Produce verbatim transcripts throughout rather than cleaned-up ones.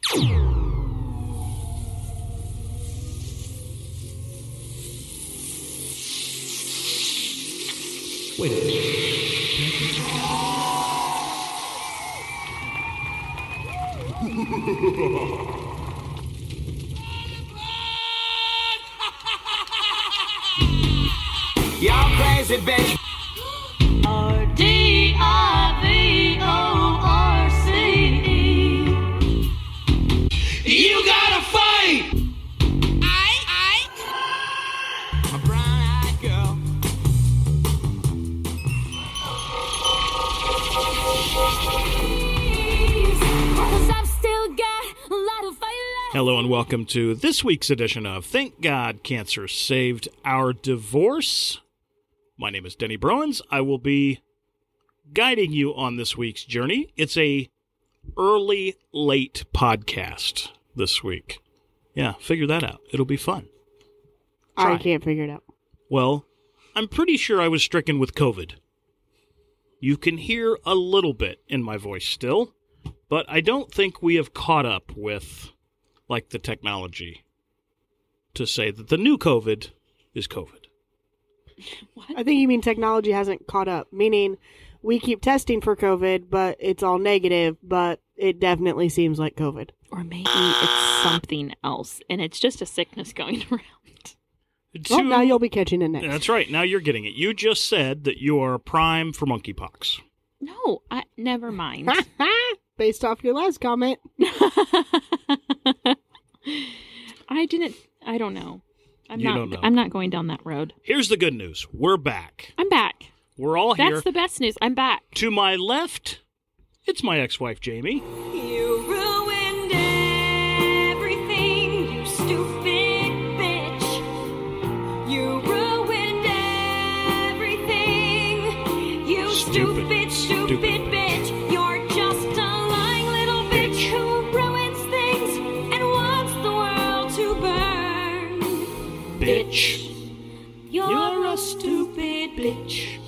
Wait a minute. Y'all crazy, bitch. R D I V O R C E. You gotta fight. I, I. A brown-eyed girl. Cause I've still got a lot of fire left. Hello and welcome to this week's edition of Thank God Cancer Saved Our Divorce. My name is Denny Browens. I will be guiding you on this week's journey. It's a early, late podcast this week. Yeah, figure that out. It'll be fun. Try. I can't figure it out. Well, I'm pretty sure I was stricken with COVID. You can hear a little bit in my voice still, but I don't think we have caught up with, like, the technology to say that the new COVID is COVID. What? I think you mean technology hasn't caught up, meaning we keep testing for COVID, but it's all negative, but it definitely seems like COVID. Or maybe it's something else, and it's just a sickness going around. Well, now you'll be catching it next. That's right. Now you're getting it. You just said that you are prime for monkeypox. No, I, never mind. Based off your last comment. I didn't, I don't know. I'm You not, don't know. I'm not going down that road. Here's the good news. We're back. I'm back. We're all here. That's the best news. I'm back. To my left, it's my ex-wife, Jamie. You ruined everything, you stupid bitch. You ruined everything, you Stupid, stupid, stupid, stupid bitch. You're just a lying little bitch who ruins things and wants the world to burn. Bitch. You're, You're a a stupid bitch.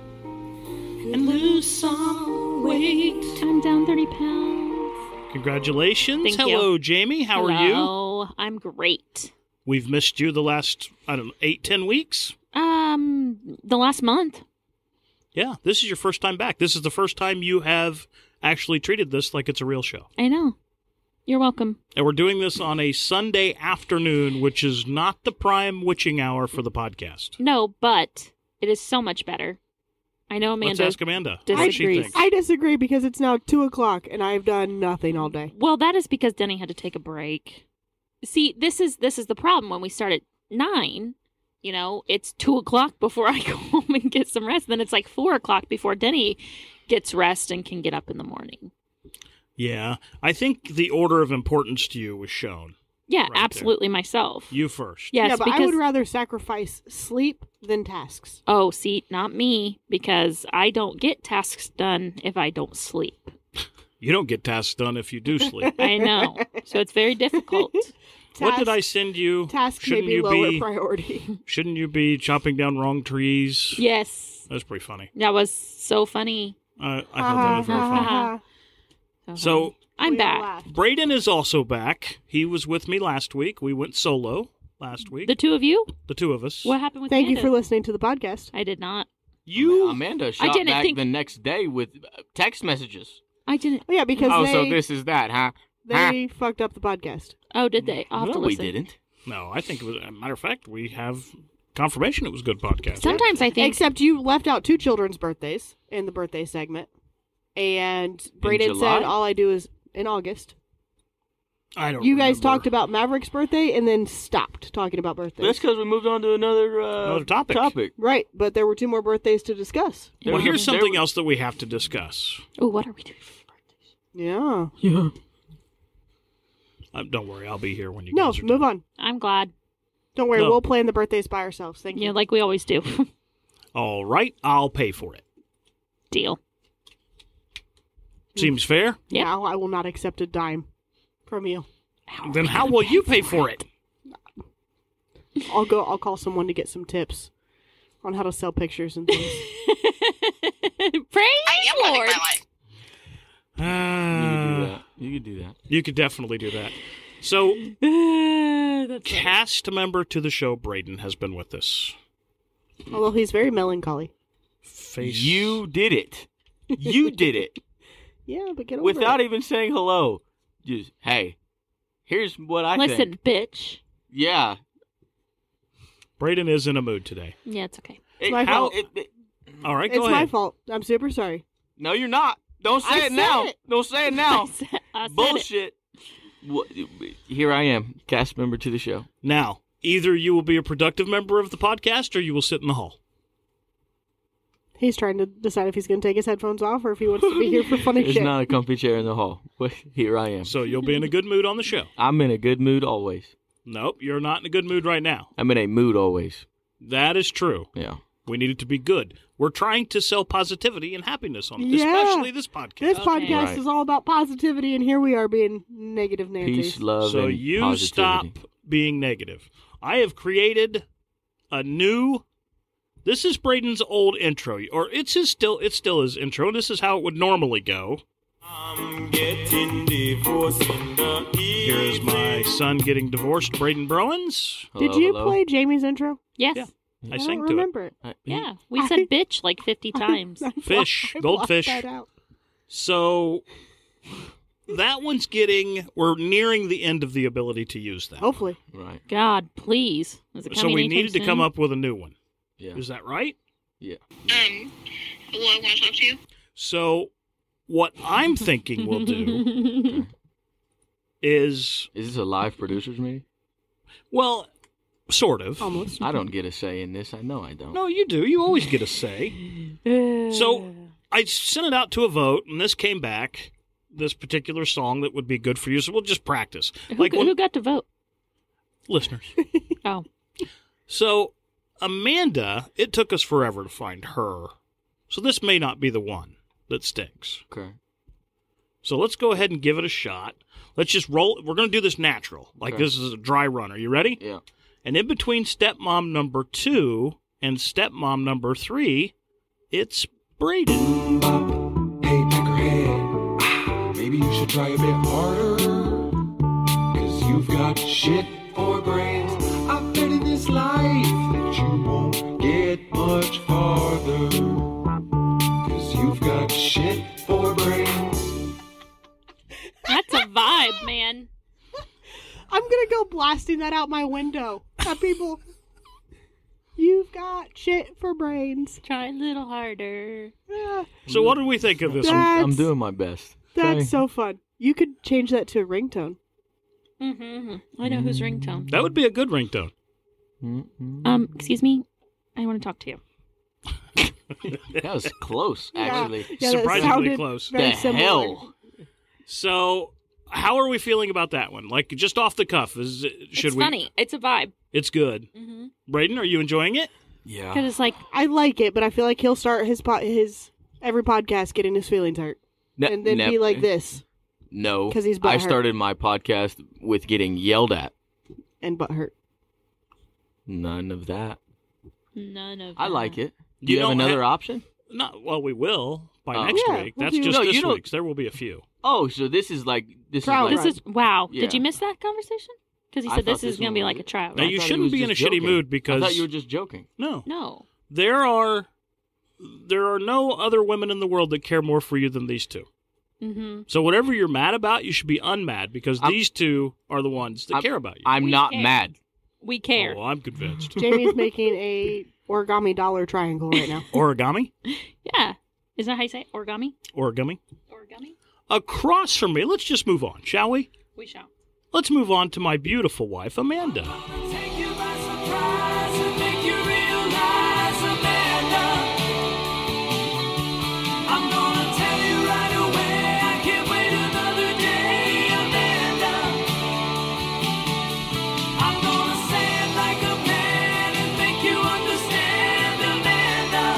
And lose some weight. I'm down thirty pounds. Congratulations. Thank Hello, you. Jamie. How are you? Hello, I'm great. We've missed you the last, I don't know, eight, ten weeks? Um, the last month. Yeah, this is your first time back. This is the first time you have actually treated this like it's a real show. I know. You're welcome. And we're doing this on a Sunday afternoon, which is not the prime witching hour for the podcast. No, but it is so much better. I know Amanda. Let's ask Amanda what she disagrees. thinks. I disagree because it's now two o'clock and I've done nothing all day. Well, that is because Denny had to take a break. See, this is this is the problem when we start at nine. You know, it's two o'clock before I go home and get some rest. Then it's like four o'clock before Denny gets rest and can get up in the morning. Yeah, I think the order of importance to you was shown. Yeah, Right there. absolutely myself. You first. Yes, yeah, but because I would rather sacrifice sleep than tasks. oh, see, not me, because I don't get tasks done if I don't sleep. You don't get tasks done if you do sleep. I know, so it's very difficult. What did Task- I send you? Tasks shouldn't may be you lower be priority. shouldn't you be chopping down wrong trees? Yes, That was pretty funny. that was so funny. Uh, I thought that was very funny. So, So funny. I'm We all back. laughed. Braden is also back. He was with me last week. We went solo last week. The two of you? The two of us. What happened with Thank Amanda? you for listening to the podcast. I did not. You Amanda shot didn't back think- the next day with uh, text messages. I didn't. Oh, yeah, because Oh, they, so this is that, huh? they fucked up the podcast. Oh, did they? I'll have no, to we listen. didn't. No, I think it was. As a matter of fact, we have confirmation it was a good podcast. Sometimes I think. Except you left out two children's birthdays in the birthday segment. And Braden July? said all I do is in August. I don't. You guys remember. talked about Maverick's birthday and then stopped talking about birthdays. That's because we moved on to another, uh, Another topic. topic. Right, but there were two more birthdays to discuss. Well, There here's was- there something was- else that we have to discuss. Oh, what are we doing for birthdays? Yeah. Yeah. Uh, don't worry, I'll be here when you No, guys are move done. on. I'm glad. Don't worry, No. we'll plan the birthdays by ourselves. Thank Yeah, you. like we always do. All right, I'll pay for it. Deal. Seems fair. Yep. Now I will not accept a dime from you. Then how will you pay for it? I'll go. I'll call someone to get some tips on how to sell pictures and things. Praise I am living Lord. my life. You could do Uh, that. You could do that. You could definitely do that. So, That's cast member to the show, Braden, has been with us. Although he's very melancholy. Face. You did it. You did it. Yeah, but get over Without it. even saying hello. Just, hey, here's what I Listen, think. bitch. Yeah. Braden is in a mood today. Yeah, it's okay. It- my how- fault. it- it- All right, go It's ahead. my fault. I'm super sorry. no, you're not. Don't say I it said now. it. Don't say it I now. said, I said Bullshit. What, here I am, cast member to the show. Now, either you will be a productive member of the podcast or you will sit in the hall. He's trying to decide if he's going to take his headphones off or if he wants to be here for funny There's shit. not a comfy chair in the hall. But here I am. So you'll be in a good mood on the show. I'm in a good mood always. Nope, you're not in a good mood right now. I'm in a mood always. That is true. Yeah. We need it to be good. We're trying to sell positivity and happiness on it, Yeah. especially this podcast. This Okay. podcast Right. is all about positivity, and here we are being negative Nancy's. Peace, love, so and you positivity. stop being negative. I have created a new. This is Braden's old intro, or it's his still. It's still his intro. This is how it would normally go. I'm getting divorced in the Here is my son getting divorced, Braden Browens. Hello, Did you hello? play Jamie's intro? Yes. Yeah. I I sang don't to remember it. it. I- Yeah. We said bitch like fifty times. I blo- Fish, I blocked goldfish. that out. So that one's getting. We're nearing the end of the ability to use that. Hopefully. Right. God, please. Is it So coming we anytime needed to soon? come up with a new one. Yeah. Is that right? Yeah. Um, hello, I want to talk to you. So what I'm thinking we'll do is, Is this a live producers meeting? well, sort of. Almost. I don't get a say in this. I know I don't. No, you do. You always get a say. So I sent it out to a vote, and this came back. This particular song that would be good for you. So we'll just practice, who, like when, who got to vote? listeners. Oh. So Amanda, it took us forever to find her. So this may not be the one that stinks. Okay. So let's go ahead and give it a shot. Let's just roll. We're going to do this natural. Like Okay. this is a dry run. Are you ready? Yeah. And in between stepmom number two and stepmom number three, it's Braden. Hey, peckerhead, maybe you should try a bit harder. Cause you've got shit for brains. I bet in this life that you won't get much farther. Cause you've got shit for brains. That's a vibe, man. I'm going to go blasting that out my window at people. You've got shit for brains. Try a little harder. Yeah, So what do we think of this one? That's, I'm doing my best. That's Okay? so fun. You could change that to a ringtone. Mm-hmm. I know whose ringtone. That would be a good ringtone. Mm-mm. Um, excuse me. I want to talk to you. That was close, actually. Yeah, that Surprisingly sounded close. Very The similar. hell? So how are we feeling about that one? Like just off the cuff, is should it's we? funny. It's a vibe. It's good. Mm-hmm. Braden, are you enjoying it? Yeah. Because it's like, I like it, but I feel like he'll start his po- his every podcast getting his feelings hurt, Ne- and then ne- be like this No. 'Cause he's I butthurt. started my podcast with getting yelled at. and butt hurt. None of that. none of I like that. it. Do you, You have don't another ha- option? Not well. We will by Oh. next Yeah, week. we'll That's do- just No, you this don't- week's. There will be a few. Oh, so this is like this Trial is like This is, wow. Yeah. Did you miss that conversation? Because he I said thought this is this going to one be was like it. a trial. Now run. you I thought he shouldn't was be in a just shitty joking. mood because I thought you were just joking. no, No. there are there are no other women in the world that care more for you than these two. Mm-hmm. So whatever you're mad about, you should be unmad because I'm- these two are the ones that I'm- care about you. I'm We not care. mad. We care. Oh, I'm convinced. Jamie's making a origami dollar triangle right now. Origami, Yeah. Isn't that how you say it? Origami? origami. Origami? Across from me, let's just move on, shall we? We shall. Let's move on to my beautiful wife, Amanda. Take you by surprise and make you realize, Amanda. I'm gonna tell you right away, I can't wait another day, Amanda. I'm gonna say it like a man and make you understand, Amanda.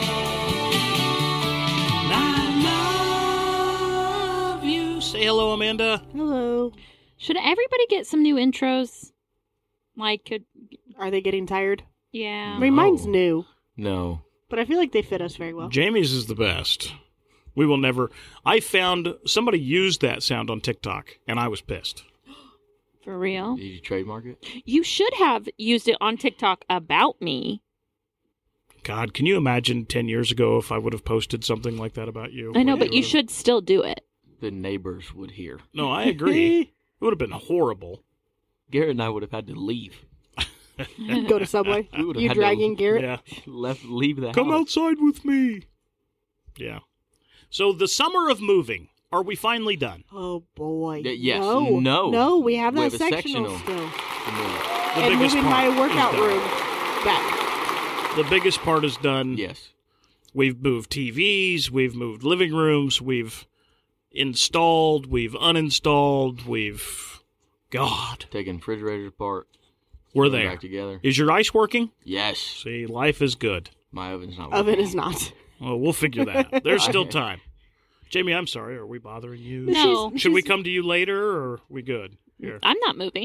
I love you. Say hello, Amanda. Hello. Should everybody get some new intros? Like, could, Are they getting tired? yeah. I mean, mine's No. new, No. but I feel like they fit us very well. Jamie's is the best. We will never. I found somebody used that sound on TikTok, and I was pissed. For real? Did you trademark it? You should have used it on TikTok about me. God, can you imagine ten years ago if I would have posted something like that about you? I know, It but you would've- should still do it. The neighbors would hear. No, I agree. It would have been horrible. Garrett and I would have had to leave. Go to Subway. We would have You had dragging to Garrett? Yeah. left, leave the Come house. outside with me. Yeah. So the summer of moving. Are we finally done? Oh boy. Y- yes. No. No. No, we have We that have a sectional, sectional. still. The and biggest moving part my is workout done. room back. The biggest part is done. Yes. We've moved T Vs. We've moved living rooms. We've installed. We've uninstalled. We've... God. Taking refrigerators apart. We're putting them there. Back together. Is your ice working? Yes. See, life is good. My oven's not working. Oven is not. Well, we'll figure that out. There's still time. Jamie, I'm sorry. Are we bothering you? No. Should, should we come to you later, or are we good? Here. I'm not moving.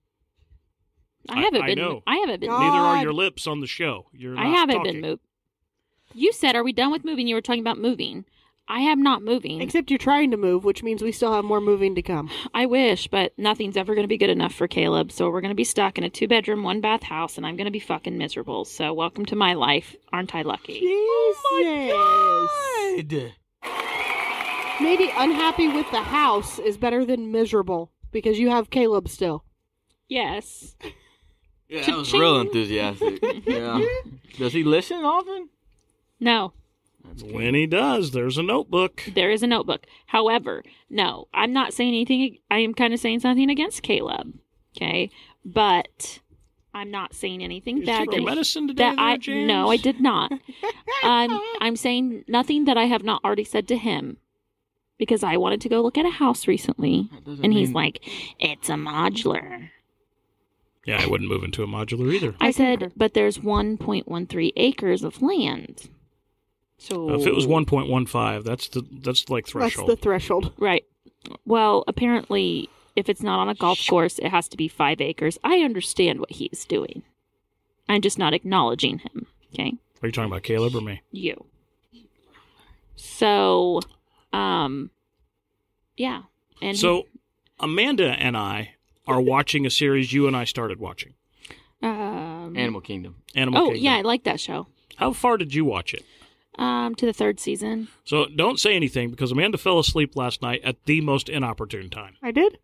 I I- haven't I been. know. I haven't been. God. Neither are your lips on the show. You're not I haven't talking. been moved. You said, "Are we done with moving?" You were talking about moving. I am not moving. Except you're trying to move, which means we still have more moving to come. I wish, but nothing's ever going to be good enough for Caleb. So we're going to be stuck in a two-bedroom, one-bath house, and I'm going to be fucking miserable. So welcome to my life. Aren't I lucky? Jesus. Good. Maybe unhappy with the house is better than miserable because you have Caleb still. Yes. Yeah, that was real enthusiastic. Yeah. Does he listen often? No. When he does, there's a notebook. There is a notebook. However, no, I'm not saying anything. I am kind of saying something against Caleb. Okay, but I'm not saying anything You bad. took your that- medicine today, that there, I James? no, I did not. I'm I'm saying nothing that I have not already said to him, because I wanted to go look at a house recently, That doesn't and he's mean- like, "It's a modular." Yeah, I wouldn't move into a modular either. I, I said, concur. "But there's one point one three acres of land." So Uh, if it was one point one five, that's the that's like threshold. That's the threshold. right, well, apparently, if it's not on a golf course, it has to be five acres. I understand what he is doing. I'm just not acknowledging him. Okay. Are you talking about Caleb or me? You. So, um, yeah. And So, Amanda and I are watching a series you and I started watching, um, Animal Kingdom. Animal oh Kingdom. yeah, I like that show. How far did you watch it? Um, to the third season. So don't say anything because Amanda fell asleep last night at the most inopportune time. I did.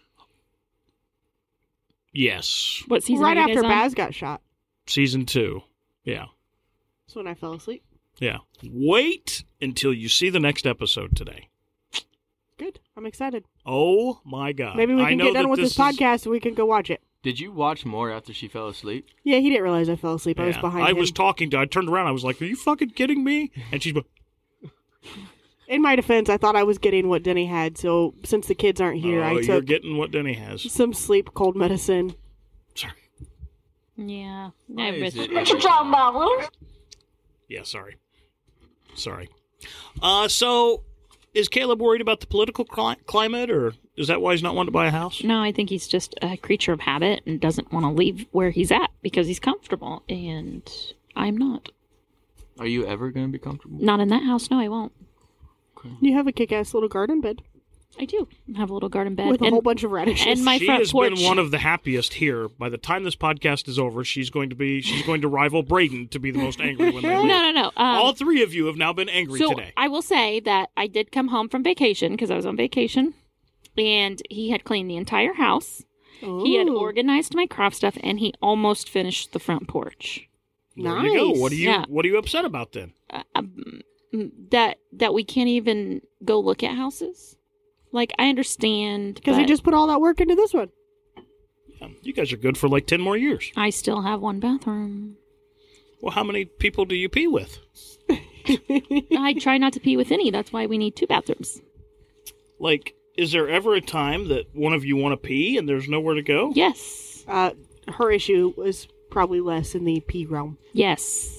Yes, What season? right are you after guys on? Baz got shot. season two. Yeah, That's when I fell asleep. yeah. Wait until you see the next episode today. Good. I'm excited. Oh my God! Maybe we I can know get done that with this, is- podcast and we can go watch it. Did you watch more after she fell asleep? Yeah, he didn't realize I fell asleep. I was Yeah. behind I him. was talking to. I turned around. I was like, "Are you fucking kidding me?" And she's. In my defense, I thought I was getting what Denny had, so since the kids aren't here, oh, I you're took getting what Denny has. some sleep cold medicine. Sorry. Yeah. Why I is risk- it every- Yeah, sorry. Sorry. Uh, so is Caleb worried about the political cli- climate, or is that why he's not wanting to buy a house? No, I think he's just a creature of habit and doesn't want to leave where he's at because he's comfortable, and I'm not. Are you ever going to be comfortable? Not in that house. No, I won't. You have a kick-ass little garden bed I do have a little garden bed with a and, whole bunch of radishes. and my she front has porch. been one of the happiest here. By the time this podcast is over, she's going to be she's going to rival Braden to be the most angry when they No, leave. no, no. Um, All three of you have now been angry so today. I will say that I did come home from vacation because I was on vacation, and he had cleaned the entire house. He had Ooh, organized my craft stuff, and he almost finished the front porch. There nice. you go. What are you Yeah. What are you upset about then? Uh, um, that that we can't even go look at houses. Like, I understand, Because he but just put all that work into this one. Yeah, you guys are good for like ten more years. I still have one bathroom. Well, how many people do you pee with? I try not to pee with any. That's why we need two bathrooms. Like, is there ever a time that one of you want to pee and there's nowhere to go? Yes. Uh, her issue was probably less in the pee realm. Yes.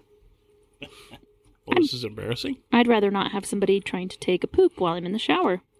Well, this is embarrassing. I'd rather not have somebody trying to take a poop while I'm in the shower.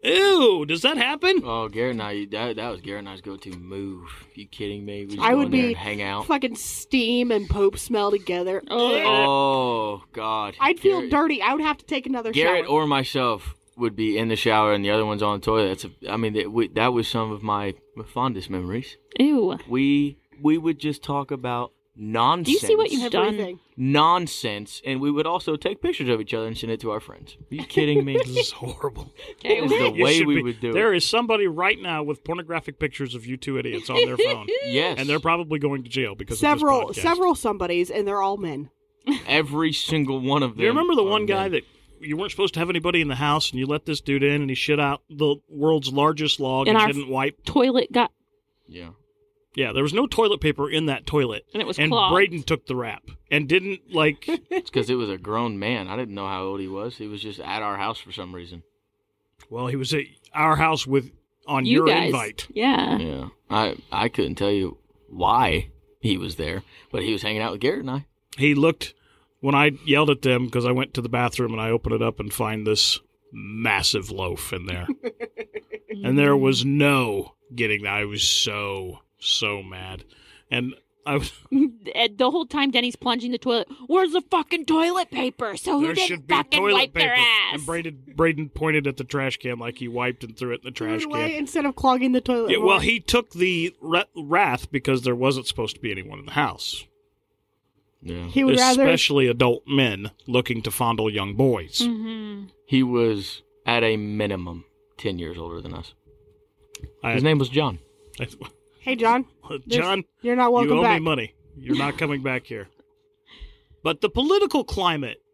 Ew, does that happen? Oh, Garrett and I, that, that was Garrett and I's go-to move. Are you kidding me? We just I go would in there be and hang out. fucking steam and poop smell together. Oh, God. I'd feel Garrett, dirty. I would have to take another Garrett shower. or myself would be in the shower and the other one's on the toilet. That's a, I mean, that, we, that was some of my fondest memories. Ew. We we would just talk about nonsense. Do you see what you've done? Everything. Nonsense, and we would also take pictures of each other and send it to our friends. Are you kidding me? This is horrible. That is the You way should we be- would do There it. is somebody right now with pornographic pictures of you two idiots on their phone. Yes. And they're probably going to jail because Several, of this podcast. several somebodies, and they're all men. Every single one of them. Do you remember the are one guy men. that you weren't supposed to have anybody in the house, and you let this dude in, and he shit out the world's largest log And and, our- didn't wipe? Toilet got, Yeah. Yeah, there was no toilet paper in that toilet. and it was And clogged. Braden took the rap and didn't, like... It's because it was a grown man. I didn't know how old he was. He was just at our house for some reason. Well, he was at our house with on You your guys. invite. Yeah. Yeah. I I couldn't tell you why he was there, but he was hanging out with Garrett and I. He looked... When I yelled at them, because I went to the bathroom and I opened it up and find this massive loaf in there. And there was no getting that. I was so, so mad. And I was... And the whole time Denny's plunging the toilet. Where's the fucking toilet paper? So who There didn't should be fucking toilet wipe paper. their ass? And Braden, Braden pointed at the trash can like he wiped and threw it in the Threw trash it away can. instead of clogging the toilet. Yeah, more. well, he took the ra- wrath because there wasn't supposed to be anyone in the house. Yeah. he would rather. Especially adult men looking to fondle young boys. Mm-hmm. He was at a minimum ten years older than us. I, His name was John. I, Hey, John, John, you're not welcome you owe back. me money. You're not coming back here. But the political climate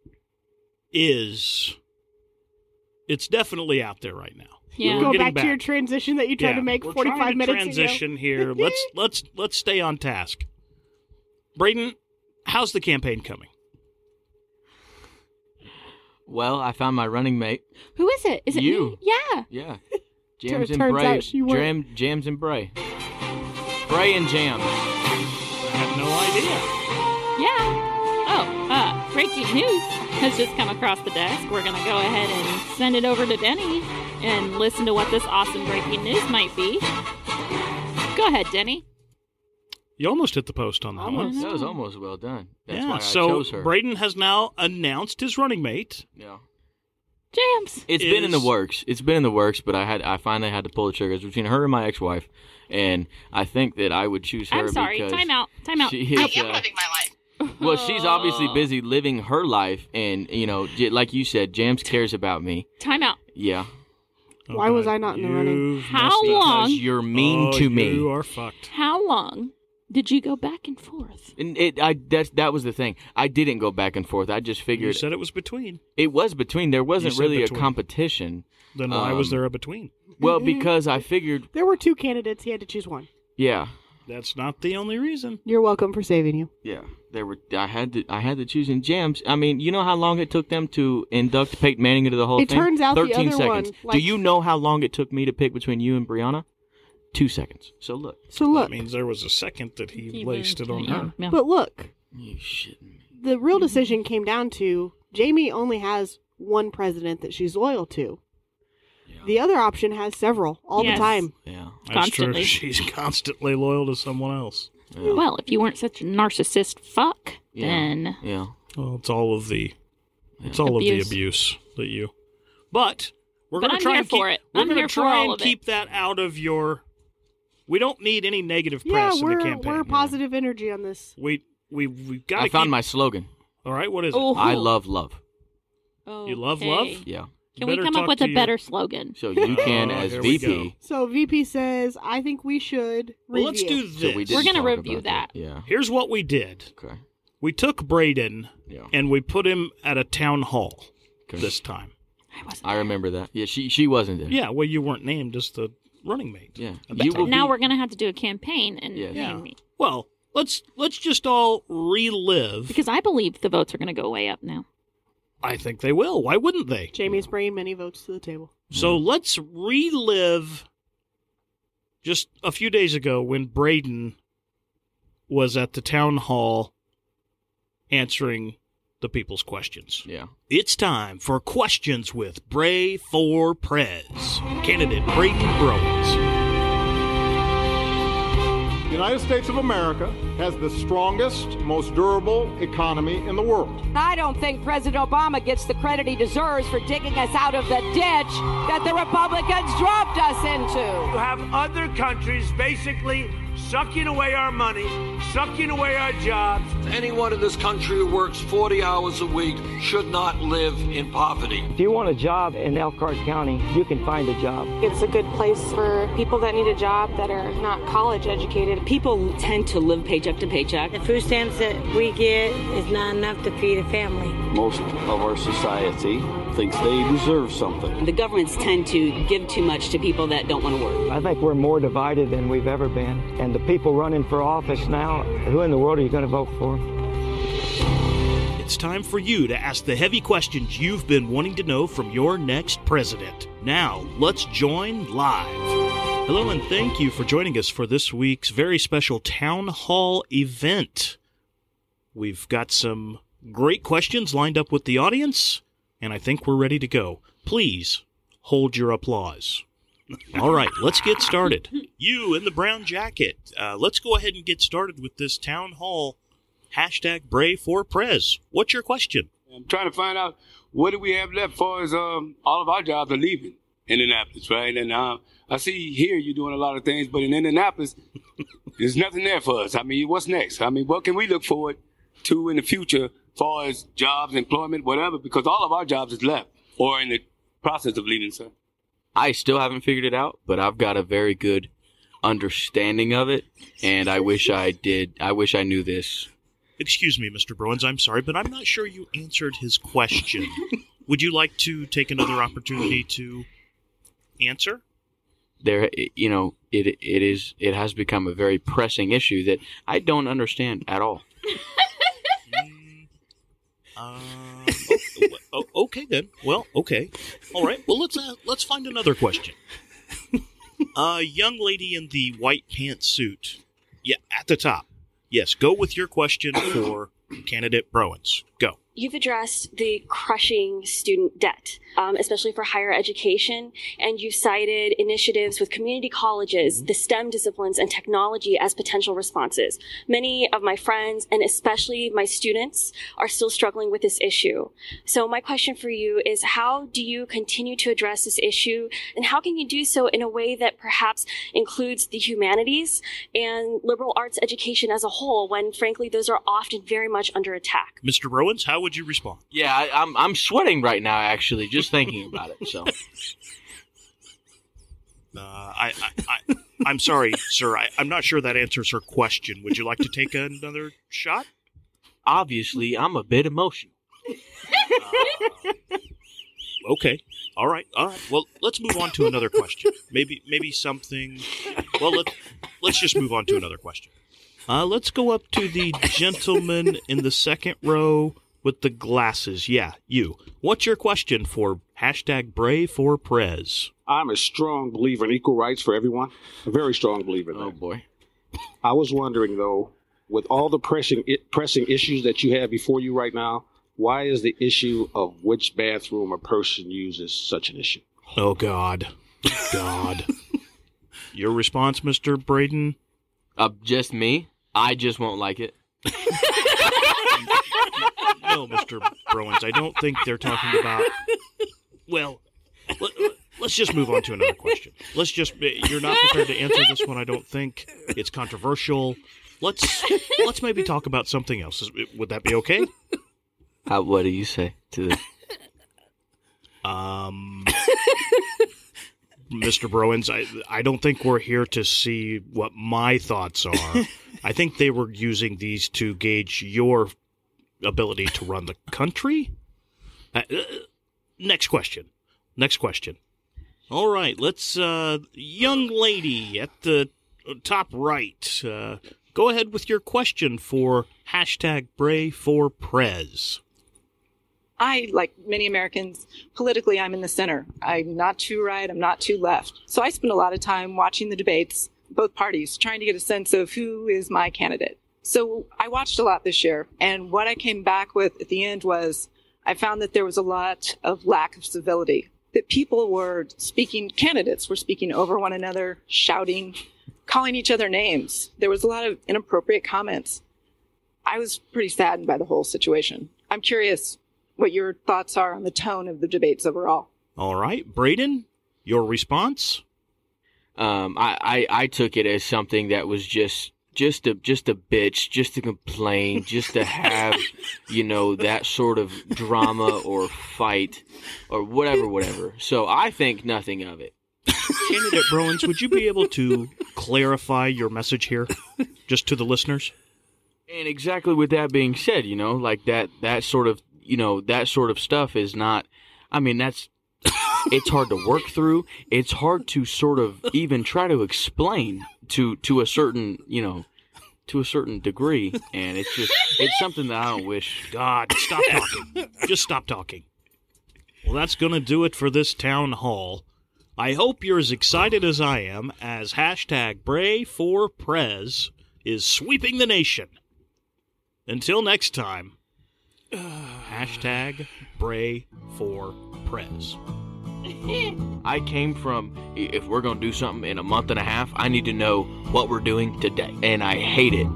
is... It's definitely out there right now. Yeah. We're Go getting back, to your transition that you tried Yeah, to make we're forty-five trying to minutes transition ago. here. Let's let's let's stay on task. Braden, how's the campaign coming? Well, I found my running mate. Who is it? Is it You. me? Yeah. Yeah. Jams and turns Bray. out she weren't. Jam, jams and Bray. Bray and Jam. I have no idea. Yeah. Oh, uh, breaking news has just come across the desk. We're going to go ahead and send it over to Denny and listen to what this awesome breaking news might be. Go ahead, Denny. You almost hit the post on that Almost. one. That was almost well done. That's yeah, why I so chose her. Braden has now announced his running mate. Yeah. Jams. It's been in the Is- works. It's been in the works, but I had I finally had to pull the trigger. It's between her and my ex-wife, and I think that I would choose her I'm sorry. because Time out. Time out. she I is. am Uh, living my life. well, she's obviously busy living her life, and you know, j- like you said, Jams cares about me. Time out. Yeah, Why was I not in the running? You've How messed up. long? because you're mean Oh, to me. You are fucked. How long did you go back and forth? And it, I that's that was the thing. I didn't go back and forth. I just You figured said it was between. it was between. There wasn't said really between. a competition. Then why was Um, there a between? Well, because I figured, There were two candidates. He had to choose one. yeah, That's not the only reason. You're welcome for saving you. yeah. There were. I had to. I had to choose in Jams. I mean, you know how long it took them to induct Peyton Manning into the whole It thing? turns out the Thirteen other one, seconds. Do like- you know how long it took me to pick between you and Brianna? Two seconds. So look. So look, That means there was a second that he, He wasted on yeah, her. yeah. but look, You shitting me. the real decision came down to Jamie only has one president that she's loyal to. The other option has several all Yes. the time. Yeah. That's true. Constantly. She's constantly loyal to someone else. Yeah. Well, if you weren't such a narcissist fuck, Yeah. then Yeah. Well, it's all of the it's all Abuse. of the abuse that you. But we're But going I'm to try here and keep, for it. We're I'm gonna here for try all and of it. keep that out of your. We don't need any negative Yeah, press in we're the campaign. we're positive energy on this. We we we've got. I found keep, my slogan. All right, what is Oh. I love love. You love Okay. love? Yeah. it? Can we Better come talk up with to a your- better slogan? So you can, Oh, as here we V P. go. So V P says, I think we should Well, review. let's do this. So we didn't We're gonna talk review about that. Yeah. Here's what we did. Okay. We took Braden Yeah. and we put him at a town hall Okay. this time. I wasn't. I remember that. Yeah. She she wasn't there. Yeah, well, you weren't named as the running mate. Yeah. At that You time. will Now be- we're gonna have to do a campaign and Yes. name Yeah. me Well, let's let's just all relive. because I believe the votes are gonna go way up now. I think they will. Why wouldn't they? Jamie's bringing many votes to the table. So let's relive just a few days ago when Braden was at the town hall answering the people's questions. Yeah. It's time for Questions with Bray for Prez. Candidate Braden Browens. The United States of America has the strongest, most durable economy in the world. I don't think President Obama gets the credit he deserves for digging us out of the ditch that the Republicans dropped us into. You have other countries basically sucking away our money, sucking away our jobs. Anyone in this country who works forty hours a week should not live in poverty. If you want a job in Elkhart County, you can find a job. It's a good place for people that need a job that are not college educated. People tend to live paycheck to paycheck. The food stamps that we get is not enough to feed a family. Most of our society thinks they deserve something. The governments tend to give too much to people that don't want to work. I think we're more divided than we've ever been. And the people running for office now, who in the world are you going to vote for? It's time for you to ask the heavy questions you've been wanting to know from your next president. Now, let's join live. Hello, and thank you for joining us for this week's very special town hall event. We've got some great questions lined up with the audience, and I think we're ready to go. Please hold your applause. All right, let's get started. You in the brown jacket, uh, let's go ahead and get started with this town hall hashtag Bray for Prez. What's your question? I'm trying to find out what do we have left for as um, all of our jobs are leaving Indianapolis, right? And uh, I see here you're doing a lot of things, but in Indianapolis, there's nothing there for us. I mean, what's next? I mean, what can we look forward to in the future as far as jobs, employment, whatever? Because all of our jobs is left or in the process of leaving, sir. I still haven't figured it out, but I've got a very good understanding of it, and I wish I did. I wish I knew this. Excuse me, Mister Browens, I'm sorry, but I'm not sure you answered his question. Would you like to take another opportunity to answer? There, you know, it it is it has become a very pressing issue that I don't understand at all. mm, uh, oh, oh, okay then. Well, okay, all right. Well, let's uh, let's find another question. A uh, young lady in the white pantsuit, yeah, at the top. Yes, go with your question for candidate Browens. Go. You've addressed the crushing student debt, um, especially for higher education, and you've cited initiatives with community colleges, the STEM disciplines, and technology as potential responses. Many of my friends, and especially my students, are still struggling with this issue. So my question for you is, how do you continue to address this issue, and how can you do so in a way that perhaps includes the humanities and liberal arts education as a whole, when frankly those are often very much under attack? Mister Browens, how would you respond? Yeah, I, I'm I'm sweating right now, actually, just thinking about it. So, uh, I, I, I I'm sorry, sir. I, I'm not sure that answers her question. Would you like to take another shot? Obviously, I'm a bit emotional. Uh, okay. All right. All right. Well, let's move on to another question. Maybe maybe something. Well, let let's just move on to another question. Uh, let's go up to the gentleman in the second row with the glasses. Yeah, you. What's your question for hashtag Bray for Prez? I'm a strong believer in equal rights for everyone. A very strong believer in that. Oh, boy. I was wondering, though, with all the pressing pressing issues that you have before you right now, why is the issue of which bathroom a person uses such an issue? Oh, God. God. Your response, Mister Braden? Uh, just me? I just won't like it. No, Mister Browens, I don't think they're talking about... Well, let, let's just move on to another question. Let's just... You're not prepared to answer this one, I don't think. It's controversial. Let's let's maybe talk about something else. Would that be okay? How, what do you say to this? Um... Mister Browens, I, I don't think we're here to see what my thoughts are. I think they were using these to gauge your ability to run the country. Uh, uh, next question. Next question. All right, let's, uh, young lady at the top right, uh, go ahead with your question for hashtag Bray for Prez. I, like many Americans, politically, I'm in the center. I'm not too right, I'm not too left. So I spend a lot of time watching the debates, both parties, trying to get a sense of who is my candidate. So I watched a lot this year, and what I came back with at the end was I found that there was a lot of lack of civility, that people were speaking, candidates were speaking over one another, shouting, calling each other names. There was a lot of inappropriate comments. I was pretty saddened by the whole situation. I'm curious what your thoughts are on the tone of the debates overall. All right. Braden, your response? Um, I, I, I took it as something that was just just a just a bitch, just to complain, just to have, you know, that sort of drama or fight or whatever, whatever. So I think nothing of it. Candidate Browens, would you be able to clarify your message here, just to the listeners? And exactly with that being said, you know, like that that sort of, you know, that sort of stuff is not, I mean, that's, it's hard to work through. It's hard to sort of even try to explain to to a certain, you know, to a certain degree. And it's just, it's something that I don't wish. God, stop talking. Just stop talking. Well, that's going to do it for this town hall. I hope you're as excited as I am as hashtag Bray for Prez is sweeping the nation. Until next time, hashtag Bray for Prez. I came from, if we're going to do something in a month and a half, I need to know what we're doing today. And I hate it.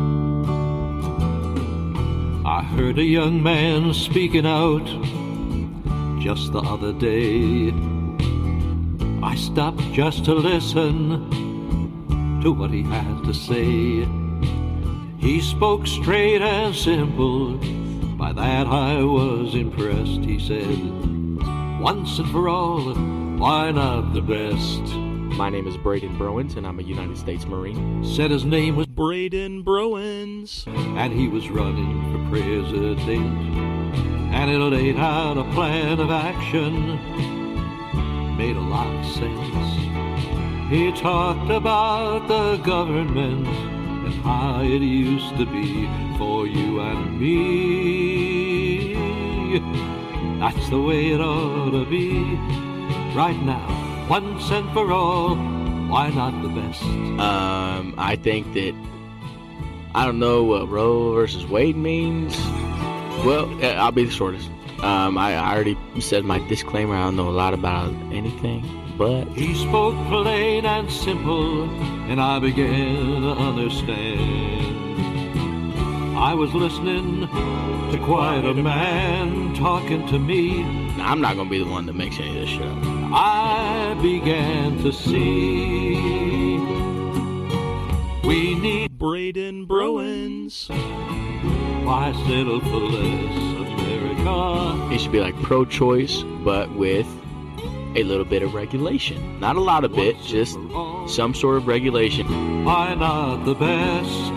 I heard a young man speaking out just the other day. I stopped just to listen to what he had to say. He spoke straight and simple. By that I was impressed. He said, once and for all, why not the best? My name is Braden Browens, and I'm a United States Marine. Said his name was Braden Browens, and he was running for president. And it laid out a plan of action, made a lot of sense. He talked about the government and how it used to be for you and me. That's the way it ought to be. Right now, once and for all, why not the best? Um, I think that, I don't know what Roe versus Wade means. Well, I'll be the shortest. Um, I, I already said my disclaimer. I don't know a lot about anything, but he spoke plain and simple, and I began to understand. I was listening to quite a man talking to me. I'm not gonna be the one that makes any of this shit up. I began to see we need Braden Browens. Why settle for less, America? It should be like pro-choice, but with a little bit of regulation. Not a lot of bit, just some sort of regulation. Why not the best?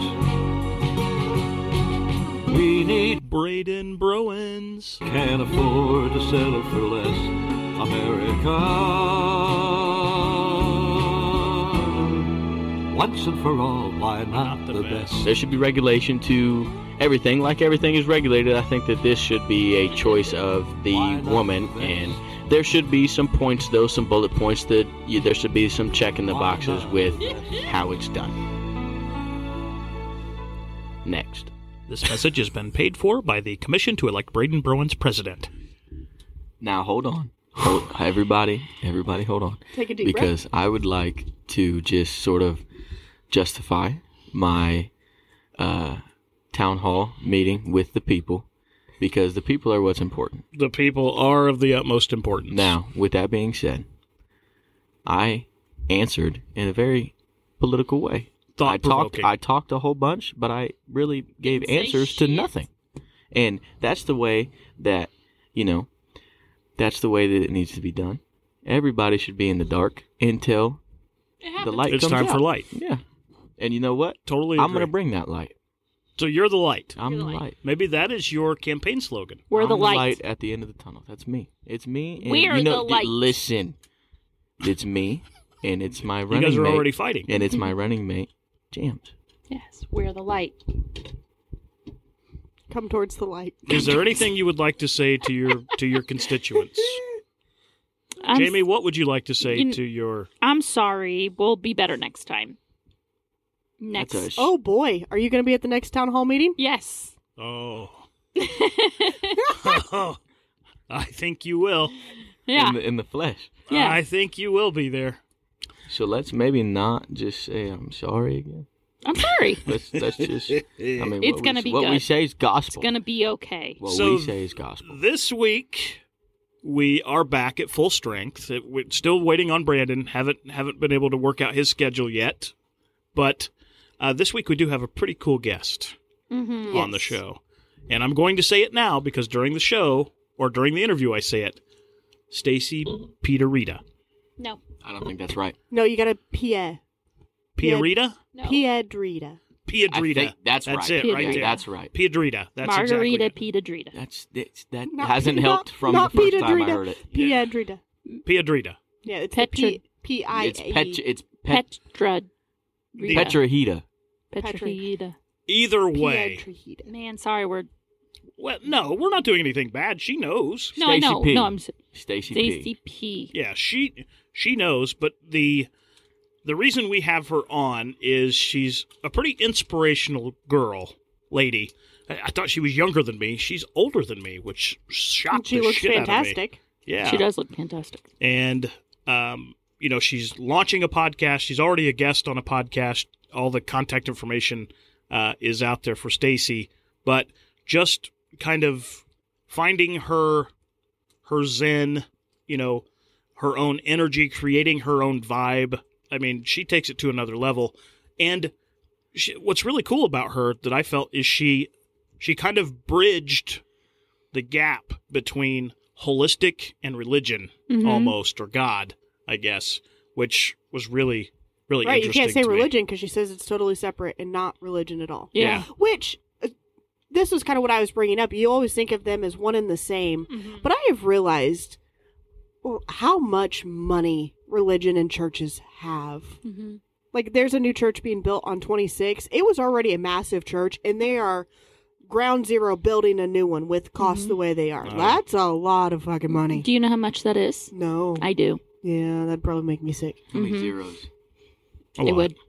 We need Braden Browens. Can't afford to settle for less, America. Once and for all, why not, not the, the best? best? There should be regulation to everything. Like everything is regulated, I think that this should be a choice of the woman, the and there should be some points, though, some bullet points that you, there should be some check in the boxes with how it's done. Next. This message has been paid for by the Commission to elect Braden Browens president. Now, hold on. Hold, everybody, everybody, hold on. Take a deep because breath. I would like to just sort of justify my uh, town hall meeting with the people, because the people are what's important. The people are of the utmost importance. Now, with that being said, I answered in a very political way. I talked I talked a whole bunch, but I really gave answers to nothing. And that's the way that, you know, that's the way that it needs to be done. Everybody should be in the dark until the light it's comes time out. for light. Yeah. And you know what? Totally I'm agree. going to bring that light. So you're the light. I'm You're the the light. light. Maybe that is your campaign slogan. We're I'm the light. light at the end of the tunnel. That's me. It's me. And We're you know, the light. Listen. It's me, and it's my running You guys are mate, already fighting. And it's my running mate, James. Yes, we're the light. Come towards the light. Is there anything you would like to say to your to your constituents? I'm Jamie, s- what would you like to say you- to your... I'm sorry. We'll be better next time. Next. That's a sh- Oh, boy. Are you going to be at the next town hall meeting? Yes. Oh. I think you will. Yeah. In the, in the flesh. Yeah. I think you will be there. So let's maybe not just say I'm sorry again. I'm sorry. Let's, let's just, I mean, It's what, gonna we, be what we good. say is gospel. It's going to be okay. What So we say is gospel. This week, we are back at full strength. It- We're still waiting on Brandon. Haven't haven't been able to work out his schedule yet. But uh, this week we do have a pretty cool guest Mm-hmm. on the show. And I'm going to say it now because during the show, or during the interview I say it, Stacey Piedrahita. No. I don't think that's right. No, you got to Pierre. Piedrahita? No. Piedrahita. Piedrahita. I think that's, That's right. it, right Yeah, there. that's right. Piedrahita. That's Margarita exactly it. Piedrahita. That's, that's that Not- hasn't not- helped from not the first time I Piedrahita. heard it. Piedrahita. Piedrahita. Yeah, it's Petra- the P- P-I-A. It's pet. It's pet. Petra. Petrahita. Petrahita. Either way. Piedrahita. Man, sorry, we're... Well, no, we're not doing anything bad. She knows. No, I Stacey know. P. No, I'm... s- Stacey P. Stacey P. Yeah, she she knows, but the the reason we have her on is she's a pretty inspirational girl, lady. I, I thought she was younger than me. She's older than me, which shocked She the looks shit out of me. fantastic. Yeah, She does look fantastic. and um, you know, she's launching a podcast. She's already a guest on a podcast. All the contact information uh, is out there for Stacey, but just kind of finding her her zen, you know, her own energy, creating her own vibe. I mean, she takes it to another level. And she, what's really cool about her that I felt is she she kind of bridged the gap between holistic and religion, Mhm. almost, or God, I guess, which was really, really Right, you interesting can't say to me. religion because she says it's totally separate and not religion at all. Yeah. Which, uh, this was kind of what I was bringing up. You always think of them as one and the same. Mm-hmm. But I have realized well, how much money religion and churches have. Mm-hmm. Like, there's a new church being built on twenty-six. It was already a massive church, and they are ground zero building a new one with costs Mhm. the way they are. Oh. That's a lot of fucking money. Do you know how much that is? No. I do. Yeah, that'd probably make me sick. How many Mhm. zeros? A It lot. would.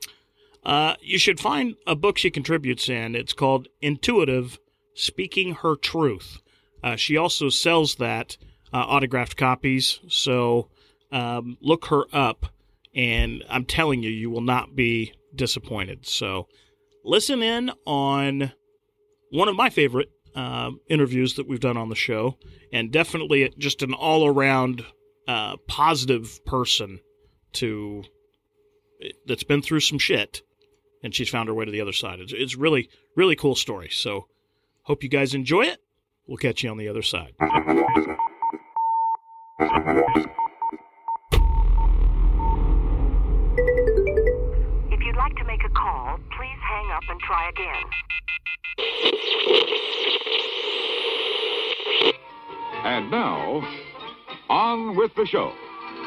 Uh, you should find a book she contributes in. It's called Intuitive Speaking Her Truth. Uh, she also sells that, uh, autographed copies, so um, look her up, and I'm telling you, you will not be disappointed. So listen in on one of my favorite uh, interviews that we've done on the show, and definitely just an all-around uh, positive person to that's been through some shit, and she's found her way to the other side. It's, it's really, really cool story. So hope you guys enjoy it. We'll catch you on the other side. If you'd like to make a call, please hang up and try again. And now, on with the show.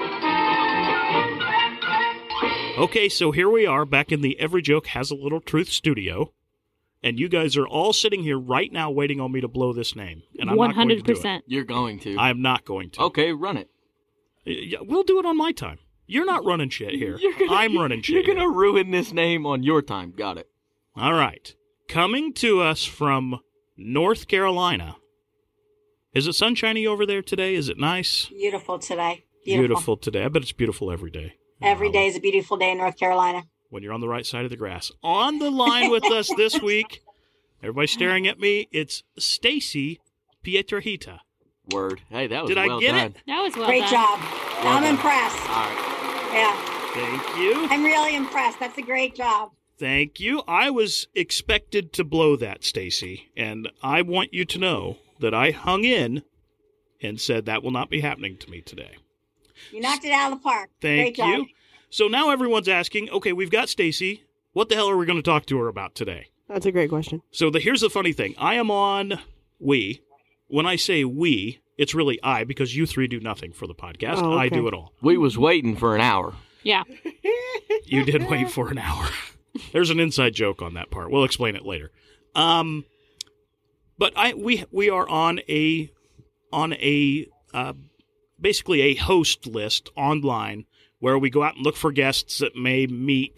Okay, so here we are back in the Every Joke Has a Little Truth studio, and you guys are all sitting here right now waiting on me to blow this name, and I'm one not going hundred to do it. percent. You're going to. I'm not going to. Okay, run it. Yeah, we'll do it on my time. You're not running shit here. You're gonna- I'm running shit You're here. going to ruin this name on your time. Got it. All right. Coming to us from North Carolina. Is it sunshiny over there today? Is it nice? Beautiful today. Beautiful. today. I bet it's beautiful every day. Every day is a beautiful day in North Carolina. When you're on the right side of the grass. On the line with us this week, everybody staring at me, it's Stacey Piedrahita. Word. Hey, that was Did I well get done. it? That was well Great done. job. Well I'm done. impressed. All right. Yeah. Thank you. I'm really impressed. That's a great job. Thank you. I was expected to blow that, Stacey, and I want you to know that I hung in and said that will not be happening to me today. You knocked it out of the park. Thank great job. you. So now everyone's asking, okay, we've got Stacey. What the hell are we going to talk to her about today? That's a great question. So the, here's the funny thing. I am on we. When I say we, it's really I, because you three do nothing for the podcast. Oh, okay. I do it all. We was waiting for an hour. Yeah. You did wait for an hour. There's an inside joke on that part. We'll explain it later. Um, but I we we are on a on a uh, basically a host list online where we go out and look for guests that may meet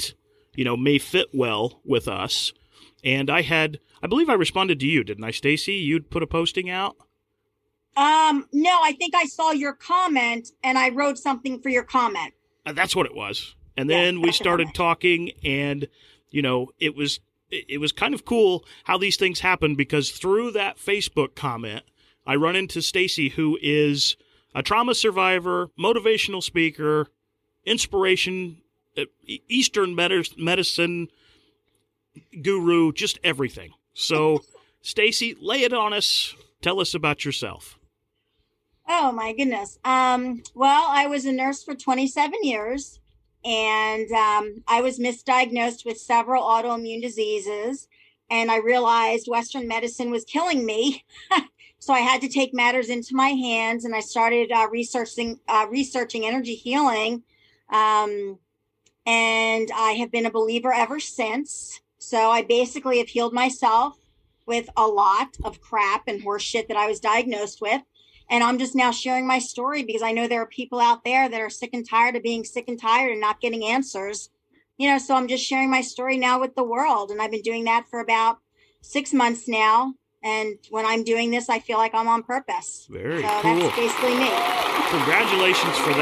you know, may fit well with us. And I had, I believe I responded to you, didn't I, Stacey? You'd put a posting out? Um, no, I think I saw your comment and I wrote something for your comment. Uh, that's what it was. And then yeah, we started talking, and, you know, it was it was kind of cool how these things happen, because through that Facebook comment, I run into Stacey, who is a trauma survivor, motivational speaker, inspiration, Eastern medicine guru, just everything. So, Stacey, lay it on us. Tell us about yourself. Oh, my goodness. Um, well, I was a nurse for twenty-seven years, and um, I was misdiagnosed with several autoimmune diseases, and I realized Western medicine was killing me. So I had to take matters into my hands, and I started uh, researching uh, researching energy healing, um, and I have been a believer ever since. So I basically have healed myself with a lot of crap and horse shit that I was diagnosed with. And I'm just now sharing my story because I know there are people out there that are sick and tired of being sick and tired and not getting answers. You know, so I'm just sharing my story now with the world. And I've been doing that for about six months now. And when I'm doing this, I feel like I'm on purpose. Very so cool. That's basically me. Congratulations for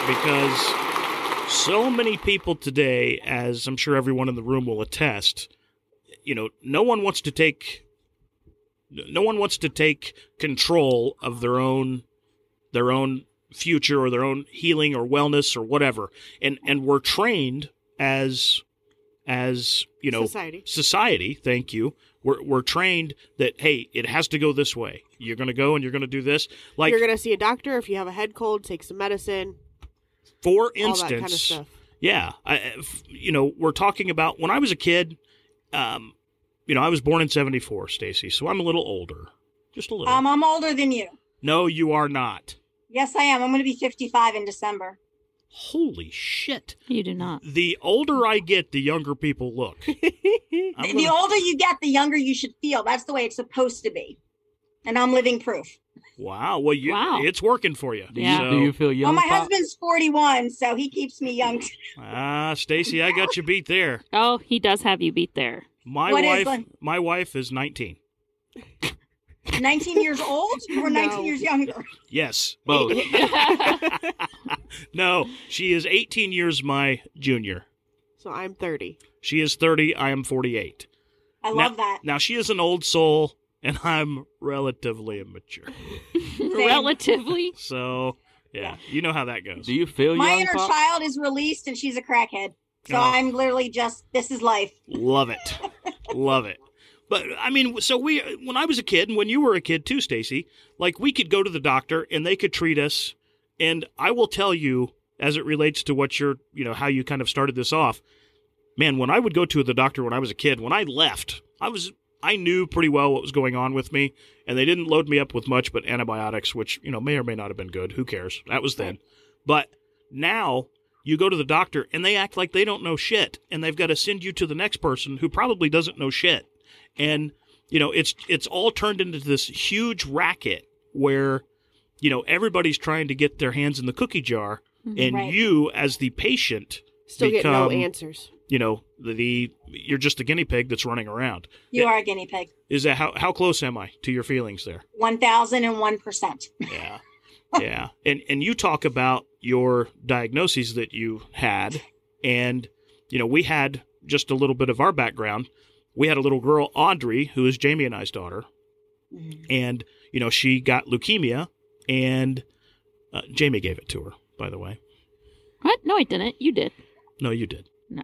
that, because so many people today, as I'm sure everyone in the room will attest, you know, no one wants to take no one wants to take control of their own their own future or their own healing or wellness or whatever. And and we're trained as as, you know, society. Society, thank you. We're we're trained that, hey, it has to go this way. You're going to go and you're going to do this. Like, you're going to see a doctor. If you have a head cold, take some medicine. For instance, all that kind of stuff. Yeah, I, you know, we're talking about when I was a kid. Um, you know, I was born in seventy-four, Stacey, so I'm a little older, just a little. Um, I'm older than you. No, you are not. Yes, I am. I'm going to be fifty-five in December. Holy shit! You do not. The older I get, the younger people look. the, gonna... the older you get, the younger you should feel. That's the way it's supposed to be, and I'm living proof. Wow. Well, you, wow. It's working for you. Yeah. So, do you feel young? Well, my Pop? husband's forty-one, so he keeps me young. Ah, Stacey, I got you beat there. Oh, he does have you beat there. My what wife, is, my wife is nineteen. nineteen years old or No. nineteen years younger? Yes, both. No, she is eighteen years my junior. So I'm thirty. She is thirty. I am forty-eight. I now, love that. Now, she is an old soul, and I'm relatively immature. Relatively? So, yeah, you know how that goes. Do you feel My young? inner Pop? child is released, and she's a crackhead. So Oh. I'm literally just, this is life. Love it. Love it. But, I mean, so we, when I was a kid, and when you were a kid too, Stacey, like, we could go to the doctor, and they could treat us, and I will tell you, as it relates to what you're, you know, how you kind of started this off, man, when I would go to the doctor when I was a kid, when I left, I was, I knew pretty well what was going on with me, and they didn't load me up with much but antibiotics, which, you know, may or may not have been good. Who cares? That was then. But now you go to the doctor, and they act like they don't know shit, and they've got to send you to the next person who probably doesn't know shit. And, you know, it's it's all turned into this huge racket where, you know, everybody's trying to get their hands in the cookie jar, and Right. you, as the patient, Still get no become, answers. you know, the, the you're just a guinea pig that's running around. You Yeah. are a guinea pig. Is that how how close am I to your feelings there? one thousand one percent. Yeah. Yeah. And and you talk about your diagnoses that you had, and you know, we had just a little bit of our background. We had a little girl, Audrey, who is Jamie and I's daughter, Mm-hmm. and you know, she got leukemia, and uh, Jamie gave it to her, by the way. What? No, I didn't. You did. No, you did. No.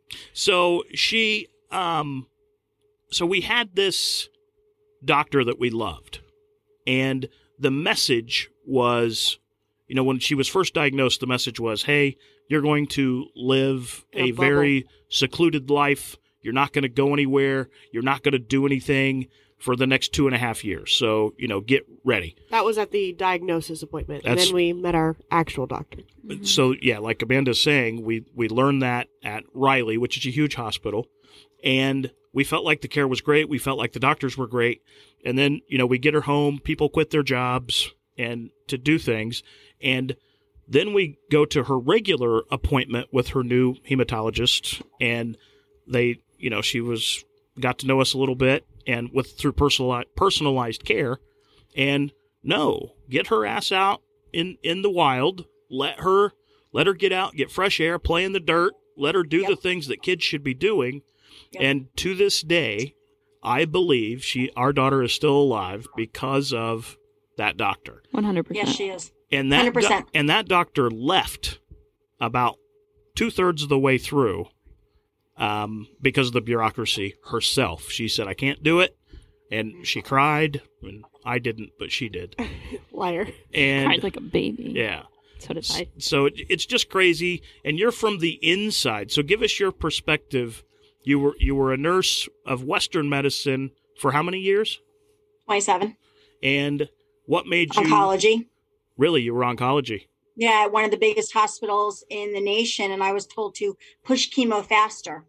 So she, um, so we had this doctor that we loved, and the message was, you know, when she was first diagnosed, the message was, hey, you're going to live In a a bubble. very secluded life. You're not going to go anywhere. You're not going to do anything for the next two and a half years. So, you know, get ready. That was at the diagnosis appointment. And That's- then we met our actual doctor. So, yeah, like Amanda's saying, we, we learned that at Riley, which is a huge hospital, and we felt like the care was great. We felt like the doctors were great. And then, you know, we get her home, people quit their jobs and to do things. And then we go to her regular appointment with her new hematologist, and they, you know, she was got to know us a little bit and with through personal, personalized care. And no, get her ass out in, in the wild. Let her let her get out, get fresh air, play in the dirt. Let her do yep. the things that kids should be doing. Yep. And to this day, I believe she our daughter is still alive because of that doctor. one hundred percent. Yes, she is. And that do- and that doctor left about two thirds of the way through. Um, because of the bureaucracy herself. She said, I can't do it. And she cried. And I didn't, but she did. Liar. And cried like a baby. Yeah. So did I. So it, it's just crazy. And you're from the inside. So give us your perspective. You were you were a nurse of Western medicine for how many years? twenty-seven. And what made you... Oncology. Really? You were oncology? Yeah, at one of the biggest hospitals in the nation, and I was told to push chemo faster.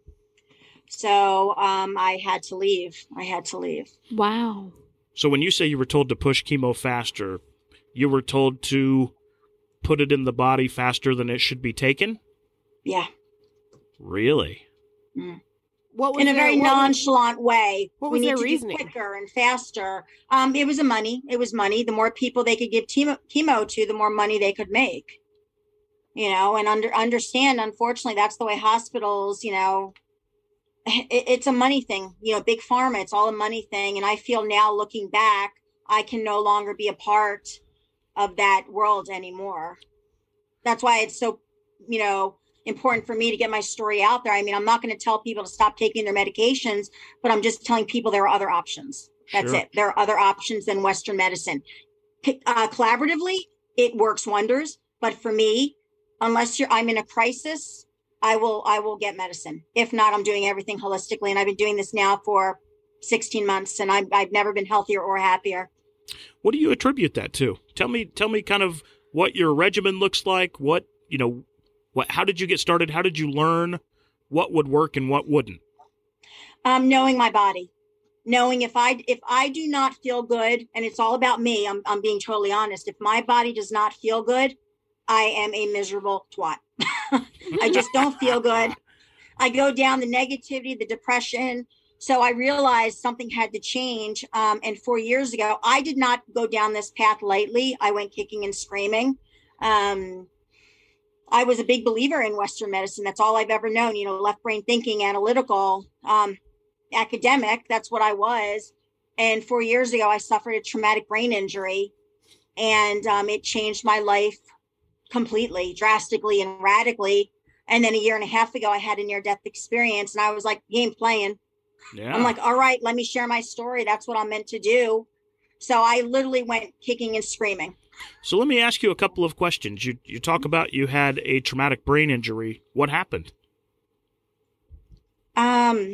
So um, I had to leave. I had to leave. Wow. So when you say you were told to push chemo faster, you were told to put it in the body faster than it should be taken? Yeah. Really? Mm. What was in a their, very what nonchalant was, way. What was we need their to reasoning? Do quicker and faster. Um, it was a money. It was money. The more people they could give chemo, chemo to, the more money they could make. You know, and under understand. Unfortunately, that's the way hospitals. You know, it, it's a money thing. You know, big pharma. It's all a money thing. And I feel now, looking back, I can no longer be a part of that world anymore. That's why it's so, you know, important for me to get my story out there. I mean, I'm not going to tell people to stop taking their medications, but I'm just telling people there are other options. That's Sure. it. There are other options than Western medicine. Uh, collaboratively, it works wonders. But for me, unless you're, I'm in a crisis, I will, I will get medicine. If not, I'm doing everything holistically. And I've been doing this now for sixteen months, and I've, I've never been healthier or happier. What do you attribute that to? Tell me, tell me kind of what your regimen looks like. What, you know, What? How did you get started? How did you learn what would work and what wouldn't? Um, knowing my body, knowing if I if I do not feel good, and it's all about me. I'm I'm being totally honest. If my body does not feel good, I am a miserable twat. I just don't feel good. I go down the negativity, the depression. So I realized something had to change. Um, and four years ago, I did not go down this path lightly. I went kicking and screaming. Um, I was a big believer in Western medicine. That's all I've ever known, you know, left brain thinking, analytical, um, academic. That's what I was. And four years ago, I suffered a traumatic brain injury, and um, it changed my life completely, drastically and radically. And then a year and a half ago, I had a near-death experience, and I was like, game playing. Yeah. I'm like, all right, let me share my story. That's what I'm meant to do. So I literally went kicking and screaming. So let me ask you a couple of questions. You you talk about you had a traumatic brain injury. What happened? Um,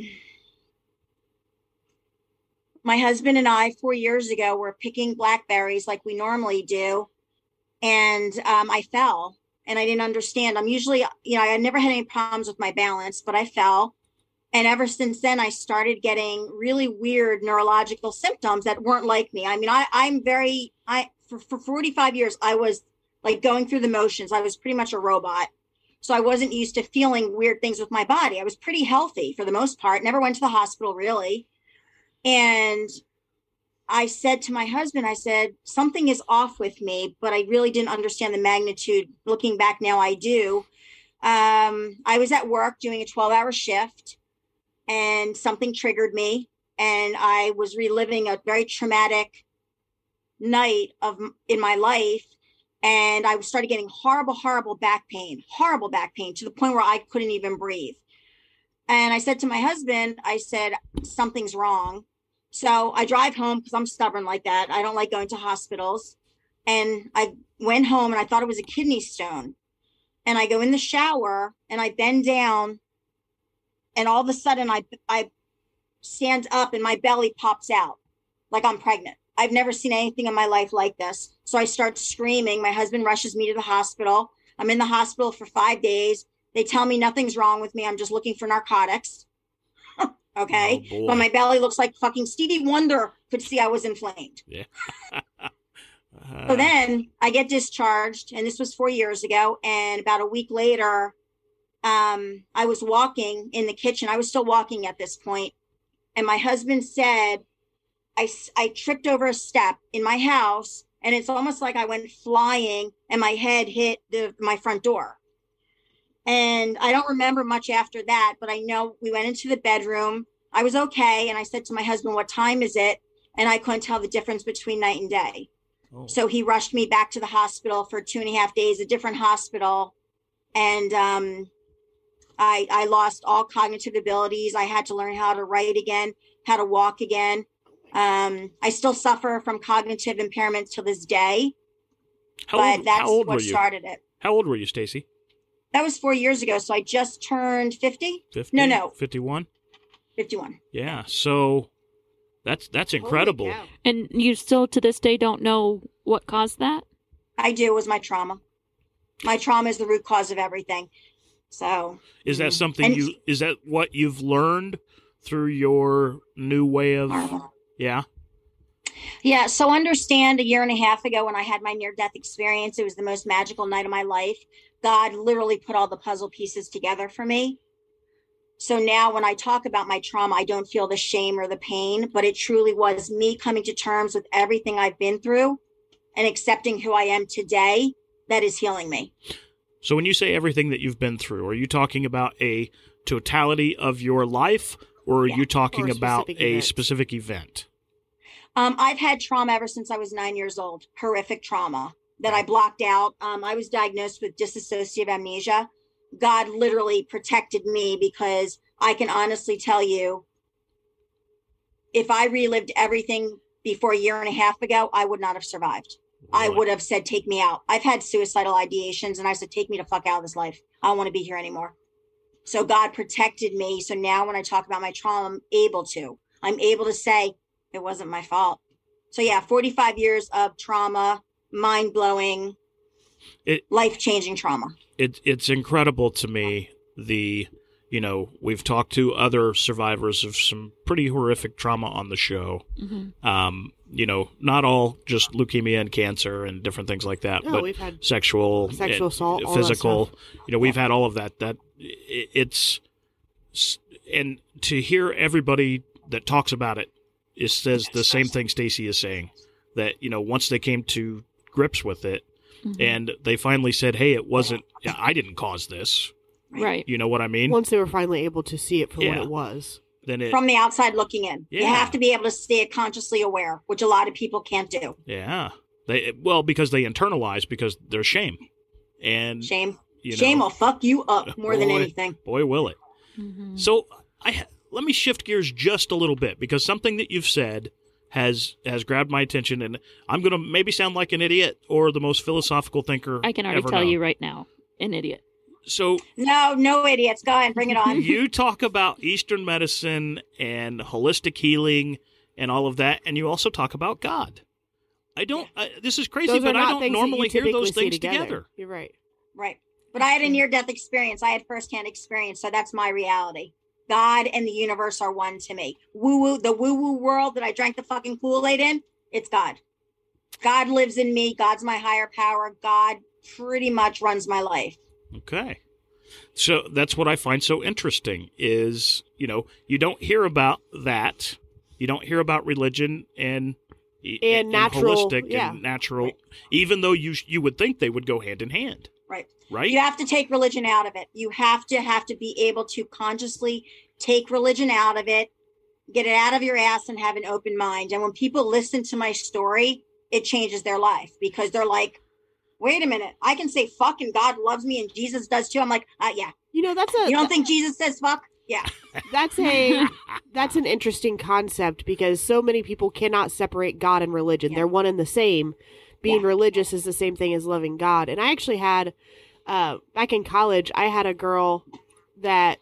my husband and I, four years ago, were picking blackberries like we normally do. And um, I fell, and I didn't understand. I'm usually, you know, I never had any problems with my balance, but I fell. And ever since then, I started getting really weird neurological symptoms that weren't like me. I mean, I, I'm very, I, for, for forty-five years, I was like going through the motions. I was pretty much a robot. So I wasn't used to feeling weird things with my body. I was pretty healthy for the most part, never went to the hospital really. And I said to my husband, I said, something is off with me, but I really didn't understand the magnitude. Looking back now, I do. Um, I was at work doing a twelve hour shift, and something triggered me, and I was reliving a very traumatic night of in my life. And I started getting horrible, horrible back pain, horrible back pain to the point where I couldn't even breathe. And I said to my husband, I said, something's wrong. So I drive home because I'm stubborn like that. I don't like going to hospitals. And I went home, and I thought it was a kidney stone. And I go in the shower, and I bend down, and all of a sudden I, I stand up, and my belly pops out like I'm pregnant. I've never seen anything in my life like this. So I start screaming. My husband rushes me to the hospital. I'm in the hospital for five days. They tell me nothing's wrong with me. I'm just looking for narcotics. Okay. Oh, but my belly looks like fucking Stevie Wonder could see I was inflamed. Yeah. uh, so then I get discharged, and this was four years ago. And about a week later, um, I was walking in the kitchen. I was still walking at this point. And my husband said, I, I tripped over a step in my house, and it's almost like I went flying and my head hit the, my front door. And I don't remember much after that, but I know we went into the bedroom. I was okay. And I said to my husband, what time is it? And I couldn't tell the difference between night and day. Oh. So he rushed me back to the hospital for two and a half days, a different hospital. And um, I, I lost all cognitive abilities. I had to learn how to write again, how to walk again. Um, I still suffer from cognitive impairment to this day. How but old, that's how old what were you? started it. How old were you, Stacey? That was four years ago. So I just turned fifty. fifty? No, no. fifty-one? fifty-one. Yeah. So that's that's incredible. And you still to this day don't know what caused that? I do. It was my trauma. My trauma is the root cause of everything. So is that something and, you is that what you've learned through your new way of yeah? Yeah. So understand, a year and a half ago when I had my near-death experience, it was the most magical night of my life. God literally put all the puzzle pieces together for me. So now when I talk about my trauma, I don't feel the shame or the pain, but it truly was me coming to terms with everything I've been through and accepting who I am today that is healing me. So when you say everything that you've been through, are you talking about a totality of your life, or are yeah, you talking a about a event. specific event? Um, I've had trauma ever since I was nine years old, horrific trauma that I blocked out. Um, I was diagnosed with dissociative amnesia. God literally protected me because I can honestly tell you, if I relived everything before a year and a half ago, I would not have survived. Really? I would have said, take me out. I've had suicidal ideations and I said, take me to fuck out of this life. I don't want to be here anymore. So God protected me. So now when I talk about my trauma, I'm able to, I'm able to say it wasn't my fault. So yeah, forty-five years of trauma, mind-blowing, it, life-changing trauma. It, it's incredible to me, the, you know, we've talked to other survivors of some pretty horrific trauma on the show. Mm-hmm. Um, you know, not all just leukemia and cancer and different things like that, no, but we've had sexual, sexual assault, physical, you know, we've had all of that. That it, it's, and to hear everybody that talks about it, it says the same thing Stacey is saying, that, you know, once they came to grips with it, mm-hmm. and they finally said, hey, it wasn't, I didn't cause this. Right. You know what I mean? Once they were finally able to see it for yeah. what it was. Then it, from the outside looking in. Yeah. You have to be able to stay consciously aware, which a lot of people can't do. Yeah. They well, because they internalize because there's shame. And shame. You know, shame will fuck you up more boy, than anything. Boy, will it. Mm-hmm. So I let me shift gears just a little bit, because something that you've said has has grabbed my attention, and I'm going to maybe sound like an idiot or the most philosophical thinker I can already ever tell known. you right now, an idiot. So no, no idiots. Go ahead, bring it on. You talk about Eastern medicine and holistic healing and all of that, and you also talk about God. I don't. I, this is crazy, those but I don't normally hear those things together. together. You're right. Right, but I had a near-death experience. I had firsthand experience, so that's my reality. God and the universe are one to me. Woo-woo, the woo-woo world that I drank the fucking Kool-Aid in, it's God. God lives in me. God's my higher power. God pretty much runs my life. Okay. So that's what I find so interesting is, you know, you don't hear about that. You don't hear about religion and and, and natural, holistic yeah. and natural, right. even though you you would think they would go hand in hand. Right. Right. You have to take religion out of it. You have to have to be able to consciously take religion out of it, get it out of your ass, and have an open mind. And when people listen to my story, it changes their life, because they're like, wait a minute, I can say fuck and God loves me and Jesus does too. I'm like, uh, yeah. You know, that's a. You don't think Jesus says fuck? Yeah. That's a. That's an interesting concept, because so many people cannot separate God and religion. Yeah. They're one and the same. Being yeah. religious is the same thing as loving God. And I actually had, uh, back in college, I had a girl that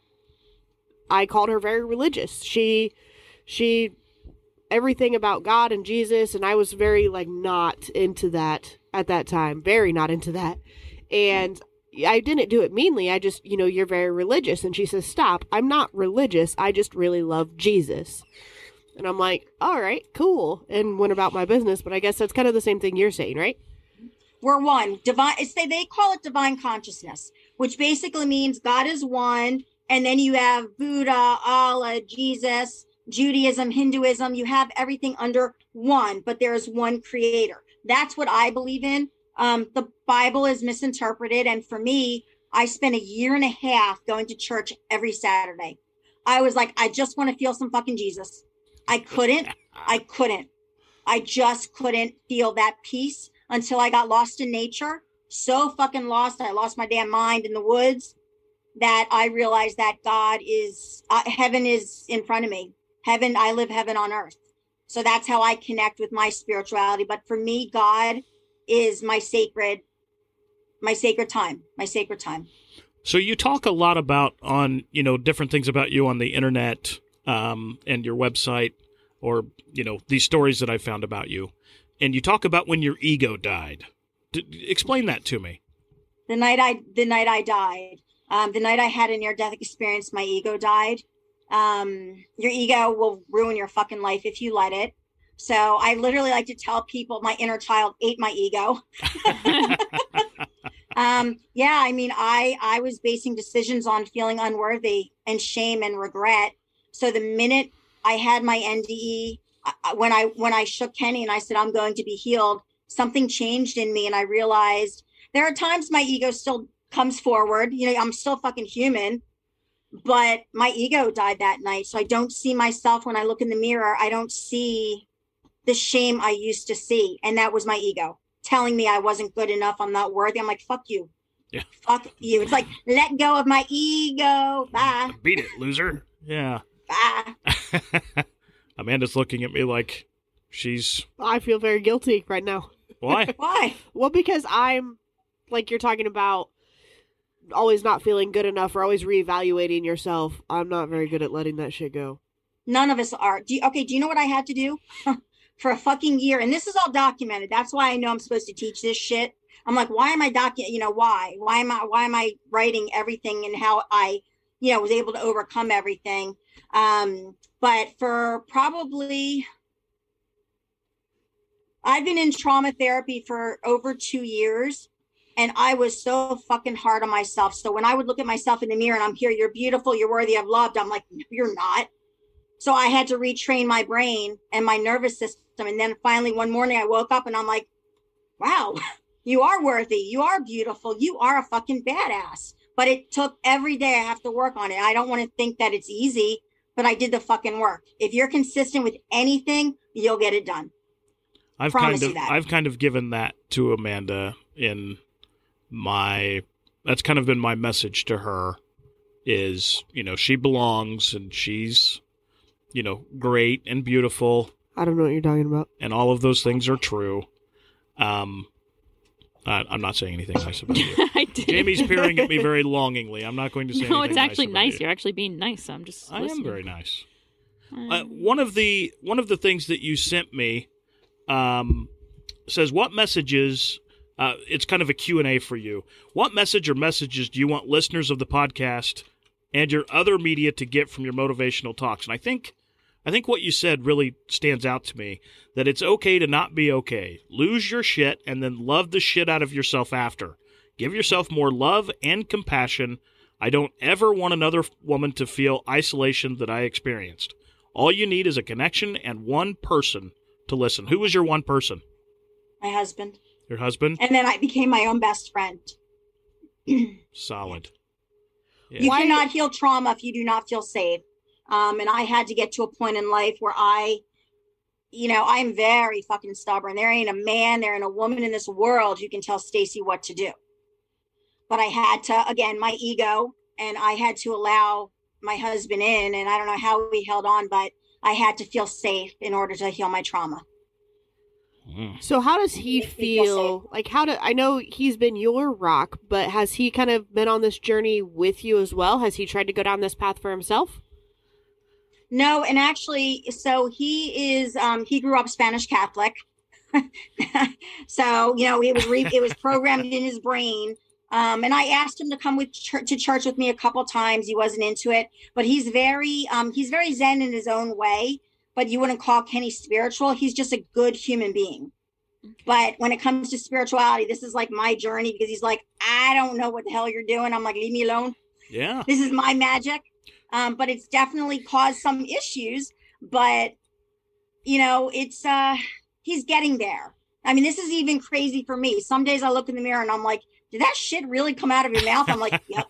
I called her very religious. She, she, everything about God and Jesus, and I was very like not into that at that time, very not into that. And I didn't do it meanly. I just, you know, you're very religious. And she says, stop, I'm not religious. I just really love Jesus. And I'm like, all right, cool. And went about my business. But I guess that's kind of the same thing you're saying, right? We're one. Divine. It's, they, they call it divine consciousness, which basically means God is one. And then you have Buddha, Allah, Jesus, Judaism, Hinduism. You have everything under one, but there is one creator. That's what I believe in. Um, the Bible is misinterpreted. And for me, I spent a year and a half going to church every Saturday. I was like, I just want to feel some fucking Jesus. I couldn't. I couldn't. I just couldn't feel that peace until I got lost in nature. So fucking lost. I lost my damn mind in the woods that I realized that God is, uh, heaven is in front of me. Heaven, I live heaven on earth. So that's how I connect with my spirituality. But for me, God is my sacred, my sacred time, my sacred time. So you talk a lot about on, you know, different things about you on the internet um, and your website or, you know, these stories that I found about you. And you talk about when your ego died. D- explain that to me. The night I, the night I died, um, the night I had a near-death experience, my ego died. Um, your ego will ruin your fucking life if you let it. So I literally like to tell people my inner child ate my ego. um, yeah, I mean, I, I was basing decisions on feeling unworthy and shame and regret. So the minute I had my N D E, I, when I, when I shook Kenny and I said, I'm going to be healed, something changed in me. And I realized there are times my ego still comes forward. You know, I'm still fucking human, but my ego died that night. So I don't see myself when I look in the mirror. I don't see the shame I used to see. And that was my ego telling me I wasn't good enough. I'm not worthy. I'm like, fuck you. Yeah. Fuck you. It's like, let go of my ego. Bye. Beat it, loser. Yeah. Bye. Amanda's looking at me like she's... I feel very guilty right now. Why? Why? Well, because I'm, like you're talking about, always not feeling good enough or always reevaluating yourself. I'm not very good at letting that shit go. None of us are. Do you, okay, do you know what I had to do for a fucking year? And this is all documented. That's why I know I'm supposed to teach this shit. I'm like, why am I docu- you know, why? Why am I why am I writing everything and how I, you know, was able to overcome everything? Um, but for probably I've been in trauma therapy for over two years. And I was so fucking hard on myself. So when I would look at myself in the mirror and I'm here, you're beautiful, you're worthy of love. I'm like, no, you're not. So I had to retrain my brain and my nervous system. And then finally one morning I woke up and I'm like, wow, you are worthy. You are beautiful. You are a fucking badass. But it took every day I have to work on it. I don't want to think that it's easy, but I did the fucking work. If you're consistent with anything, you'll get it done. I've Promise kind of, you that. I've kind of given that to Amanda in my, that's kind of been my message to her is, you know, she belongs and she's, you know, great and beautiful. I don't know what you're talking about. And all of those things are true. Um, I, I'm not saying anything nice about you. I did. Jamie's peering at me very longingly. I'm not going to say no, anything it's actually nice. nice. You're actually being nice. So I'm just I listening. am very nice. Um, Uh, one of the one of the things that you sent me um, says, what messages... Uh, it's kind of a Q and A for you. What message or messages do you want listeners of the podcast and your other media to get from your motivational talks? And I think I think what you said really stands out to me, that it's okay to not be okay. Lose your shit and then love the shit out of yourself after. Give yourself more love and compassion. I don't ever want another woman to feel isolation that I experienced. All you need is a connection and one person to listen. Who was your one person? My husband. Your husband? And then I became my own best friend. Solid. Yeah. You cannot heal trauma if you do not feel safe. Um, and I had to get to a point in life where I, you know, I'm very fucking stubborn. There ain't a man, there ain't a woman in this world who can tell Stacey what to do. But I had to, again, my ego, and I had to allow my husband in, and I don't know how we held on, but I had to feel safe in order to heal my trauma. So how does he feel? Like, how do I know he's been your rock, but has he kind of been on this journey with you as well? Has he tried to go down this path for himself? No, and actually, so he is, um, he grew up Spanish Catholic. So, you know, it was, re- it was programmed in his brain. Um, and I asked him to come with ch- to church with me a couple times. He wasn't into it, but he's very, um, he's very Zen in his own way. But you wouldn't call Kenny spiritual. He's just a good human being. But when it comes to spirituality, this is like my journey because he's like, I don't know what the hell you're doing. I'm like, leave me alone. Yeah. This is my magic. Um, but it's definitely caused some issues. But, you know, it's, uh, he's getting there. I mean, this is even crazy for me. Some days I look in the mirror and I'm like, did that shit really come out of your mouth? I'm like, yep.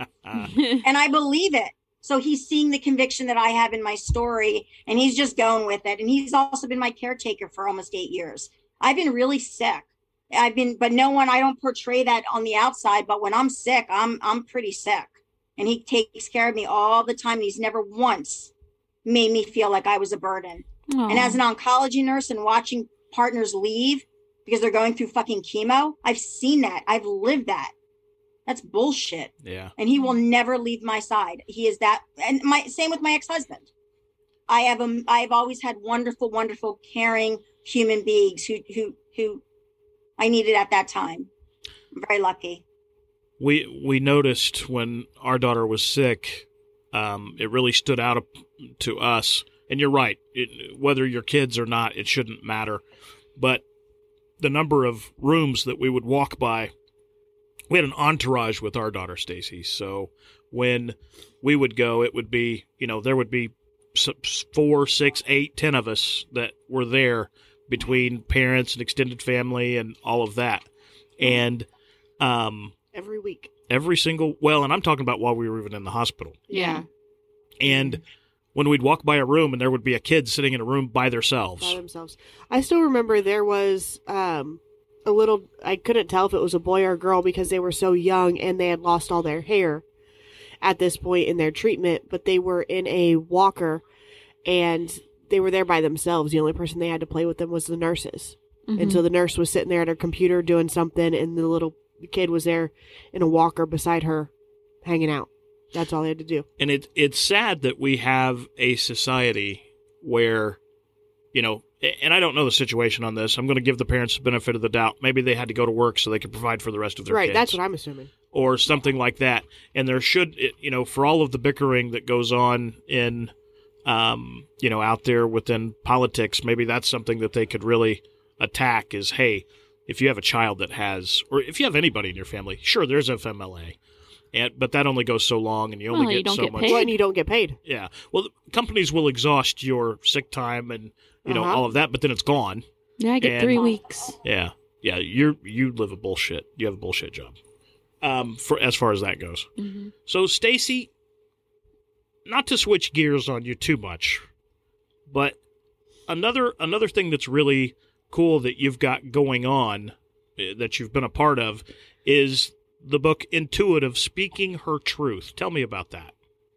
And I believe it. So he's seeing the conviction that I have in my story and he's just going with it. And he's also been my caretaker for almost eight years. I've been really sick. I've been, but no one, I don't portray that on the outside, but when I'm sick, I'm, I'm pretty sick. And he takes care of me all the time. He's never once made me feel like I was a burden. Aww. And as an oncology nurse and watching partners leave because they're going through fucking chemo, I've seen that. I've lived that. That's bullshit. Yeah. And he will never leave my side. He is that. And my same with my ex-husband. I have a, I've always had wonderful, wonderful, caring human beings who, who, who I needed at that time. I'm very lucky. We, we noticed when our daughter was sick, um, it really stood out to us. And you're right. It, whether you're kids or not, it shouldn't matter. But the number of rooms that we would walk by, we had an entourage with our daughter, Stacey. So when we would go, it would be, you know, there would be four, six, eight, ten of us that were there between parents and extended family and all of that. And um, every week, every single, well, and I'm talking about while we were even in the hospital. Yeah. And when we'd walk by a room and there would be a kid sitting in a room by themselves. By themselves. I still remember there was um, a little, I couldn't tell if it was a boy or a girl because they were so young and they had lost all their hair at this point in their treatment, but they were in a walker and they were there by themselves. The only person they had to play with them was the nurses. Mm-hmm. And so the nurse was sitting there at her computer doing something and the little kid was there in a walker beside her hanging out. That's all they had to do. And it it's sad that we have a society where, you know, and I don't know the situation on this. I'm going to give the parents the benefit of the doubt. Maybe they had to go to work so they could provide for the rest of their right, kids. Right, that's what I'm assuming. Or something like that. And there should, you know, for all of the bickering that goes on in, um, you know, out there within politics, maybe that's something that they could really attack is, hey, if you have a child that has, or if you have anybody in your family, sure, there's F M L A. And, but that only goes so long, and you only well, get you don't so get much. Paid. Well, and you don't get paid. Yeah. Well, companies will exhaust your sick time and you know uh-huh. all of that, but then it's gone. Yeah, I get and, three weeks. Yeah, yeah. You you live a bullshit. You have a bullshit job. Um, for as far as that goes. Mm-hmm. So, Stacey, not to switch gears on you too much, but another another thing that's really cool that you've got going on, uh, that you've been a part of, is the book Intuitive, Speaking Her Truth. Tell me about that.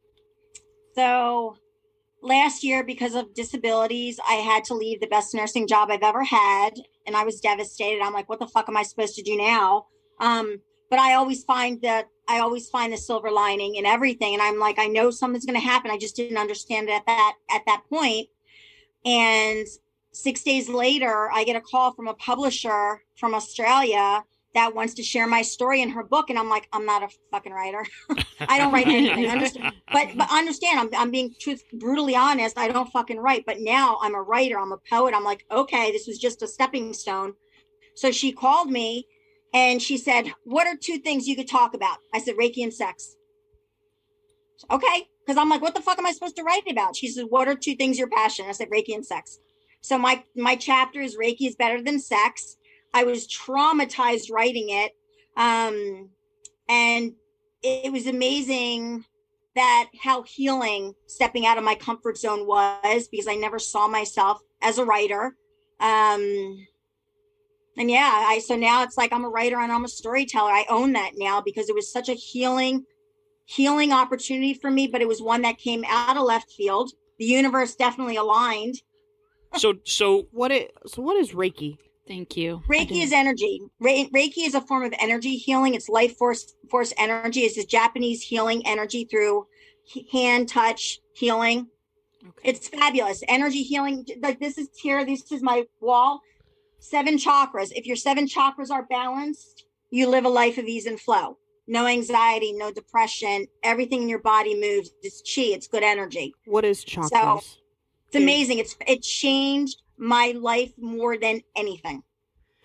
So last year, because of disabilities, I had to leave the best nursing job I've ever had. And I was devastated. I'm like, what the fuck am I supposed to do now? Um, but I always find that I always find the silver lining in everything. And I'm like, I know something's going to happen. I just didn't understand it at that, at that point. And six days later, I get a call from a publisher from Australia that wants to share my story in her book. And I'm like, I'm not a fucking writer. I don't write anything. Understand? But, but understand, I'm, I'm being truth, brutally honest. I don't fucking write, but now I'm a writer. I'm a poet. I'm like, okay, this was just a stepping stone. So she called me and she said, what are two things you could talk about? I said, Reiki and sex. Okay. Cause I'm like, what the fuck am I supposed to write about? She said, what are two things you're passionate? I said, Reiki and sex. So my, my chapter is Reiki is better than sex. I was traumatized writing it. Um, and it was amazing that how healing stepping out of my comfort zone was, because I never saw myself as a writer. Um, and yeah, I, so now it's like, I'm a writer and I'm a storyteller. I own that now because it was such a healing, healing opportunity for me, but it was one that came out of left field. The universe definitely aligned. So, so what it, so what is Reiki? Thank you. Reiki is energy. Re- Reiki is a form of energy healing. It's life force force energy. It's a Japanese healing energy through hand touch healing. Okay. It's fabulous. Energy healing. Like this is here. This is my wall. Seven chakras. If your seven chakras are balanced, you live a life of ease and flow. No anxiety, no depression. Everything in your body moves. It's chi. It's good energy. What is chakras? So it's amazing. It's it changed my life more than anything.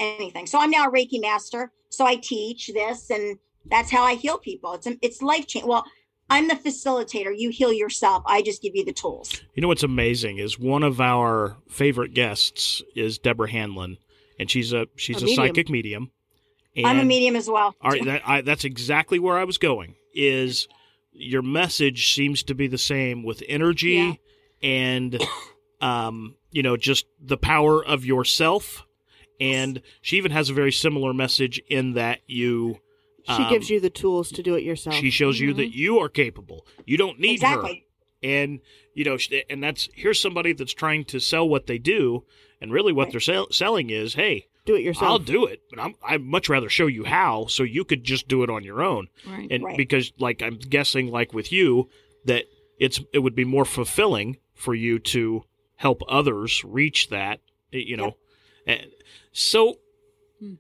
anything. So I'm now a Reiki master. So I teach this, and that's how I heal people. It's it's life change. Well, I'm the facilitator. You heal yourself. I just give you the tools. You know what's amazing is one of our favorite guests is Deborah Hanlon, and she's a she's a, a medium. psychic medium. And I'm a medium as well. All right, that, I, that's exactly where I was going. Is your message seems to be the same with energy yeah. and um, you know, just the power of yourself. And she even has a very similar message in that you. She um, gives you the tools to do it yourself. She shows mm-hmm. you that you are capable. You don't need exactly. her. And you know, and that's here's somebody that's trying to sell what they do, and really what right. they're sell- selling is, hey, do it yourself. I'll do it, but I'm, I'd much rather show you how, so you could just do it on your own. Right. And right. because, like, I'm guessing, like with you, that it's it would be more fulfilling for you to help others reach that, you know. Yep. And so, hmm.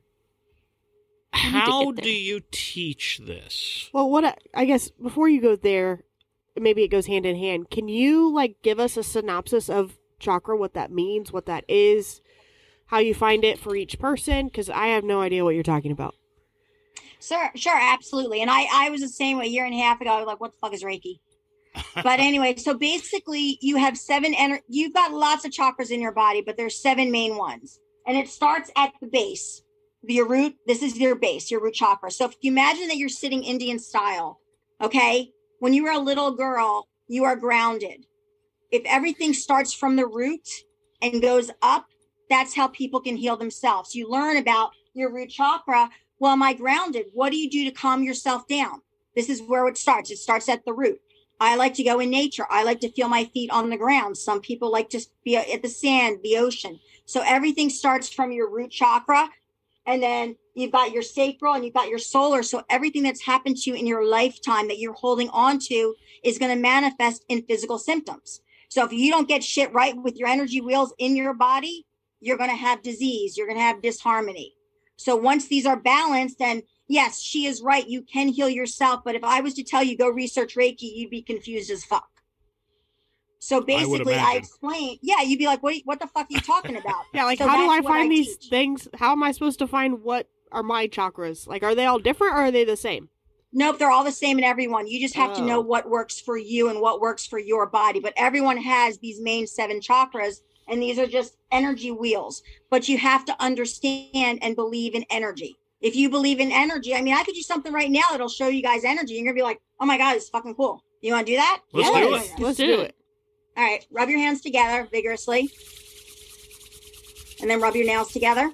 how do you teach this? Well, what I, I guess before you go there, maybe it goes hand in hand. Can you like give us a synopsis of chakra, what that means, what that is? How you find it for each person, because I have no idea what you're talking about. Sure, sure, absolutely. And I, I was the same way a year and a half ago. I was like, what the fuck is Reiki? But anyway, so basically you have seven, ener- you've got lots of chakras in your body, but there's seven main ones. And it starts at the base. Your root, this is your base, your root chakra. So if you imagine that you're sitting Indian style, okay? When you were a little girl, you are grounded. If everything starts from the root and goes up, that's how people can heal themselves. You learn about your root chakra. Well, am I grounded? What do you do to calm yourself down? This is where it starts. It starts at the root. I like to go in nature. I like to feel my feet on the ground. Some people like to be at the sand, the ocean. So everything starts from your root chakra. And then you've got your sacral and you've got your solar. So everything that's happened to you in your lifetime that you're holding on to is going to manifest in physical symptoms. So if you don't get shit right with your energy wheels in your body, you're going to have disease. You're going to have disharmony. So once these are balanced, and yes, she is right. You can heal yourself. But if I was to tell you, go research Reiki, you'd be confused as fuck. So basically, I, I explain. Yeah, you'd be like, what, what the fuck are you talking about? Yeah, like, so how do I find I these teach. things? How am I supposed to find what are my chakras? Like, are they all different or are they the same? Nope, they're all the same in everyone. You just have oh. to know what works for you and what works for your body. But everyone has these main seven chakras. And these are just energy wheels, but you have to understand and believe in energy. If you believe in energy, I mean, I could do something right now that'll show you guys energy. You're going to be like, oh my God, it's fucking cool. You want to do that? Let's yeah, do let's it. do Let's do it. All right. Rub your hands together vigorously. And then rub your nails together.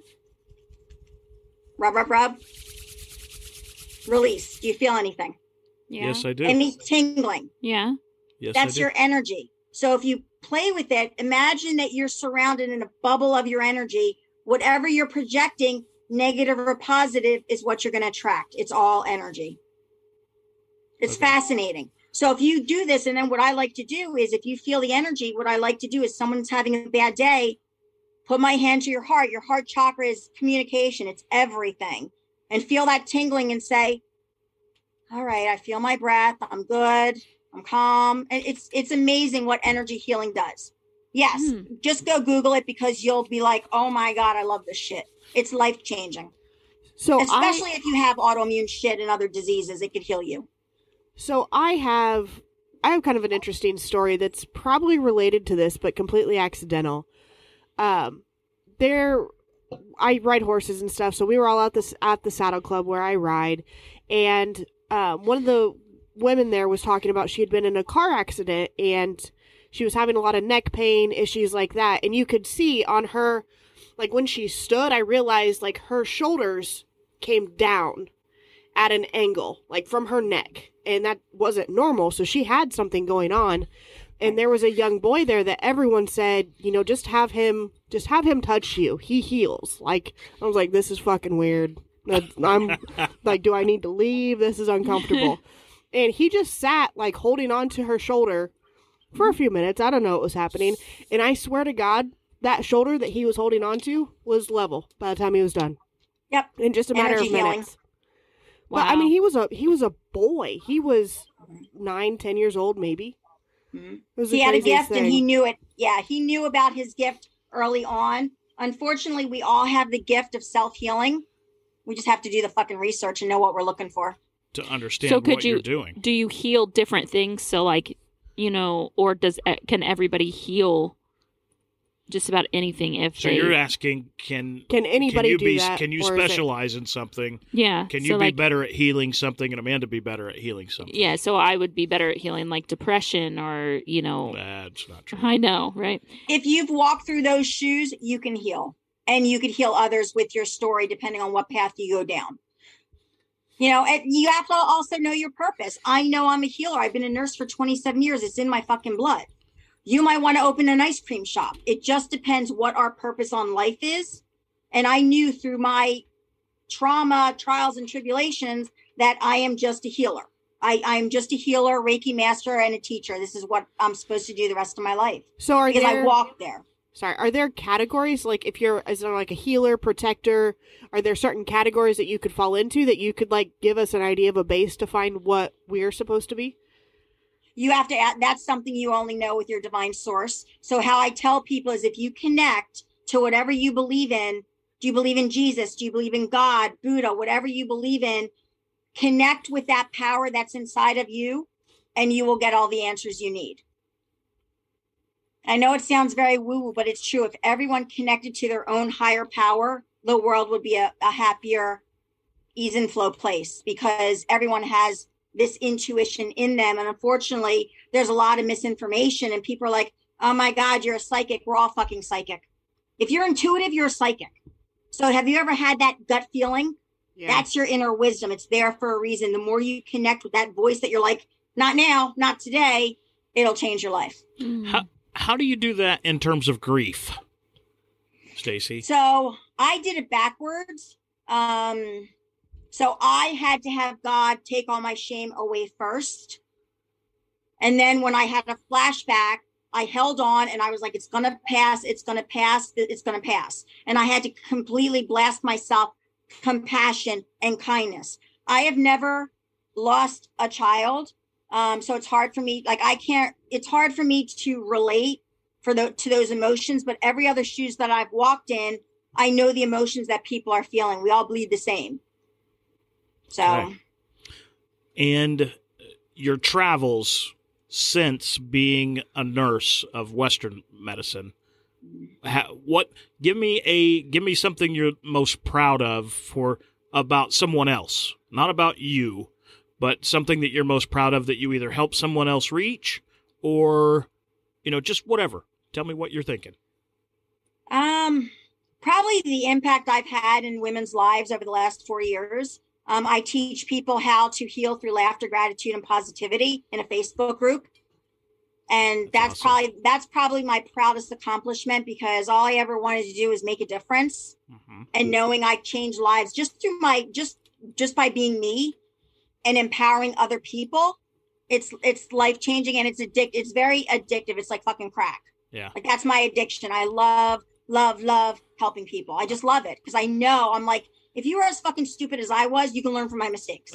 Rub, rub, rub. Release. Do you feel anything? Yeah. Yes, I do. Any tingling? Yeah. Yes, That's I do. your energy. So if you play with it, imagine that you're surrounded in a bubble of your energy. Whatever you're projecting, negative or positive, is what you're going to attract. It's all energy. It's okay. Fascinating. So if you do this, and then what I like to do is, if you feel the energy, what I like to do is, someone's having a bad day, put my hand to your heart. Your heart chakra is communication. It's everything. And feel that tingling and say, all right, I feel my breath. I'm good. I'm calm. And it's it's amazing what energy healing does. Yes, mm. Just go Google it, because you'll be like, oh my God, I love this shit. It's life changing. So especially I, if you have autoimmune shit and other diseases, it could heal you. So I have I have kind of an interesting story that's probably related to this, but completely accidental. Um, there, I ride horses and stuff, so we were all at this at the saddle club where I ride, and um, one of the women there was talking about she had been in a car accident and she was having a lot of neck pain, issues like that. And you could see on her, like when she stood, I realized like her shoulders came down at an angle, like from her neck. And that wasn't normal. So she had something going on. And there was a young boy there that everyone said, you know, just have him, just have him touch you. He heals. Like, I was like, this is fucking weird. I'm like, do I need to leave? This is uncomfortable. And he just sat, like, holding on to her shoulder for a few minutes. I don't know what was happening. And I swear to God, that shoulder that he was holding on to was level by the time he was done. Yep. In just a matter Energy of minutes. Wow. But, I mean, he was a he was a boy. He was nine, ten years old, maybe. Mm-hmm. He had a gift, thing. And he knew it. Yeah, he knew about his gift early on. unfortunately, we all have the gift of self-healing. We just have to do the fucking research and know what we're looking for. To understand so could what you, you're doing. Do you heal different things? So like, you know, or does can everybody heal just about anything if so they... you're asking, can can anybody can you do be, that? Can you specialize in something? Yeah. Can you so be like, better at healing something and Amanda be better at healing something? Yeah, so I would be better at healing like depression or, you know... That's not true. I know, right? If you've walked through those shoes, you can heal. And you could heal others with your story, depending on what path you go down. You know, and you have to also know your purpose. I know I'm a healer. I've been a nurse for twenty-seven years. It's in my fucking blood. You might want to open an ice cream shop. It just depends what our purpose on life is. And I knew through my trauma, trials, and tribulations that I am just a healer. I, I'm just a healer, Reiki master, and a teacher. This is what I'm supposed to do the rest of my life. So are because there, I walked there. Sorry, are there categories? Like if you're, is there like a healer, protector? Are there certain categories that you could fall into that you could like give us an idea of a base to find what we're supposed to be? You have to add, that's something you only know with your divine source. So how I tell people is if you connect to whatever you believe in, do you believe in Jesus? Do you believe in God, Buddha, whatever you believe in, connect with that power that's inside of you and you will get all the answers you need. I know it sounds very woo-woo, but it's true. If everyone connected to their own higher power, the world would be a, a happier, ease and flow place because everyone has this intuition in them. And unfortunately, there's a lot of misinformation and people are like, oh my God, you're a psychic. We're all fucking psychic. If you're intuitive, you're a psychic. So have you ever had that gut feeling? Yeah. That's your inner wisdom. It's there for a reason. The more you connect with that voice that you're like, not now, not today, it'll change your life. How, how do you do that in terms of grief, Stacey? So I did it backwards. Um, So I had to have God take all my shame away first. And then when I had a flashback, I held on and I was like, it's going to pass. It's going to pass. It's going to pass. And I had to completely blast myself compassion and kindness. I have never lost a child. Um, so it's hard for me. Like I can't, it's hard for me to relate for the, to those emotions, but every other shoes that I've walked in, I know the emotions that people are feeling. We all bleed the same. So, okay. And your travels since being a nurse of Western medicine, ha, what give me a give me something you're most proud of for about someone else, not about you, but something that you're most proud of that you either help someone else reach or, you know, just whatever. Tell me what you're thinking. Um, probably the impact I've had in women's lives over the last four years. Um, I teach people how to heal through laughter, gratitude, and positivity in a Facebook group. And that's awesome. probably that's probably my proudest accomplishment because all I ever wanted to do is make a difference. Mm-hmm. And knowing I changed lives just through my just just by being me and empowering other people. It's it's life changing and it's addict it's very addictive. It's like fucking crack. Yeah. Like that's my addiction. I love, love, love helping people. I just love it because I know I'm like, if you were as fucking stupid as I was, you can learn from my mistakes.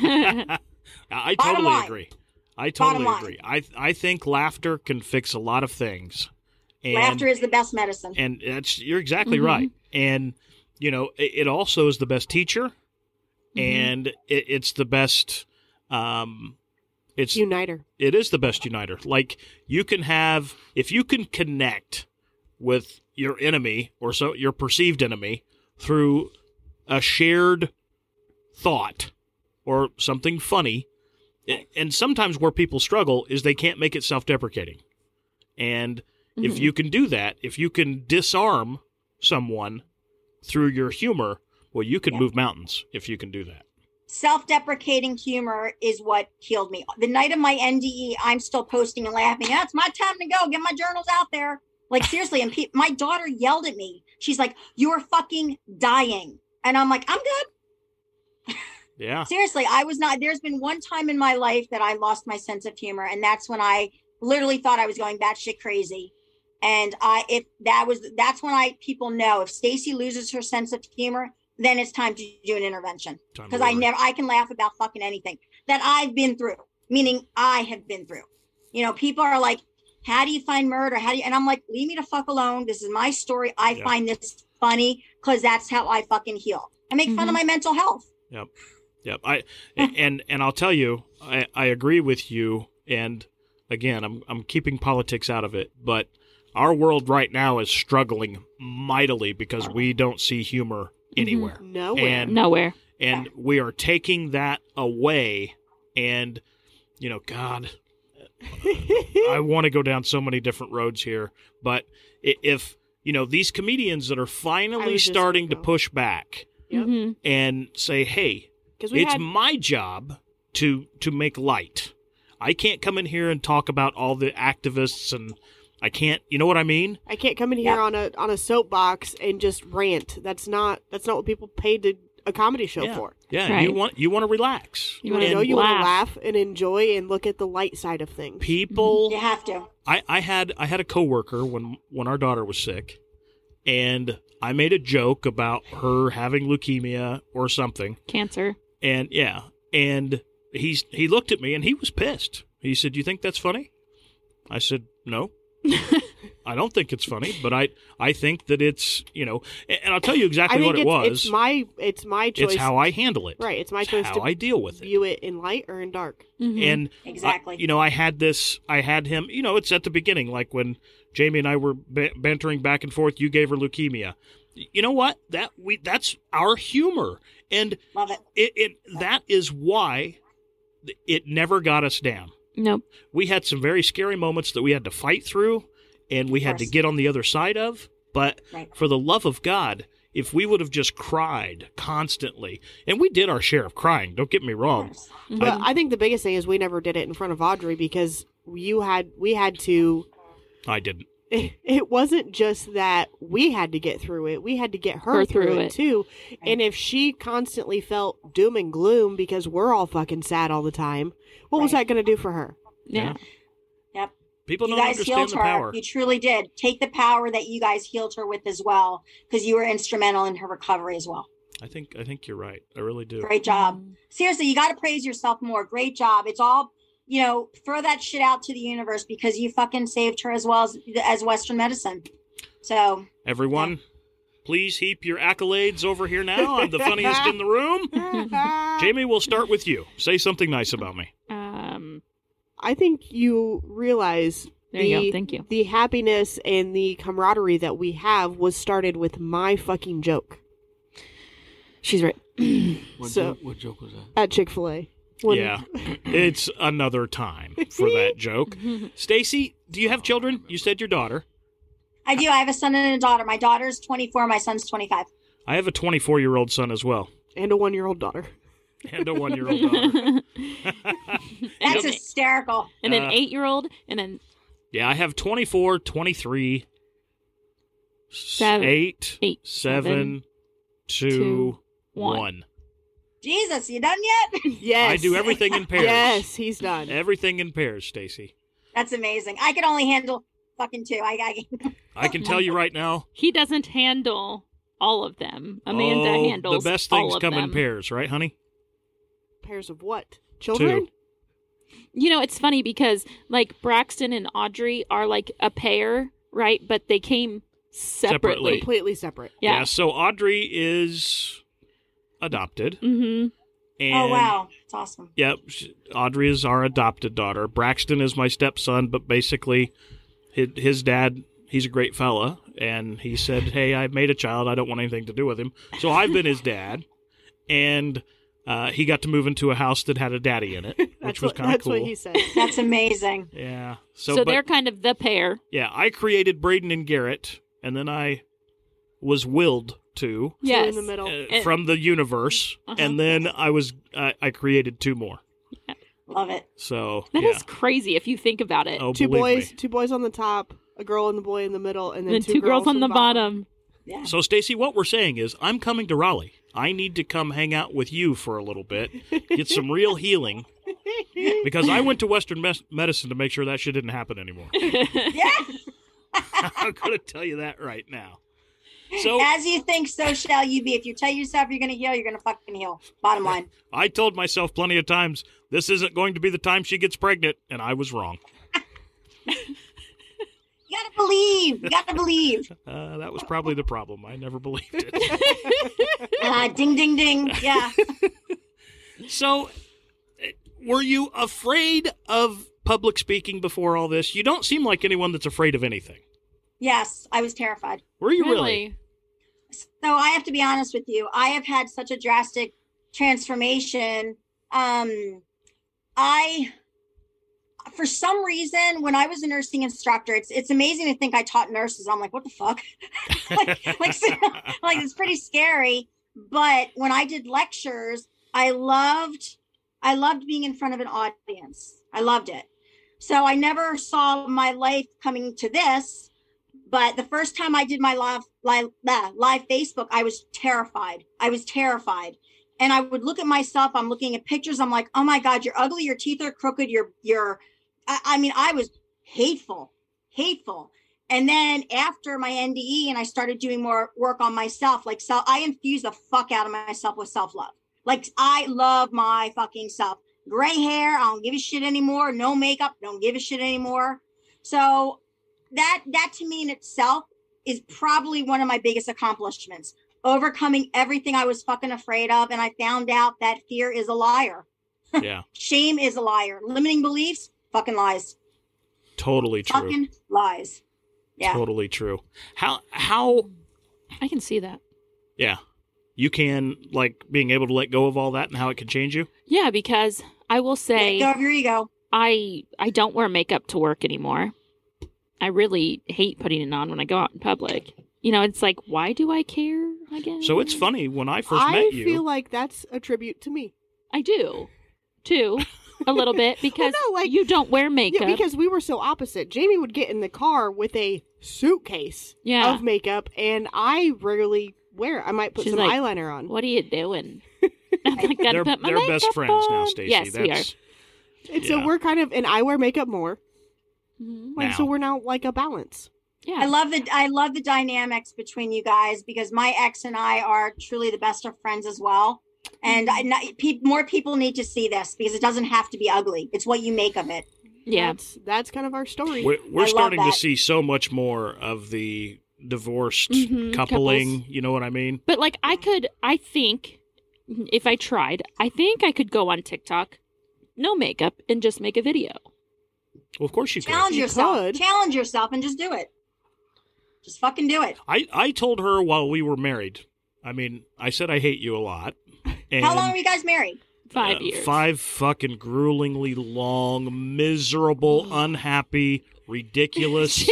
I totally agree. I totally agree. I I think laughter can fix a lot of things. And, laughter is the best medicine. And that's you're exactly mm-hmm. right. And you know, it, it also is the best teacher, mm-hmm. and it, it's the best. Um, it's uniter. It is the best uniter. Like you can have if you can connect with your enemy or so your perceived enemy through a shared thought or something funny. And sometimes where people struggle is they can't make it self-deprecating. And mm-hmm. if you can do that, if you can disarm someone through your humor, well, you can yeah. move mountains if you can do that. Self-deprecating humor is what healed me. The night of my N D E, I'm still posting and laughing. Yeah, it's my time to go. Get my journals out there. Like, seriously. And pe- my daughter yelled at me. She's like, you're fucking dying. And I'm like, I'm good. Yeah. Seriously, I was not, there's been one time in my life that I lost my sense of humor. And that's when I literally thought I was going batshit crazy. And I, if that was, that's when I, people know if Stacey loses her sense of humor, then it's time to do an intervention. Because I never, I can laugh about fucking anything that I've been through, meaning I have been through. You know, people are like, how do you find murder? How do you, and I'm like, leave me the fuck alone. This is my story. I Yep. find this funny because that's how I fucking heal. I make fun of my mental health. Yep. Yep. I and and I'll tell you, I, I agree with you. And again, I'm I'm keeping politics out of it, but our world right now is struggling mightily because we don't see humor anywhere. Mm-hmm. Nowhere. And, Nowhere. And we are taking that away. And, you know, God, I want to go down so many different roads here. But if, you know, these comedians that are finally starting to push back Mm-hmm. and say, hey, we it's had- my job to to make light. I can't come in here and talk about all the activists, and I can't, you know what I mean? I can't come in here on a on a soapbox and just rant. That's not that's not what people paid to a comedy show Yeah. for. Yeah, Right. you want you want to relax. You want to And know, you want to laugh. laugh and enjoy and look at the light side of things. people. You have to. I, I had I had a coworker when when our daughter was sick, and I made a joke about her having leukemia or something. Cancer. And yeah, and he's he looked at me and he was pissed. He said, "You think that's funny?" I said, "No, I don't think it's funny, but I I think that it's, you know." And, and I'll tell you I exactly think what it it's, was. it's my it's my choice. It's how I handle it. Right, it's my It's choice how to I deal with it. view it in light or in dark. Mm-hmm. And Exactly. I, you know, I had this. I had him. You know, it's at the beginning, like when Jamie and I were ba- bantering back and forth. You gave her leukemia. You know what? That we that's our humor, and Love it. it, it that is why it never got us down. Nope. We had some very scary moments that we had to fight through, and we had to course. get on the other side of. But Right. for the love of God, if we would have just cried constantly, and we did our share of crying, don't get me wrong. But I think the biggest thing is we never did it in front of Audrey because you had we had to. I didn't. It wasn't just that we had to get through it; we had to get her, Her through, through it, it. too. And if she constantly felt doom and gloom because we're all fucking sad all the time, what was Right. that going to do for her? Yeah. Yep. People You don't guys understand healed the her. power. You truly did. Take the power that you guys healed her with as well, because you were instrumental in her recovery as well. I think I think you're right. I really do. Great job. Seriously, you got to praise yourself more. Great job. It's all, you know, throw that shit out to the universe because you fucking saved her as well as, as Western medicine. So, Everyone, please heap your accolades over here now. I'm the funniest in the room. Jamie, we'll start with you. Say something nice about me. Um. I think you realize There the, you go. Thank you. the happiness and the camaraderie that we have was started with my fucking joke She's right. What, So- joke, what joke was that? at Chick-fil-A. Yeah, it's another time for that joke. Stacy, do you have children? You said your daughter. I do. I have a son and a daughter. My daughter's twenty-four. My son's twenty-five. I have a twenty-four-year-old son as well, And a one-year-old daughter. and a one-year-old daughter. That's hysterical. And an Uh, eight-year-old, and then Yeah, I have twenty-four, twenty-three, Seven, eight, eight, seven, seven, two, two, one. one. Jesus, you done yet? Yes. I do everything in pairs. Yes, he's done. Everything in pairs, Stacy. That's amazing. I can only handle fucking two. I, I I can tell you right now. he doesn't handle all of them. Amanda oh, handles the best all things of come in them. pairs, right, honey? Pairs of what? Children? Two. You know, it's funny because like Braxton and Audrey are like a pair, right? But they came separately. Separately. Completely separate. Yeah. So Audrey is adopted. Mm-hmm. And oh, wow. That's awesome. Yep. sh- Audrey is our adopted daughter. Braxton is my stepson, but basically his, his dad, he's a great fella. And he said, hey, I made a child. I don't want anything to do with him. So I've been his dad. And uh, he got to move into a house that had a daddy in it, which That's was what, kind of that's cool. what he said. That's amazing. Yeah. So, So, but, they're kind of the pair. yeah, I created Braden and Garrett, and then I was willed to Yes. Two in the middle. uh, And- from the universe, Uh-huh. and then I was uh, I created two more. Love it. So That is yeah. crazy if you think about it. Oh, two believe boys, me. two boys on the top, a girl and the boy in the middle, and then, and then two girls on the bottom. Yeah. So Stacy, what we're saying is, I'm coming to Raleigh. I need to come hang out with you for a little bit, get some real healing, because I went to Western mes- medicine to make sure that shit didn't happen anymore. Yeah. I'm going to tell you that right now. So As you think, so shall you be. If you tell yourself you're going to heal, you're going to fucking heal. Bottom line. I told myself plenty of times, this isn't going to be the time she gets pregnant, and I was wrong. believe. You gotta believe. Uh, that was probably the problem. I never believed it. uh, ding, ding, ding. Yeah. So, were you afraid of public speaking before all this? You don't seem like anyone that's afraid of anything. Yes, I was terrified. Were you really? really? So I have to be honest with you. I have had such a drastic transformation. Um, I, for some reason, when I was a nursing instructor, it's it's amazing to think I taught nurses. I'm like, what the fuck? like, like, so, like, it's pretty scary. But when I did lectures, I loved, I loved being in front of an audience. I loved it. So I never saw my life coming to this. But the first time I did my live, live, live Facebook, I was terrified. I was terrified. And I would look at myself. I'm looking at pictures. I'm like, oh, my God, you're ugly. Your teeth are crooked. You're, you're, I, I mean, I was hateful, hateful. And then after my N D E and I started doing more work on myself, like, so I infused the fuck out of myself with self-love. Like, I love my fucking self. Gray hair. I don't give a shit anymore. No makeup. Don't give a shit anymore. So that that to me in itself is probably one of my biggest accomplishments, overcoming everything I was fucking afraid of. And I found out that fear is a liar. Yeah. Shame is a liar. Limiting beliefs, fucking lies. Totally true. Fucking lies. Yeah. Totally true. How, how, I can see that. Yeah. You can, like, being able to let go of all that and how it can change you? Yeah, because I will say, let go of your ego. I, I don't wear makeup to work anymore. I really hate putting it on when I go out in public. You know, it's like, why do I care, I guess? So it's funny, when I first I met you... I feel like that's a tribute to me. I do, too, a little bit, because well, no, like, you don't wear makeup. Yeah, because we were so opposite. Jamie would get in the car with a suitcase yeah. of makeup, and I rarely wear it. I might put She's some like, eyeliner on. What are you doing? I'm like, gotta they're put my they're makeup best friends on. now, Stacey. Yes, that's... we are. And yeah. so we're kind of, and I wear makeup more. Mm-hmm. Like, so we're now like a balance. Yeah. I love the I love the dynamics between you guys because my ex and I are truly the best of friends as well. And I, not, pe- more people need to see this because it doesn't have to be ugly. It's what you make of it. Yeah, that's, that's kind of our story. We're, we're starting to see so much more of the divorced mm-hmm, coupling. couples. You know what I mean? But like, I could, I think, if I tried, I think I could go on TikTok, no makeup, and just make a video. Well, of course you could. Challenge You yourself. could. Challenge yourself and just do it. Just fucking do it. I, I told her while we were married. I mean, I said I hate you a lot. And, How long were you guys married? Five uh, years. Five fucking gruelingly long, miserable, unhappy, ridiculous,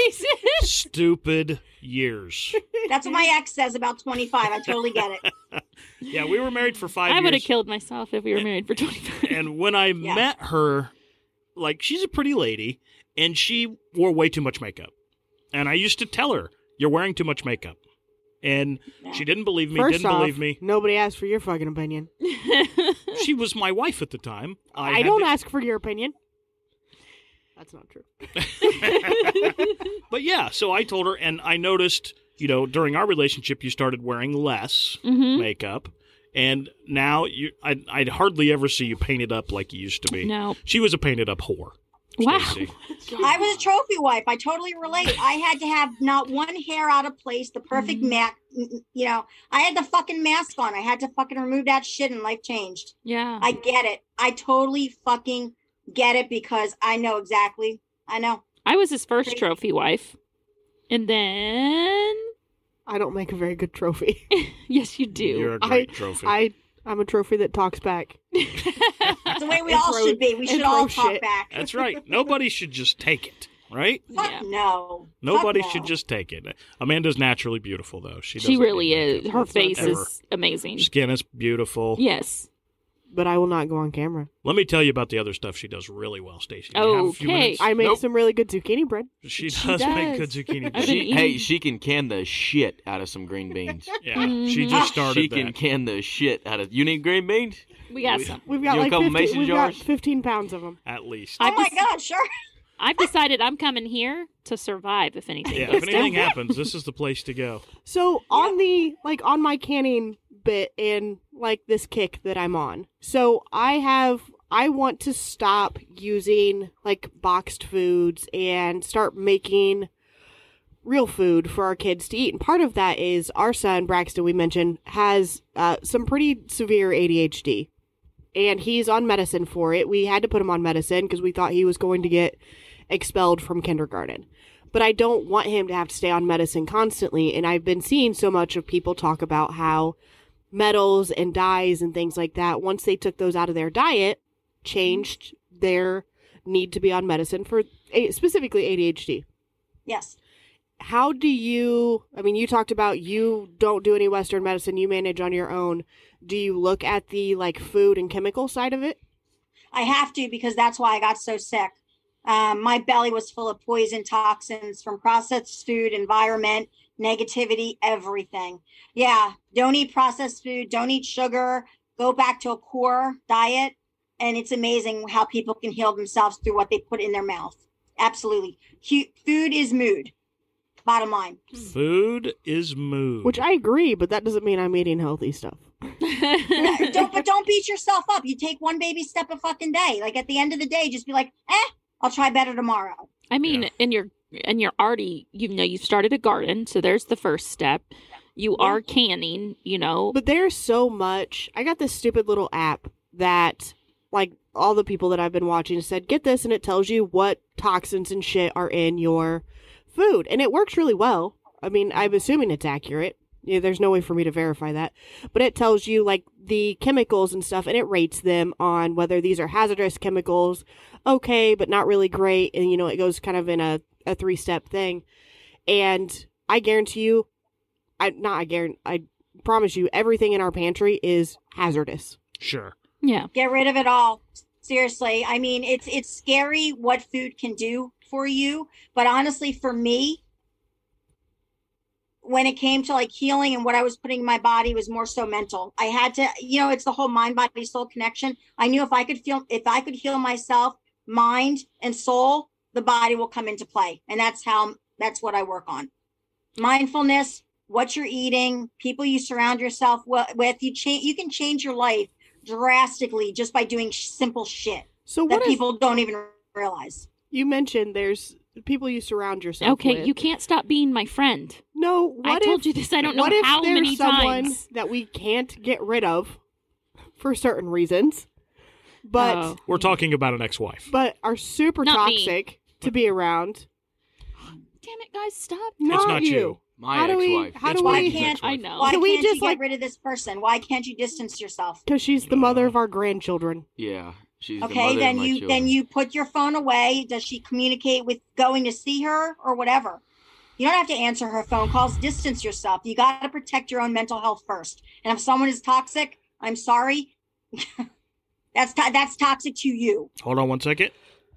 stupid years. That's what my ex says about twenty-five. I totally get it. Yeah, we were married for five I years. would have killed myself if we were married for twenty-five. And when I Yeah. met her, like, she's a pretty lady, and she wore way too much makeup. And I used to tell her, you're wearing too much makeup. And she didn't believe me, First didn't off, believe me. Nobody asked for your fucking opinion. She was my wife at the time. I, I had don't to- ask for your opinion. That's not true. But yeah, so I told her, and I noticed, you know, during our relationship, you started wearing less Mhm. makeup. And now you, I, I'd hardly ever see you painted up like you used to be. No. She was a painted up whore. Wow. Stacey. I was a trophy wife. I totally relate. I had to have not one hair out of place, the perfect Mm-hmm. mask. You know, I had the fucking mask on. I had to fucking remove that shit and life changed. Yeah. I get it. I totally fucking get it because I know exactly. I know. I was his first Crazy. trophy wife. And then... I don't make a very good trophy. Yes, you do. You're a great I, trophy. I, I'm a trophy that talks back. That's the way we And all throw- should be. We and should throw all talk shit. back. That's right. Nobody should just take it, right? Fuck Yeah. no. Nobody Fuck no. should just take it. Amanda's naturally beautiful, though. She, She doesn't really need is. makeup. Her face Ever. is amazing. Skin is beautiful. Yes. But I will not go on camera. Let me tell you about the other stuff she does really well, Stacey. Do you have a few Okay. minutes? I make Nope. some really good zucchini bread. She She does, make good does. zucchini. I've bread. been She, eating- hey, she can can the shit out of some green beans. Yeah, Mm-hmm. she just started She that. can can the shit out of. You need green beans? We got some. We've got You want like a couple fifteen, mason we've jars? got fifteen pounds of them. At least. Oh I've my just- God, sure. I've decided I'm coming here to survive if anything Yeah, goes if anything down. happens, this is the place to go. So on the like on my canning bit and like this kick that I'm on. So I have I want to stop using like boxed foods and start making real food for our kids to eat. And part of that is our son, Braxton, we mentioned, has uh, some pretty severe A D H D. And he's on medicine for it. We had to put him on medicine because we thought he was going to get expelled from kindergarten. But I don't want him to have to stay on medicine constantly. And I've been seeing so much of people talk about how metals and dyes and things like that, once they took those out of their diet, changed their need to be on medicine for specifically A D H D. Yes. How do you, I mean, you talked about you don't do any Western medicine, you manage on your own. Do you look at the like food and chemical side of it? I have to, because that's why I got so sick. Um, my belly was full of poison toxins from processed food, environment, negativity, everything. Yeah. Don't eat processed food. Don't eat sugar. Go back to a core diet. And it's amazing how people can heal themselves through what they put in their mouth. Absolutely. Food is mood. Bottom line. Food is mood. Which I agree, but that doesn't mean I'm eating healthy stuff. don't, but don't beat yourself up. You take one baby step a fucking day. Like at the end of the day, just be like, eh, I'll try better tomorrow. I mean, yeah. and you're and you're already, you know, you've started a garden, so there's the first step. You yeah. are canning, you know. But there's so much. I got this stupid little app that, like, all the people that I've been watching said, get this, and it tells you what toxins and shit are in your food. And it works really well. I mean, I'm assuming it's accurate. Yeah, there's no way for me to verify that. But it tells you, like, the chemicals and stuff, and it rates them on whether these are hazardous chemicals, okay, but not really great. And, you know, it goes kind of in a, a three-step thing. And I guarantee you, I not I guarantee, I promise you, everything in our pantry is hazardous. Sure. Yeah. Get rid of it all. Seriously. I mean, it's it's scary what food can do for you. But honestly, for me, when it came to like healing and what I was putting in my body was more so mental. I had to, you know, it's the whole mind, body, soul connection. I knew if I could feel, if I could heal myself, mind and soul, the body will come into play. And that's how, that's what I work on. Mindfulness, what you're eating, people you surround yourself with, you change, you can change your life drastically just by doing sh- simple shit so that if, people don't even realize. You mentioned there's people you surround yourself okay, with. Okay, you can't stop being my friend. No, what I told if, you this. I don't know what if how there's many someone times that we can't get rid of for certain reasons, but oh. we're talking about an ex-wife, but are super not toxic me. to be around. Damn it, guys, stop! Not it's not you. you. My how do we? ex-wife. How It's do my we? ex-wife. I know. Why Can can't we you just, get like- rid of this person? Why can't you distance yourself? Because she's the mother of our grandchildren. Yeah, she's the Okay, mother then of my you children. then you put your phone away. Does she communicate with going to see her or whatever? You don't have to answer her phone calls. Distance yourself. You got to protect your own mental health first. And if someone is toxic, I'm sorry. that's to- that's toxic to you. Hold on one second.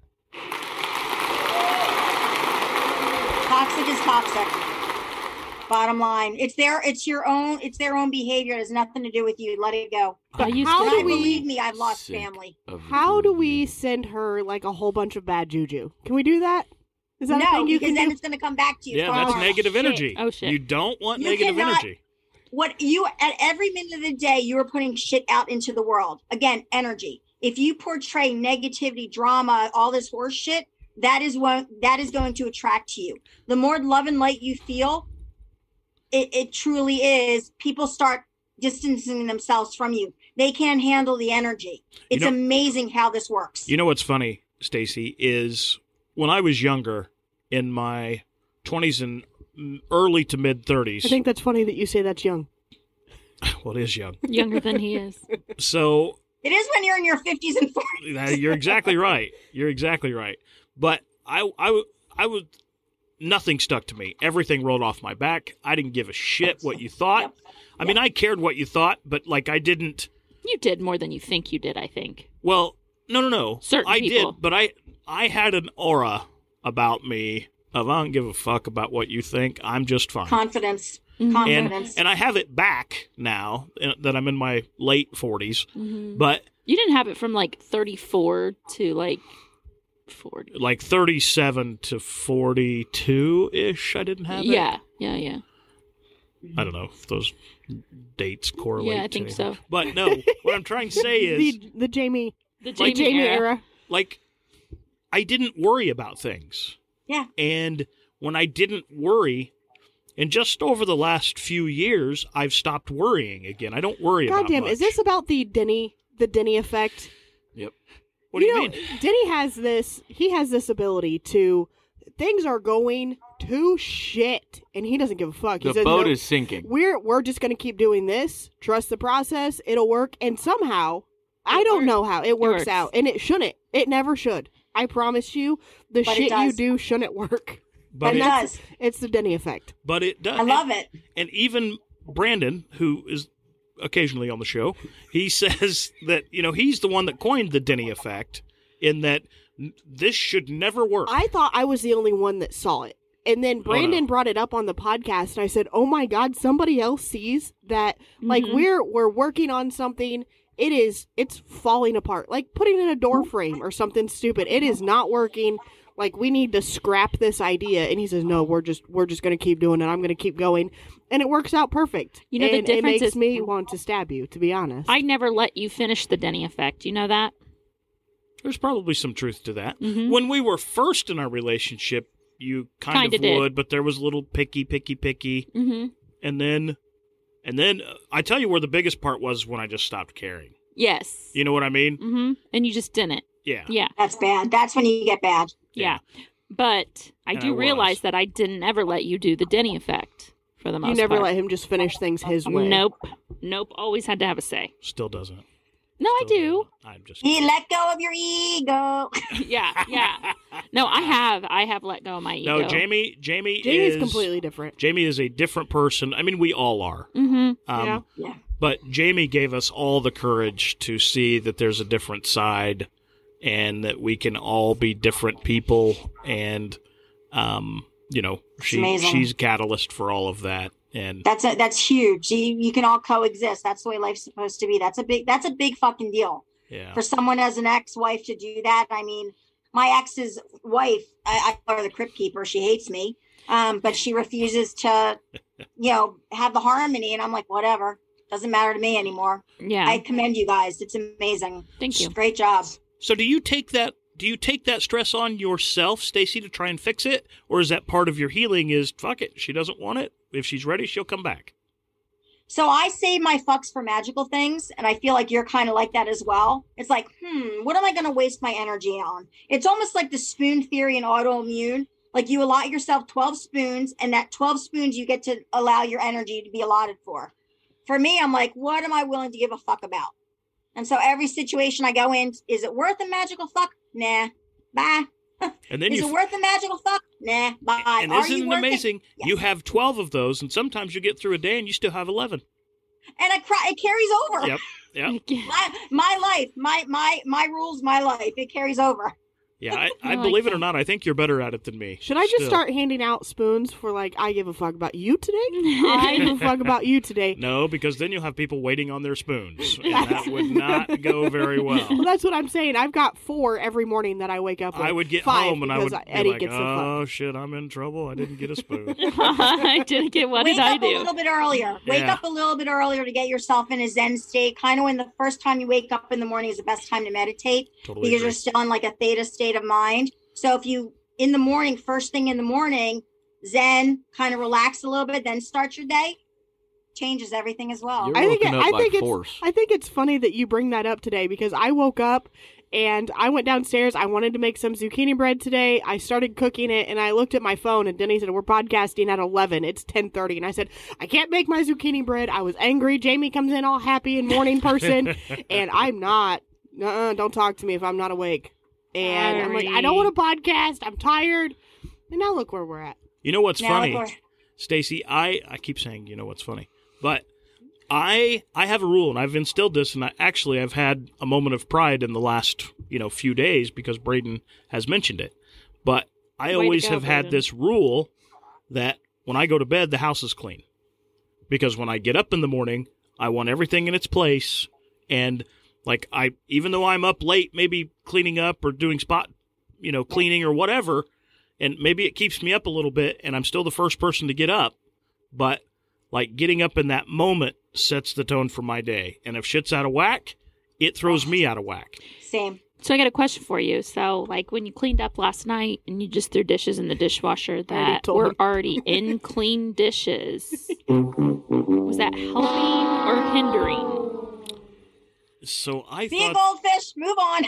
Toxic is toxic. Bottom line, it's their it's your own it's their own behavior. It has nothing to do with you. Let it go. But used how to- do And we? believe me, I've lost Sick family. of How do you. we send her like a whole bunch of bad juju? Can we do that? Is that No, a thing you because can then do? it's going to come back to you. Yeah, for that's harm. negative shit. energy. Oh, shit. You don't want You negative cannot- energy. What you at every minute of the day, you are putting shit out into the world. Again, energy. If you portray negativity, drama, all this horse shit, that is what that is going to attract to you. The more love and light you feel, it, it truly is. People start distancing themselves from you. They can't handle the energy. It's You know- amazing how this works. You know what's funny, Stacey, is when I was younger, in my twenties and early to mid thirties. I think that's funny that you say that's young. Well, it is young. Younger than he is. So It is when you're in your fifties and forties. uh, you're exactly right. You're exactly right. But I, I, I was nothing stuck to me. Everything rolled off my back. I didn't give a shit what you thought. Yep. I mean, I cared what you thought, but like I didn't. You did more than you think you did, I think. Well, no, no, no. Certain I people. did, but I, I had an aura about me of I don't give a fuck about what you think. I'm just fine. Confidence. Mhm. and Confidence. and I have it back now uh, that I'm in my late forties. Mhm. But You didn't have it from like thirty-four to like forty. like thirty-seven to forty-two ish, I didn't have it. Yeah, yeah, yeah. I don't know if those dates correlate. Yeah, I to think anything. so. But no, what I'm trying to say is, the the Jamie The the Jamie, Jamie era. era. like, I didn't worry about things. Yeah. And when I didn't worry. And just over the last few years, I've stopped worrying again. I don't worry God about damn, much. is this about the Denny, the Denny effect? Yep. What do you, you mean? know, Denny has this, he has this ability to, things are going to shit, and he doesn't give a fuck. He The says, boat no, is sinking. We're, we're just going to keep doing this, trust the process, it'll work, and somehow, I don't know how, it works, works. out, and it shouldn't. It never should. I promise you, the But it shit you does. do shouldn't work. But it it does. It's the Denny effect. But it does. I love and, it. And even Brandon, who is occasionally on the show, he says that, you know, he's the one that coined the Denny effect in that n- this should never work. I thought I was the only one that saw it. And then Brandon Oh, no. brought it up on the podcast, and I said, "Oh my God, somebody else sees that. Like Mhm. we're we're working on something. It is it's falling apart. Like putting in a door frame or something stupid. It is not working. Like we need to scrap this idea." And he says, "No, we're just we're just going to keep doing it. I'm going to keep going." And it works out perfect. You know, the and difference it makes is- me want to stab you, to be honest. I never let you finish the Denny effect. You know that? There's probably some truth to that. Mhm. When we were first in our relationship, you kind Kinda of did. would, but there was a little picky, picky, picky. Mm-hmm. And then, and then uh, I tell you where the biggest part was when I just stopped caring. Yes. You know what I mean? Mm-hmm. And you just didn't. Yeah. Yeah. That's bad. That's when you get bad. Yeah. But I And do I realize was. that I didn't ever let you do the Denny effect for the most you never part. let him just finish things his way. Nope. Nope. Always had to have a say. Still doesn't. No, I do. I'm just. You let go of your ego. Yeah, yeah. No, I have. I have let go of my ego. No, Jamie. Jamie Jamie's is completely different. Jamie is a different person. I mean, we all are. Mm-hmm. Um, Yeah. Yeah. But Jamie gave us all the courage to see that there's a different side, and that we can all be different people. And, um, you know, she amazing. she's a catalyst for all of that. And That's a, that's huge. You, you can all coexist. That's the way life's supposed to be. That's a big that's a big fucking deal. yeah, For someone as an ex-wife to do that. I mean, my ex's wife, I, I call her the crypt keeper. She hates me, um, but she refuses to, you know, have the harmony. And I'm like, whatever, doesn't matter to me anymore. Yeah. I commend you guys. It's amazing. Thank you. Great job. So do you take that? Do you take that stress on yourself, Stacey, to try and fix it, or is that part of your healing? Is fuck it, she doesn't want it. If she's ready, she'll come back. So I save my fucks for magical things, and I feel like you're kind of like that as well. It's like, hmm, what am I going to waste my energy on? It's almost like the spoon theory in autoimmune. Like you allot yourself twelve spoons, and that twelve spoons you get to allow your energy to be allotted for. For me, I'm like, what am I willing to give a fuck about? And so every situation I go in, is it worth a magical fuck? Nah. Bye. And then is you it worth a magical fuck? Nah. Bye. And Are isn't you it worth amazing? Yes. You have twelve of those, and sometimes you get through a day and you still have eleven. And I cry. It carries over. Yep. Yep. my, my life, my my my rules, my life. It carries over. Yeah, I, I I like believe it that. or not, I think you're better at it than me. Should I just Still. start handing out spoons for like, I give a fuck about you today? I give a fuck about you today. No, because then you'll have people waiting on their spoons, and that would not go very well. Well, that's what I'm saying. I've got four every morning that I wake up with. I would get Five home and I would because be Eddie like, gets the fuck. oh shit, I'm in trouble. I didn't get a spoon. I didn't get what Wake did I up a do? little bit earlier. Wake Yeah. up a little bit earlier to get yourself in a Zen state. Kind of when the first time you wake up in the morning is the best time to meditate Totally because agree. you're still in like a theta state of mind. So if you in the morning, first thing in the morning, Zen, kind of relax a little bit, then start your day, changes everything as well. You're I think it, woken up I by think it's force. I think it's funny that you bring that up today because I woke up and I went downstairs. I wanted to make some zucchini bread today. I started cooking it and I looked at my phone and Denny said, "We're podcasting at eleven. It's ten thirty." And I said, "I can't make my zucchini bread." I was angry. Jamie comes in all happy and morning person and I'm not. Uh-uh, don't talk to me if I'm not awake. And I'm like, I don't want to podcast. I'm tired. And now look where we're at. You know what's Now, funny, look where- Stacey? I, I keep saying, you know what's funny, but I I have a rule, and I've instilled this, and I actually I've had a moment of pride in the last you know few days because Braden has mentioned it. But I Way to always go, have had Braden. this rule that when I go to bed, the house is clean, because when I get up in the morning, I want everything in its place, and like I even though I'm up late, maybe cleaning up or doing spot, you know, cleaning or whatever. And maybe it keeps me up a little bit, and I'm still the first person to get up. But, like, getting up in that moment sets the tone for my day. And if shit's out of whack, it throws me out of whack. Same. So I got a question for you. So, like, when you cleaned up last night and you just threw dishes in the dishwasher that were him. already in clean dishes, was that helping or hindering? So I Be thought... a goldfish. Move on.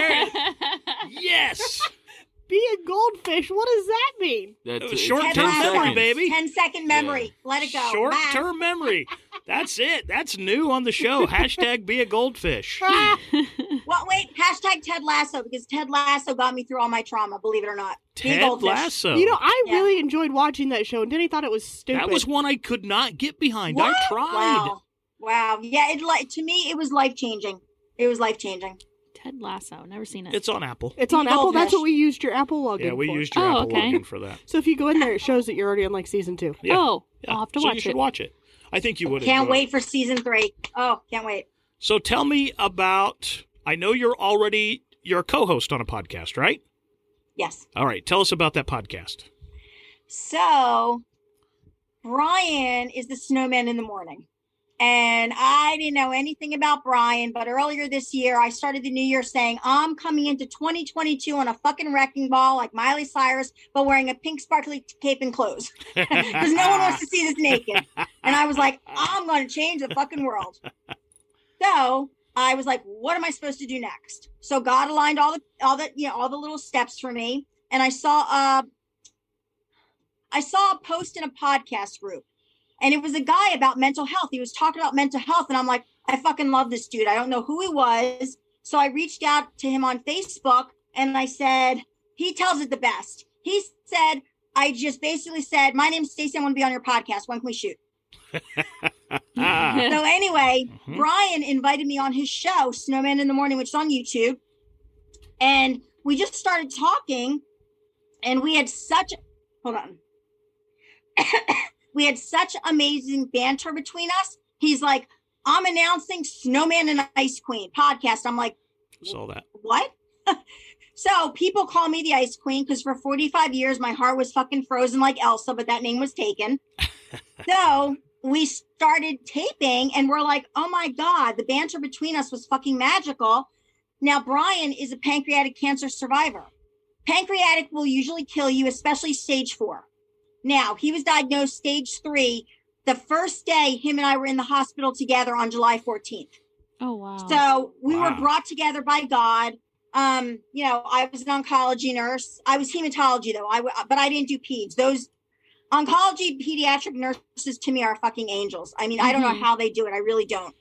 Yes. Be a goldfish. What does that mean? That's short-term memory, baby. ten second memory. Yeah. Let it go. Short-term memory. That's it. That's new on the show. Hashtag be a goldfish. Well, wait. Hashtag Ted Lasso, because Ted Lasso got me through all my trauma, believe it or not. Ted Lasso. You know, I yeah. really enjoyed watching that show, and Denny thought it was stupid. That was one I could not get behind. What? I tried. Wow. Wow. Yeah, it like to me, it was life-changing. It was life-changing. Ted Lasso. Never seen it. It's on Apple. It's on Apple. That's what we used your Apple login for. Yeah, we used your oh, Apple okay. login for that. So if you go in there, it shows that you're already on like season two. Yeah. Oh, yeah. I'll have to so watch you should it. watch it. I think you would. Can't wait it. for season three. Oh, can't wait. So tell me about, I know you're already, you're a co-host on a podcast, right? Yes. All right. Tell us about that podcast. So, Brian is the snowman in the morning. And I didn't know anything about Brian, but earlier this year, I started the new year saying, I'm coming into twenty twenty-two on a fucking wrecking ball like Miley Cyrus, but wearing a pink sparkly cape and clothes. Because no one wants to see this naked. And I was like, I'm going to change the fucking world. So I was like, what am I supposed to do next? So God aligned all the, all the, you know, all the little steps for me. And I saw, uh, I saw a post in a podcast group. And it was a guy about mental health. He was talking about mental health. And I'm like, I fucking love this dude. I don't know who he was. So I reached out to him on Facebook and I said, he tells it the best. He said, I just basically said, my name's Stacey. I want to be on your podcast. When can we shoot? So anyway, mm-hmm. Brian invited me on his show, Snowman in the Morning, which is on YouTube. And we just started talking and we had such, hold on. We had such amazing banter between us. He's like, I'm announcing Snowman and Ice Queen podcast. I'm like, saw that. What? So people call me the Ice Queen because for forty-five years, my heart was fucking frozen like Elsa, but that name was taken. So we started taping and we're like, oh my God, the banter between us was fucking magical. Now, Brian is a pancreatic cancer survivor. Pancreatic will usually kill you, especially stage four. Now, he was diagnosed stage three the first day him and I were in the hospital together on July fourteenth. Oh, wow. So we wow. were brought together by God. Um, you know, I was an oncology nurse. I was hematology, though, I w- but I didn't do peds. Those oncology pediatric nurses to me are fucking angels. I mean, mm-hmm. I don't know how they do it. I really don't.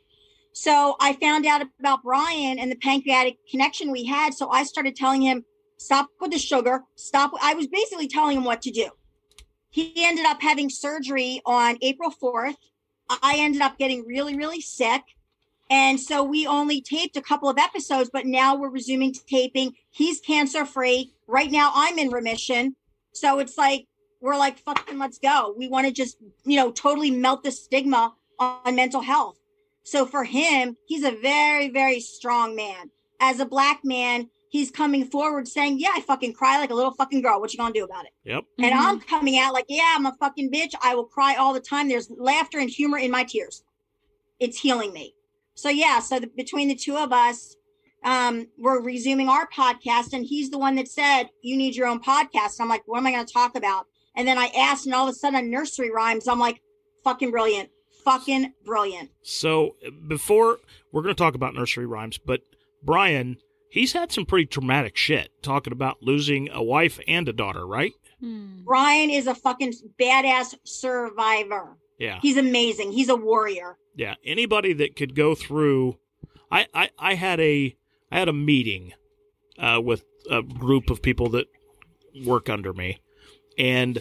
So I found out about Brian and the pancreatic connection we had. So I started telling him, stop with the sugar. Stop. I was basically telling him what to do. He ended up having surgery on April fourth. I ended up getting really, really sick. And so we only taped a couple of episodes, but now we're resuming taping. He's cancer free. Right now I'm in remission. So it's like, we're like, fucking let's go. We want to just, you know, totally melt the stigma on mental health. So for him, he's a very, very strong man. As a black man, he's coming forward saying, yeah, I fucking cry like a little fucking girl. What you gonna do about it? Yep. And Mm-hmm. I'm coming out like, yeah, I'm a fucking bitch. I will cry all the time. There's laughter and humor in my tears. It's healing me. So yeah, so the, between the two of us, um, we're resuming our podcast. And he's the one that said, you need your own podcast. I'm like, what am I going to talk about? And then I asked, and all of a sudden, nursery rhymes. I'm like, fucking brilliant. Fucking brilliant. So before, we're going to talk about nursery rhymes, but Brian, he's had some pretty traumatic shit, talking about losing a wife and a daughter, right? Hmm. Brian is a fucking badass survivor. Yeah. He's amazing. He's a warrior. Yeah. Anybody that could go through, I, I, I had a, I had a meeting uh, with a group of people that work under me, and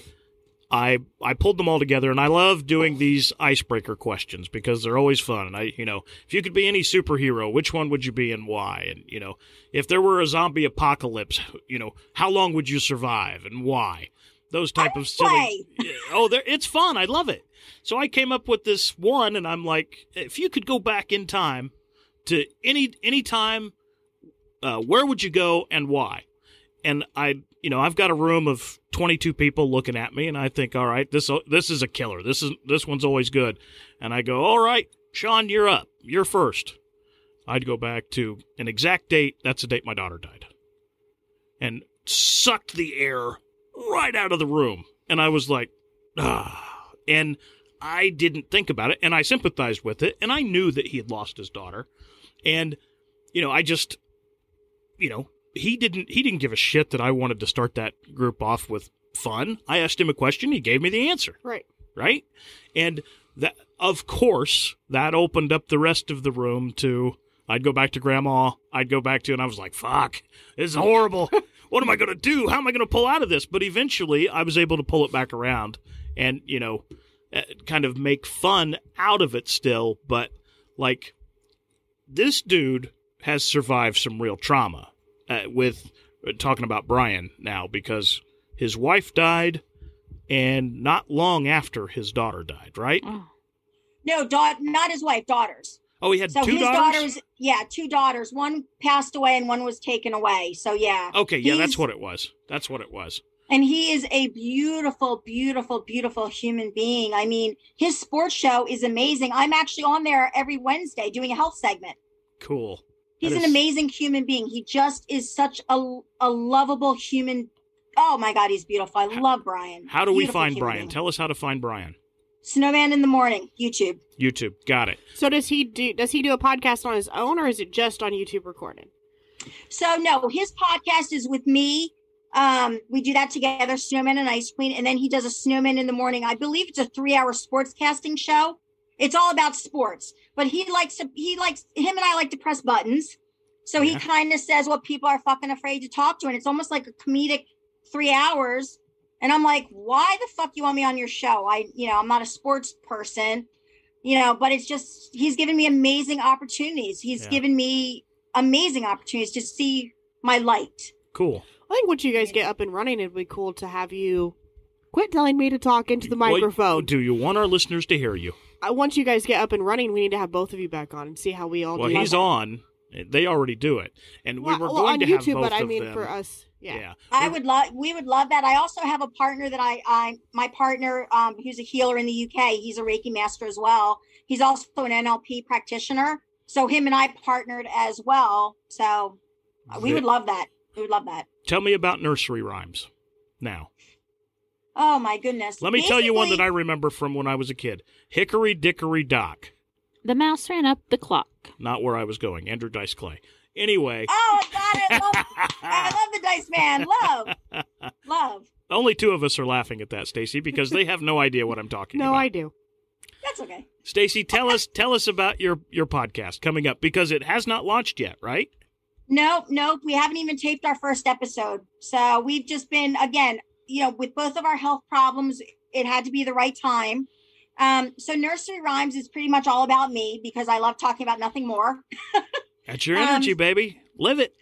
I, I pulled them all together, and I love doing these icebreaker questions because they're always fun. And I, you know, if you could be any superhero, which one would you be and why? And, you know, if there were a zombie apocalypse, you know, how long would you survive and why? Those type of silly. Oh, there, it's fun. I love it. So I came up with this one, and I'm like, if you could go back in time to any, any time, uh, where would you go and why? And I, you know, I've got a room of twenty-two people looking at me, and I think, all right, this this is a killer. This is this one's always good. And I go, all right, Sean, you're up. You're first. I'd go back to an exact date. That's the date my daughter died. And sucked the air right out of the room. And I was like, ah. And I didn't think about it, and I sympathized with it, and I knew that he had lost his daughter. And, you know, I just, you know, he didn't he didn't give a shit that I wanted to start that group off with fun. I asked him a question, he gave me the answer. Right. Right? And that, of course, that opened up the rest of the room to, I'd go back to Grandma, I'd go back to, and I was like, fuck, this is horrible. What am I going to do? How am I going to pull out of this? But eventually, I was able to pull it back around and, you know, kind of make fun out of it still. But, like, this dude has survived some real trauma uh, with uh, talking about Brian now, because his wife died and not long after his daughter died, right? Oh. No, da- not his wife, daughters. Oh, he had so two his daughters? daughters? Yeah, two daughters. One passed away and one was taken away. So, yeah. Okay, yeah, He's, that's what it was. That's what it was. And he is a beautiful, beautiful, beautiful human being. I mean, his sports show is amazing. I'm actually on there every Wednesday doing a health segment. Cool. He's That an is- amazing human being. He just is such a, a lovable human. Oh, my God, he's beautiful. I love Brian. How do we Beautiful find human Brian? being. Tell us how to find Brian. Snowman in the Morning, YouTube. YouTube. Got it. So does he do? Does he do a podcast on his own, or is it just on YouTube recorded? So no, his podcast is with me. Um, we do that together, Snowman and Ice Queen, and then he does a Snowman in the Morning. I believe it's a three-hour sports casting show. It's all about sports, but he likes to. He likes him and I like to press buttons. So he Yeah. kind of says what people are fucking afraid to talk to, and it's almost like a comedic three hours. And I'm like, why the fuck you want me on your show? I, you know, I'm not a sports person, you know, but it's just, he's given me amazing opportunities. He's Yeah. given me amazing opportunities to see my light. Cool. I think once you guys get up and running, it'd be cool to have you quit telling me to talk into the microphone. What, do you want our listeners to hear you? Uh, once you guys get up and running, we need to have both of you back on and see how we all Well, do. he's on. They already do it. And we Well, were well, going on to have YouTube, both but I of mean them. for us, yeah. Yeah. I would love, we would love that. I also have a partner that I, I, my partner, um, who's a healer in the U K. He's a Reiki master as well. He's also an N L P practitioner. So him and I partnered as well. So we would love that. We would love that. Tell me about nursery rhymes now. Oh my goodness. Let me tell you one that Basically- I remember from when I was a kid. Hickory Dickory Dock. The mouse ran up the clock. Not where I was going. Andrew Dice Clay. Anyway. Oh, I got it. Love, I love the Dice Man. Love. Love. Only two of us are laughing at that, Stacey, because they have no idea what I'm talking No, about. I do. That's okay. Stacey, tell us tell us about your, your podcast coming up, because it has not launched yet, right? Nope, nope. We haven't even taped our first episode. So we've just been, again, you know, with both of our health problems, it had to be the right time. Um, so Nursery Rhymes is pretty much all about me because I love talking about nothing more. That's your energy, Um, baby. Live it.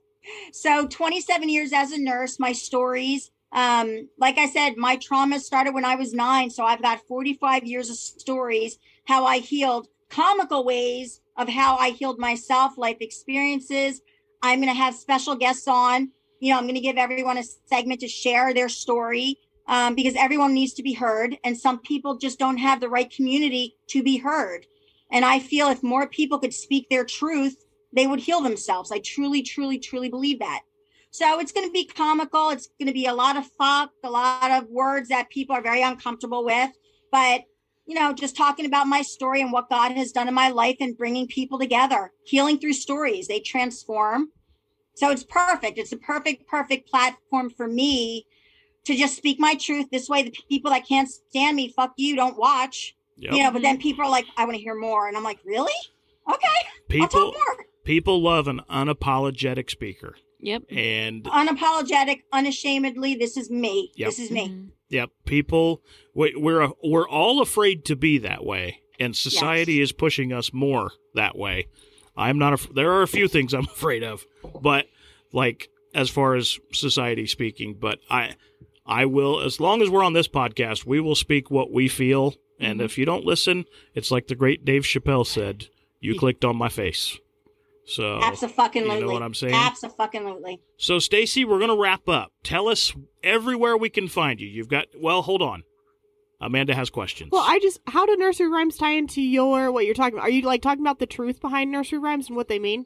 So twenty-seven years as a nurse, my stories, um, like I said, my trauma started when I was nine. So I've got forty-five years of stories, how I healed, comical ways of how I healed myself, life experiences. I'm going to have special guests on. You know, I'm going to give everyone a segment to share their story um, because everyone needs to be heard. And some people just don't have the right community to be heard. And I feel if more people could speak their truth, they would heal themselves. I truly, truly, truly believe that. So it's going to be comical. It's going to be a lot of fuck, a lot of words that people are very uncomfortable with. But, you know, just talking about my story and what God has done in my life and bringing people together, healing through stories. They transform. So it's perfect. It's a perfect, perfect platform for me to just speak my truth. This way, the people that can't stand me, fuck you, don't watch. Yep. You know, but then people are like, I want to hear more. And I'm like, really? Okay. People, I'll talk more. people love an unapologetic speaker. Yep. And Unapologetic, unashamedly, this is me. Yep. This is me. Yep, people, we, we're we're all afraid to be that way, and society is pushing us more that way. I'm not. Af- there are a few things I'm afraid of, but like as far as society speaking, but I, I will, as long as we're on this podcast, we will speak what we feel, and Mm-hmm. if you don't listen, it's like the great Dave Chappelle said, you clicked on my face. So Abso-fucking-lutely. you know what I'm saying? Abso-fucking-lutely. So, Stacey, we're going to wrap up. Tell us everywhere we can find you. You've got, well, hold on. Amanda has questions. Well, I just, how do nursery rhymes tie into your, what you're talking about? Are you like talking about the truth behind nursery rhymes and what they mean?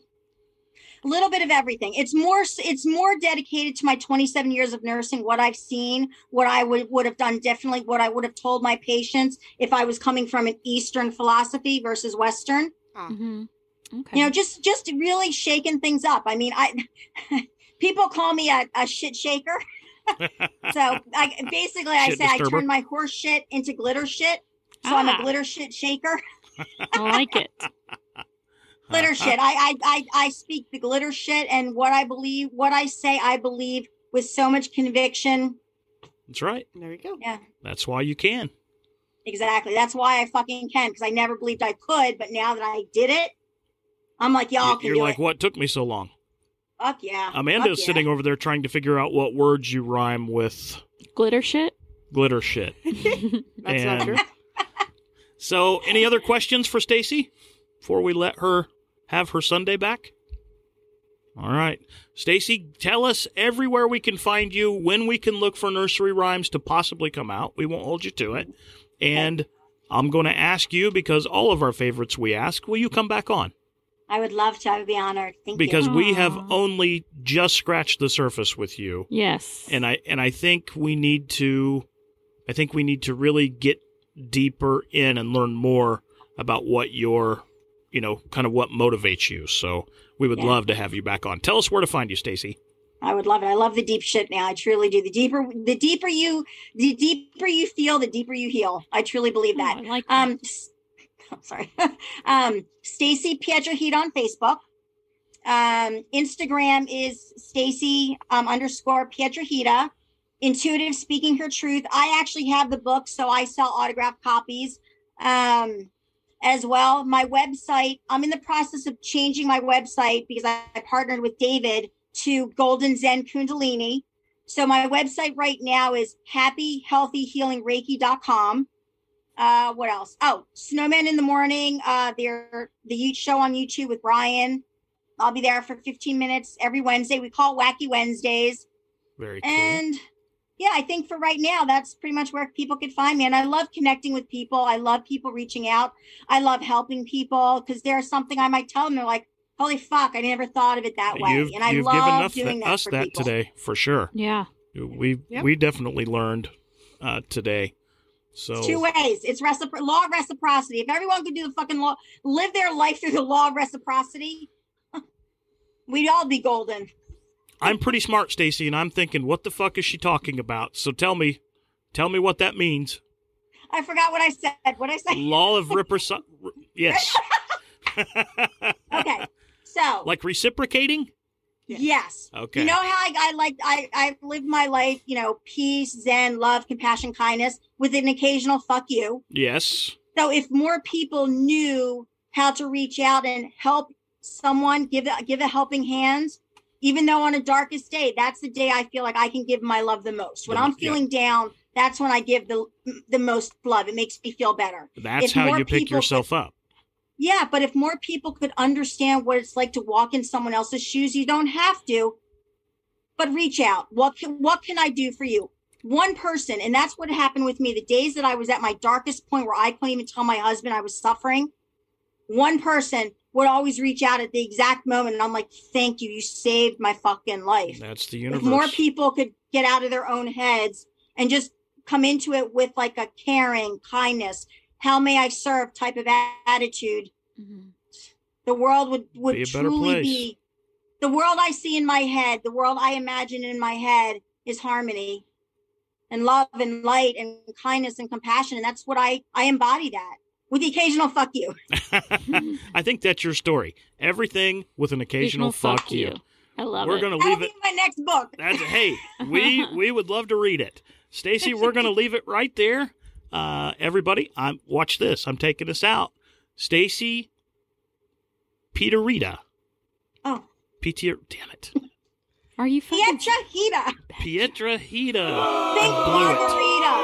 A little bit of everything. It's more, it's more dedicated to my twenty-seven years of nursing, what I've seen, what I would, would have done differently, what I would have told my patients if I was coming from an Eastern philosophy versus Western. Mm-hmm. Okay. You know, just, just really shaking things up. I mean, I, people call me a, a shit shaker. So I basically I Shit say disturber. I turn my horse shit into glitter shit. So Ah. I'm a glitter shit shaker. I like it. Glitter shit. I, I I I speak the glitter shit, and what I believe, what I say, I believe with so much conviction. That's right. There you go. Yeah, That's why you can. exactly. That's why I fucking can, because I never believed I could, but now that I did it, I'm like, y'all You- can You're do like, it. what took me so long? Fuck yeah. Amanda's Fuck yeah. sitting over there trying to figure out what words you rhyme with Glitter shit? glitter shit. That's not And- true. So, any other questions for Stacey before we let her have her Sunday back? All right. Stacey, tell us everywhere we can find you, when we can look for nursery rhymes to possibly come out. We won't hold you to it. And I'm going to ask you, because all of our favorites we ask, will you come back on? I would love to. I would be honored. Thank Because you. we have only just scratched the surface with you. Yes. And I and I think we need to I think we need to really get deeper in and learn more about what your, you know, kind of what motivates you. So we would Yeah. love to have you back on. Tell us where to find you, Stacey. I would love it. I love the deep shit now. I truly do. The deeper, the deeper you, the deeper you feel, the deeper you heal. I truly believe that. Oh, I like um, s- oh, sorry. um, Stacey Piedrahita on Facebook. Um, Instagram is Stacey um, underscore Piedrahita. Intuitive Speaking Her Truth. I actually have the book, so I sell autographed copies um, as well. My website, I'm in the process of changing my website because I, I partnered with David to Golden Zen Kundalini. So my website right now is happy healthy healing reiki dot com. Uh, what else? Oh, Snowman in the Morning. Uh, they're the Ute show on YouTube with Brian. I'll be there for fifteen minutes every Wednesday. We call it Wacky Wednesdays. Very cool. And yeah, I think for right now, that's pretty much where people could find me. And I love connecting with people. I love people reaching out. I love helping people because there's something I might tell them. They're like, holy fuck, I never thought of it that way. You've, and I you've love given us, doing that, that us for that people. today, for sure. Yeah. We Yep. we definitely learned uh, today. So It's two ways. It's recipro- law of reciprocity. If everyone could do the fucking law, live their life through the law of reciprocity, we'd all be golden. I'm pretty smart, Stacey, and I'm thinking, what the fuck is she talking about? So tell me, tell me what that means. I forgot what I said. What I say? Law of reciprocity. Yes. Okay. So Like reciprocating? yes. Okay. You know how I, I like I I live my life, you know, peace, zen, love, compassion, kindness, with an occasional fuck you. Yes. So if more people knew how to reach out and help someone, give a, give a helping hand, even though on a darkest day, that's the day I feel like I can give my love the most. When The- I'm feeling down, that's when I give the the most love. It makes me feel better. That's If how more you pick people yourself up. Yeah, but if more people could understand what it's like to walk in someone else's shoes, you don't have to. But reach out. What can, what can I do for you? One person, and that's what happened with me. The days that I was at my darkest point where I couldn't even tell my husband I was suffering, one person would always reach out at the exact moment. And I'm like, thank you. You saved my fucking life. That's the If universe. more people could get out of their own heads and just come into it with like a caring, kindness, how may I serve type of a- attitude, Mm-hmm. the world would, would Be a better truly place. be, the world I see in my head, the world I imagine in my head is harmony and love and light and kindness and compassion. And that's what I, I embody that with the occasional fuck you. I think that's your story. Everything with an occasional, fuck, you. I love We're it. going to That'll leave be it. my next book. That's hey, we we would love to read it. Stacey, we're going to leave it right there. Uh, everybody, I'm watch this. I'm taking us out. Stacey Piedrahita. Oh. Peter, damn it. Are you fucking Piedrahita. Piedrahita. Think I blew it. margarita.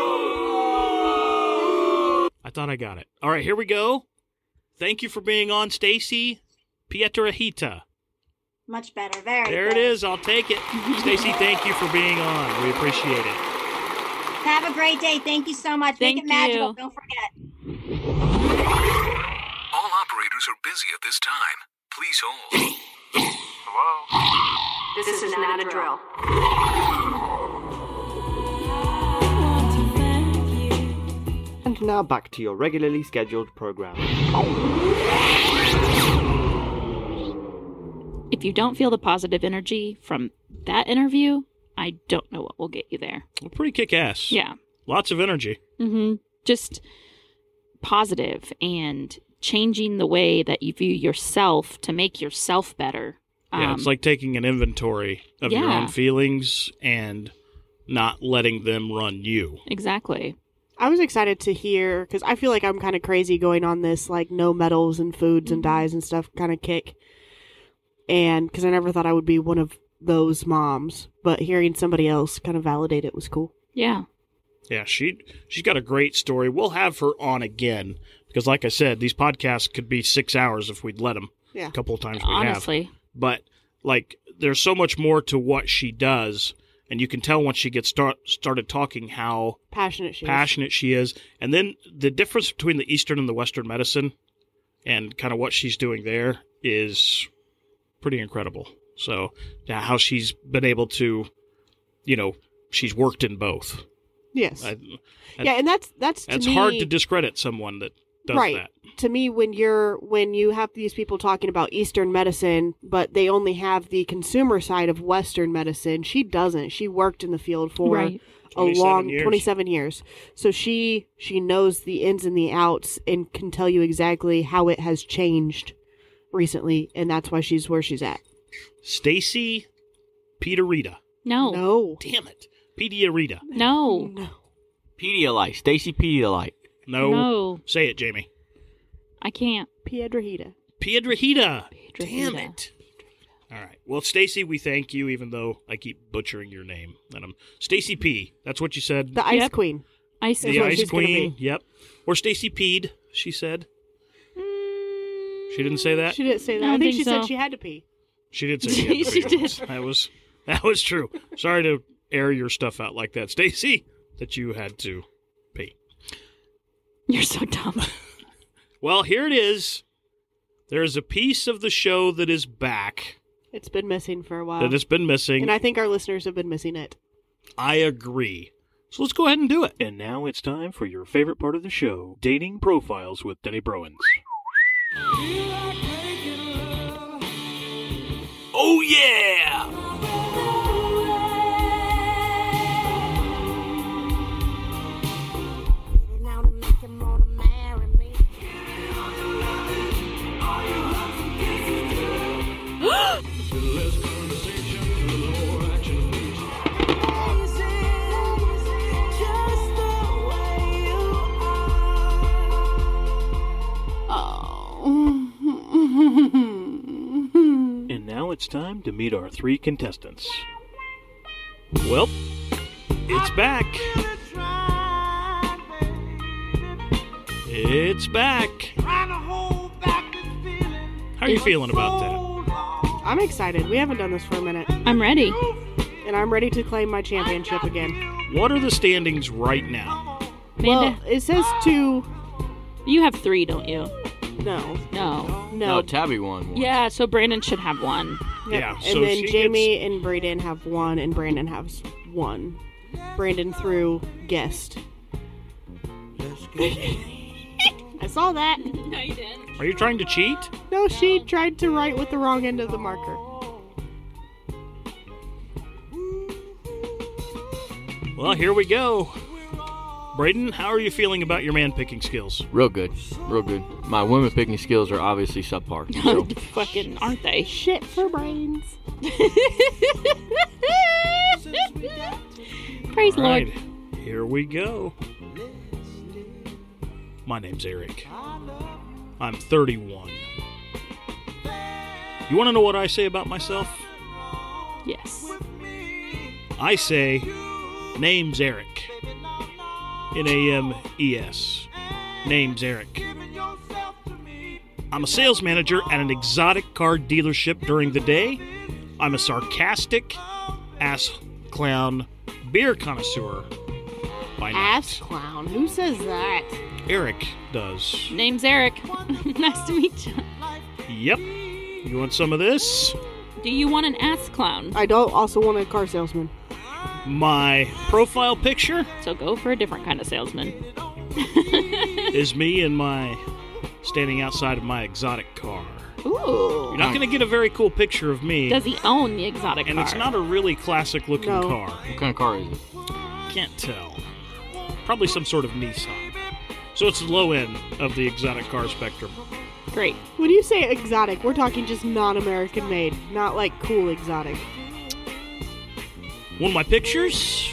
I thought I got it. All right, here we go. Thank you for being on, Stacey Piedrahita. Much better. Very There good. it is. I'll take it. Stacey, thank you for being on. We appreciate it. Have a great day. Thank you so much. Thank Make it magical. you. Don't forget. All operators are busy at this time. Please hold. Hello? This, this is not a drill. And now back to your regularly scheduled program. If you don't feel the positive energy from that interview, I don't know what will get you there. Well, pretty kick-ass. Yeah. Lots of energy. Mm-hmm. Just positive and changing the way that you view yourself to make yourself better. Yeah, um, it's like taking an inventory of your yeah. own feelings and not letting them run you. Exactly. I was excited to hear, because I feel like I'm kind of crazy going on this, like, no metals and foods and dyes and stuff kind of kick. And because I never thought I would be one of those moms, but hearing somebody else kind of validate it was cool. Yeah. Yeah, she, she's got a great story. We'll have her on again, because like I said, these podcasts could be six hours if we'd let them. Yeah. A couple of times we Honestly. have. But, like, there's so much more to what she does. And you can tell once she gets start, started talking how passionate she passionate is. she is. And then the difference between the Eastern and the Western medicine and kind of what she's doing there is pretty incredible. So yeah, how she's been able to, you know, she's worked in both. Yes. I, I, yeah, and that's that's to It's me, hard to discredit someone that does right. that. To me, when you're when you have these people talking about Eastern medicine, but they only have the consumer side of Western medicine, she doesn't. She worked in the field for right. a long years. twenty-seven years. So she she knows the ins and the outs and can tell you exactly how it has changed recently, and that's why she's where she's at. Stacey Piedrahita. No. No. Damn it. Piedrahita. No. No. Pedialyte. Stacey Pedialyte. No. No. Say it, Jamie. I can't. Piedrahita. Piedrahita. Piedrahita. Damn it. All right. Well, Stacey, we thank you, even though I keep butchering your name. And I'm Stacey P. That's what you said. The Ice Yep. Queen. Ice the is what Ice she's gonna Queen. be. Yep. Or Stacey Peed, she said. She didn't say that? She didn't say that. I I, don't think think she so. said she had to pee. She did say she had to She be. did. That was that was true. Sorry to air your stuff out like that, Stacey, that you had to pee. You're so dumb. Well, here it is. There's a piece of the show that is back. It's been missing for a while. That has been missing. And I think our listeners have been missing it. I agree. So let's go ahead and do it. And now it's time for your favorite part of the show, Dating Profiles with Denny Browens. Oh, yeah! And now it's time to meet our three contestants. Well, it's back. It's back. How are you feeling about that? I'm excited. We haven't done this for a minute. I'm ready. And I'm ready to claim my championship again. What are the standings right now? Well, Amanda, it says two. you have three, don't you? No. No. No. No, Tabby won. once. Yeah, so Brandon should have one. Yep. Yeah, And so then she Jamie and Braden have one, and Brandon has one. Brandon threw guest. I saw that. No, you didn't. Are you trying to cheat? No, she tried to write with the wrong end of the marker. Well, here we go. Braden, how are you feeling about your man-picking skills? Real good. Real good. My women picking skills are obviously subpar. So. Fucking aren't they? Shit for brains. Praise All Lord. right, here we go. My name's Eric. I'm thirty-one. You want to know what I say about myself? Yes. I say, name's Eric. N A M E S. Name's Eric. I'm a sales manager at an exotic car dealership during the day. I'm a sarcastic, ass clown, beer connoisseur by night. Ass clown. Who says that? Eric does. Name's Eric. Nice to meet you. Yep. You want some of this? Do you want an ass clown? I don't also want a car salesman. My profile picture? So go for a different kind of salesman. Is me in my... standing outside of my exotic car. Ooh. You're not going to get a very cool picture of me. Does he own the exotic and car? And it's not a really classic-looking no. car. What kind of car is it? Can't tell. Probably some sort of Nissan. So it's the low end of the exotic car spectrum. Great. When you say exotic, we're talking just non-American made, not like cool exotic. One of my pictures,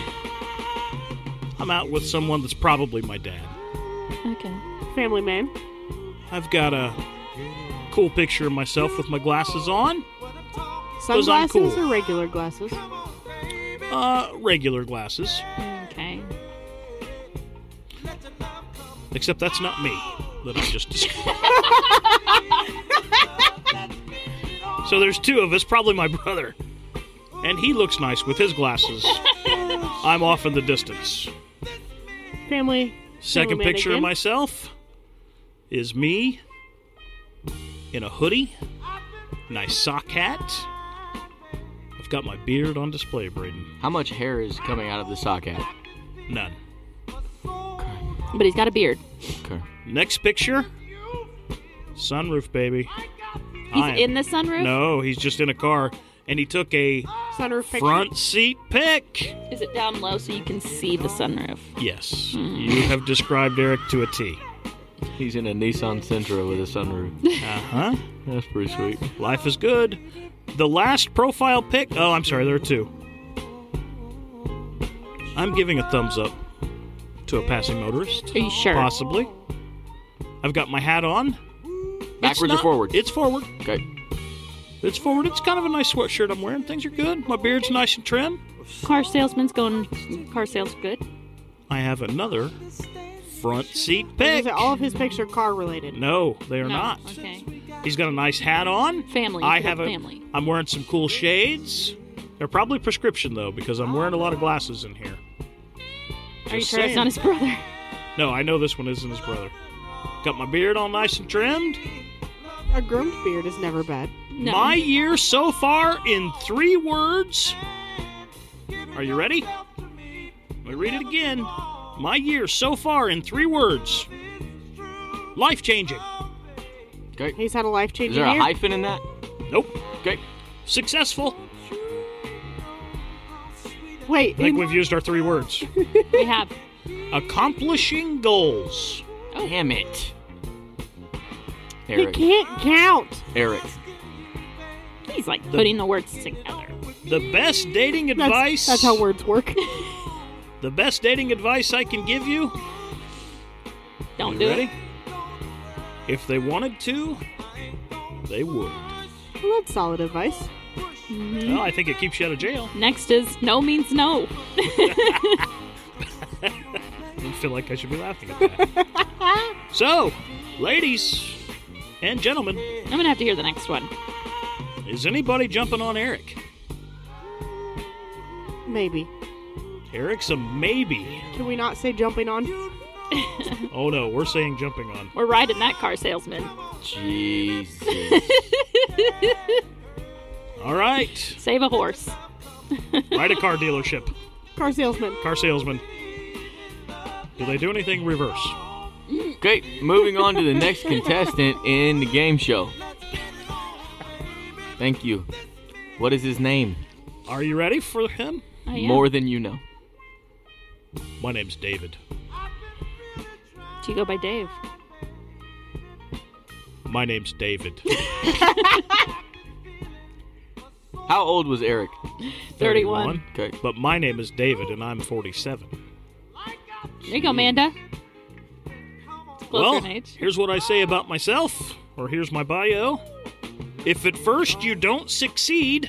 I'm out with someone that's probably my dad. Okay. Family man. I've got a cool picture of myself with my glasses on. Sunglasses cool. or regular glasses? Uh, regular glasses. Okay. Except that's not me that I just described. So there's two of us, probably my brother. And he looks nice with his glasses. I'm off in the distance. Family. Second family picture of myself is me in a hoodie, nice sock hat. I've got my beard on display, Braden. How much hair is coming out of the sock hat? None. But he's got a beard. Okay. Next picture, sunroof, baby. He's I'm, in the sunroof? No, he's just in a car, and he took a sunroof front picture? seat pic. Is it down low so you can see the sunroof? Yes. Mm. You have described Eric to a T. He's in a Nissan Sentra with a sunroof. Uh-huh. That's pretty sweet. Life is good. The last profile pic... Oh, I'm sorry, there are two. I'm giving a thumbs up to a passing motorist. Are you sure? Possibly. I've got my hat on. Backwards not, or forward? It's forward. Okay. It's forward. It's kind of a nice sweatshirt I'm wearing. Things are good. My beard's nice and trim. Car salesman's going... Car sales good. I have another front seat pic. All of his pictures are car related. No, they are no. not. Okay. He's got a nice hat on. Family. I have a, family. I'm wearing some cool shades. They're probably prescription, though, because I'm wearing a lot of glasses in here. Are you Just sure it's saying. not his brother? No, I know this one isn't his brother. Got my beard all nice and trimmed. A groomed beard is never bad. No. My year so far in three words. Are you ready? Let me read it again. My year so far in three words. Life-changing. Okay. He's had a life-changing Is there a year? hyphen in that? Nope. Okay. Successful. Wait. I think in- we've used our three words. We have. Accomplishing goals. Oh. Damn it. He Eric. can't count. Eric. He's like putting the words together. The best dating That's, advice. that's how words work. The best dating advice I can give you. Don't you do ready? it. If they wanted to, they would. Well, that's solid advice. Mm-hmm. Well, I think it keeps you out of jail. Next is no means no. I don't feel like I should be laughing at that. So, ladies and gentlemen, I'm going to have to hear the next one. is anybody jumping on Eric? Maybe. Eric's a maybe. Can we not say jumping on? Oh no, we're saying jumping on. We're riding that car salesman. Jesus. All right. Save a horse. Ride a car dealership. Car salesman. Car salesman. Do they do anything reverse? Okay, moving on to the next contestant in the game show. Thank you. What is his name? Are you ready for him? I am. More than you know. My name's David. Do you go by Dave? My name's David. How old was Eric? thirty-one. Okay. But my name is David, and I'm forty-seven. There you go, Amanda. It's closer Well, in age. here's what I say about myself, or here's my bio. If at first you don't succeed...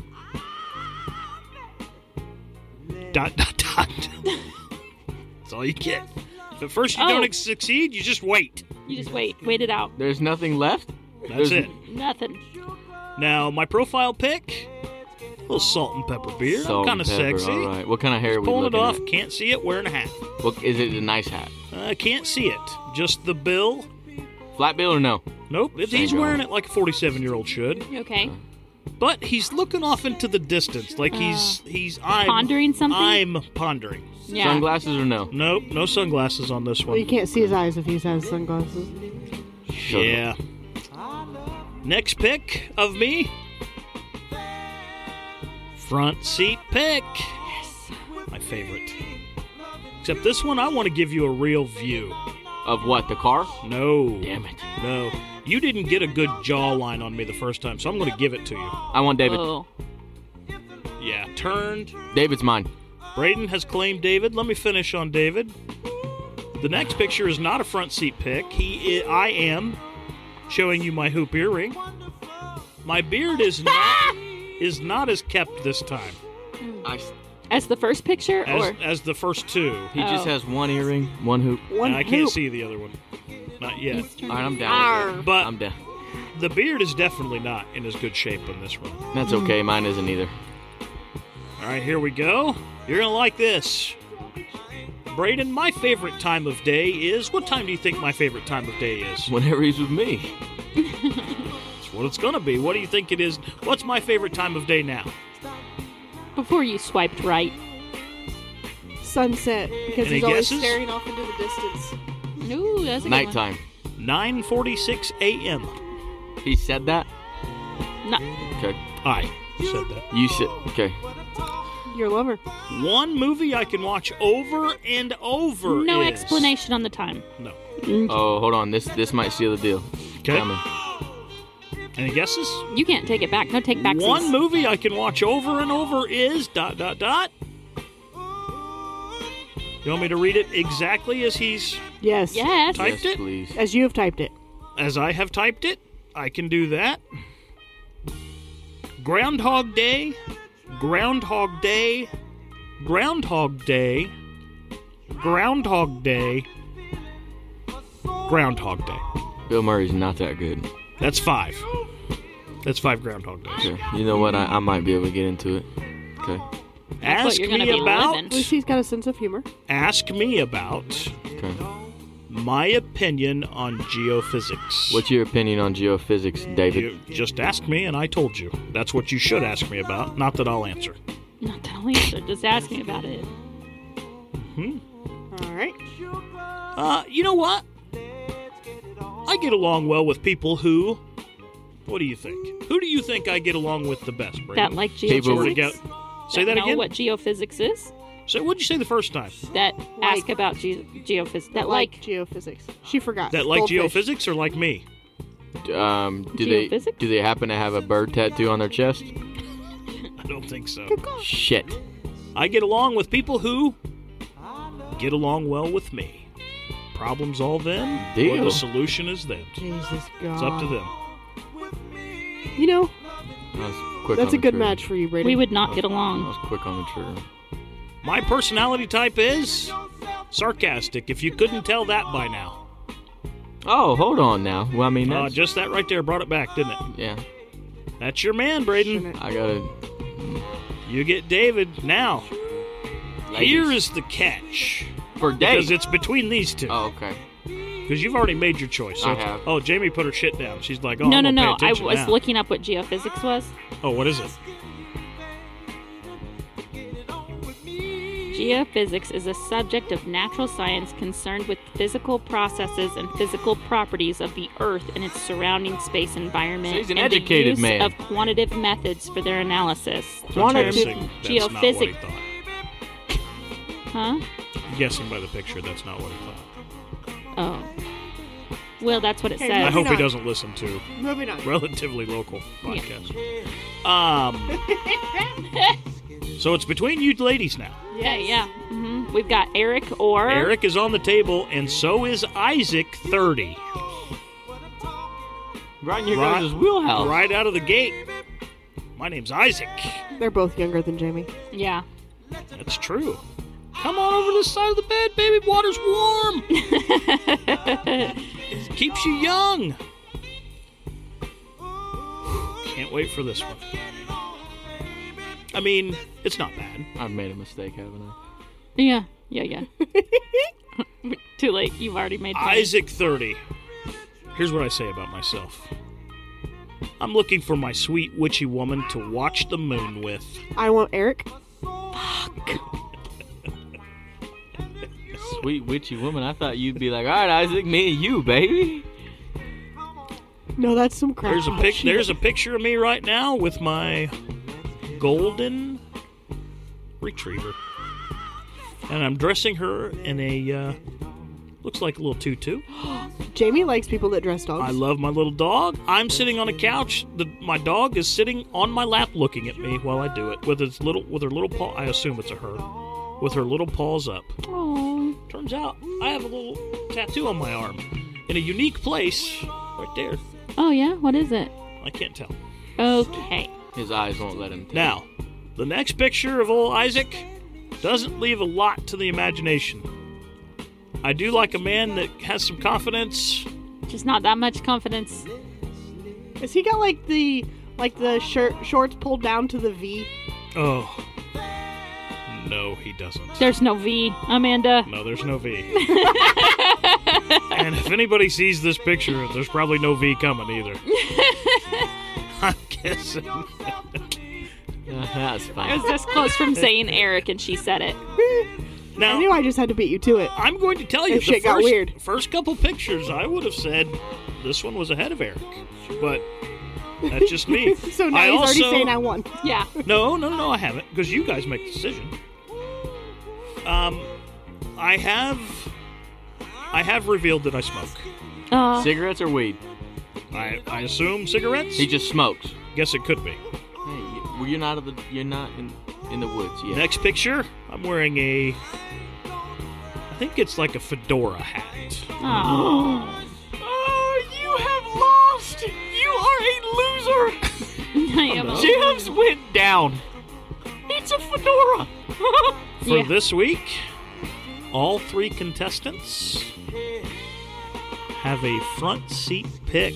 Dot, dot, dot. That's all you get. If at first you Oh. don't succeed, you just wait. You just wait. Wait it out. There's nothing left? That's There's- it. Nothing. Now, my profile pic, little salt and pepper beard. Salt Kind of and pepper, sexy. All right. What kind of hair are we Pulling looking it off. at? Can't see it. Wearing a hat. What, is it a nice hat? I uh, can't see it. Just the bill. Flat bill or no? Nope. It, he's Same wearing guy. it like a forty-seven-year-old should. Okay. But he's looking off into the distance, like he's he's I'm Pondering something? I'm pondering. Yeah. Sunglasses or no? Nope, no sunglasses on this Well, you one. can't see his eyes if he has sunglasses. Yeah. Next pick of me. Front seat pick. Yes. My favorite. Except this one, I want to give you a real view. Of what, the car? No. Damn it. No. You didn't get a good jawline on me the first time, so I'm going to give it to you. I want David. Oh. Yeah, turned. David's mine. Braden has claimed David. Let me finish on David. The next picture is not a front seat pick. He, I am showing you my hoop earring. My beard is not is not as kept this time. I, As the first picture, As, or as the first two. he just Oh. has one earring, one hoop. One And I can't hoop. see the other one. Not yet. All right, I'm down with it. But I'm down. the beard is definitely not in as good shape on this one. That's okay. Mine isn't either. All right, here we go. You're going to like this. Braden, my favorite time of day is... What time do you think my favorite time of day is? Whenever he's with me. That's what it's going to be. What do you think it is? What's my favorite time of day now? before you swiped right. Sunset, because Any he's always guesses? staring off into the distance. Ooh, that's a good Nighttime. nine forty-six a.m. He said that? No. Okay. I said that. You said, okay. Your lover. One movie I can watch over and over No is... explanation on the time. No. Oh, hold on. This this might seal the deal. Okay. Tell me. Any guesses? You can't take it back. No take backs. One movie I can watch over and over is dot dot dot. You want me to read it exactly as he's Yes. Yes. typed Yes, it? please. As you have typed it. As I have typed it, I can do that. Groundhog Day, Groundhog Day, Groundhog Day, Groundhog Day, Groundhog Day. Bill Murray's not that good. That's five. That's five Groundhog Days. Okay. You know what? I, I might be able to get into it. Okay. That's what Ask you're gonna me be about. living. At least he's got a sense of humor. Ask me about Okay. my opinion on geophysics. What's your opinion on geophysics, David? You just asked me, and I told you. That's what you should ask me about. Not that I'll answer. Not that I'll answer. Just ask me about it. Hmm. All right. Uh, you know what? I get along well with people who. What do you think? Who do you think I get along with the best, Brady? That like People- geophysics. Get- Say that know again. what geophysics is? So what'd you say the first time? That ask about ge- geophysics. That like, geophysics. She forgot. That like Goldfish. geophysics or like me? Um, do they Geophysics? do they happen to have a bird tattoo on their chest? I don't think so. Shit. I get along with people who get along well with me. Problems all them, or Deal. the solution is them. Jesus God. It's up to them. You know, That was quick that's on a the good trigger. match for you, Brady. we would not get That along. was quick on the trigger. My personality type is sarcastic, if you couldn't tell that by now. Oh, hold on now. Well, I mean, Uh, that's, just that right there brought it back, didn't it? yeah. That's your man, Braden. I gotta. You get David. Now, Ladies. here is the catch. For Because days. it's between these two. Oh, okay. Because you've already made your choice. So I it's- have. Oh, Jamie put her shit down. She's like, oh, no, I'm no, gonna no. pay I attention was now. looking up what geophysics was. Oh, what is it? Geophysics is a subject of natural science concerned with physical processes and physical properties of the Earth and its surrounding space environment, So he's an and educated the use man. of quantitative methods for their analysis. The I'm term guessing that's not what he geophysics, thought. huh? I'm guessing by the picture, that's not what he thought. Oh, well, that's what it Okay, says. I Moving hope he on. doesn't listen to Moving on. relatively local podcasts. Um, so it's between you ladies now. Yeah, yeah. hmm We've got Eric or Eric is on the table, and so is Isaac, thirty. Right in your Right- guys' wheelhouse. Right out of the gate. My name's Isaac. They're both younger than Jamie. Yeah. That's true. Come on over to the side of the bed, baby. Water's warm. It keeps you young. Can't wait for this one. I mean, it's not bad. I've made a mistake, haven't I? Yeah, yeah, yeah. Too late. You've already made fun. Isaac thirty. Here's what I say about myself. I'm looking for my sweet witchy woman to watch the moon with. I want Eric. Fuck. Sweet witchy woman. I thought you'd be like, all right, Isaac, me and you, baby. No, that's some crap. There's a pic. There's a picture of me right now with my golden retriever, and I'm dressing her in a uh, looks like a little tutu. Jamie likes people that dress dogs. I love my little dog. I'm sitting on a couch. The, my dog is sitting on my lap, looking at me while I do it with its little with her little paw. I assume it's a her, with her little paws up. Aww. Turns out I have a little tattoo on my arm in a unique place right there. Oh, yeah? What is it? I can't tell. Okay. His eyes won't let him tell. Now, the next picture of old Isaac doesn't leave a lot to the imagination. I do like a man that has some confidence. Just not that much confidence. Has he got like the like the shirt shorts pulled down to the V? Oh. No, he doesn't. There's no V, Amanda. No, there's no V. And if anybody sees this picture, there's probably no V coming either. I'm guessing. Uh, that's fine. I was this close from saying Eric, and she said it. Now, I knew I just had to beat you to it. I'm going to tell you, if the shit first, got weird. first couple pictures, I would have said this one was ahead of Eric. But that's just me. So now I he's also, already saying I won. Yeah. No, no, no, I haven't, because you guys make the decision. Um, I have, I have revealed that I smoke. Uh, Cigarettes or weed? I, I assume cigarettes. He just smokes. Guess it could be. Hey, well, you're not of the, you're not in in the woods yet. Next picture, I'm wearing a, I think it's like a fedora hat. Oh. Oh, you have lost. You are a loser. I am. Oh, no. Jim's went down. It's a fedora. For Yeah. this week, all three contestants have a front seat pick.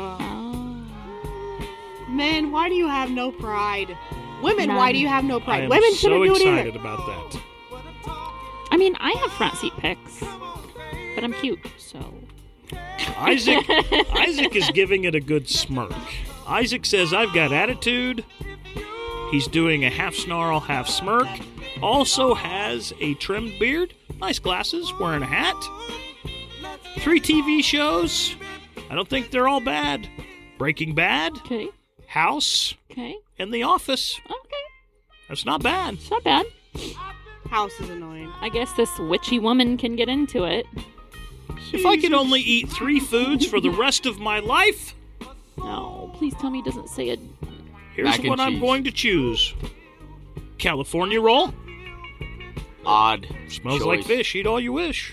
Men, why do you have no pride? Women, None. why do you have no I pride? am Women so shouldn't do it excited either. about that. I mean, I have front seat picks, but I'm cute, so. Isaac, Isaac is giving it a good smirk. Isaac says, "I've got attitude." He's doing a half snarl, half smirk. Also has a trimmed beard, nice glasses, wearing a hat. Three T V shows. I don't think they're all bad. Breaking Bad, Okay. House, Okay. and The Office. Okay. That's not bad. It's not bad. House is annoying. I guess this witchy woman can get into it. If I could only eat three foods for the rest of my life, No, please tell me he doesn't say it. here's Mac and what I'm cheese. going to choose. California roll. Odd. Smells choice. like fish. Eat all you wish.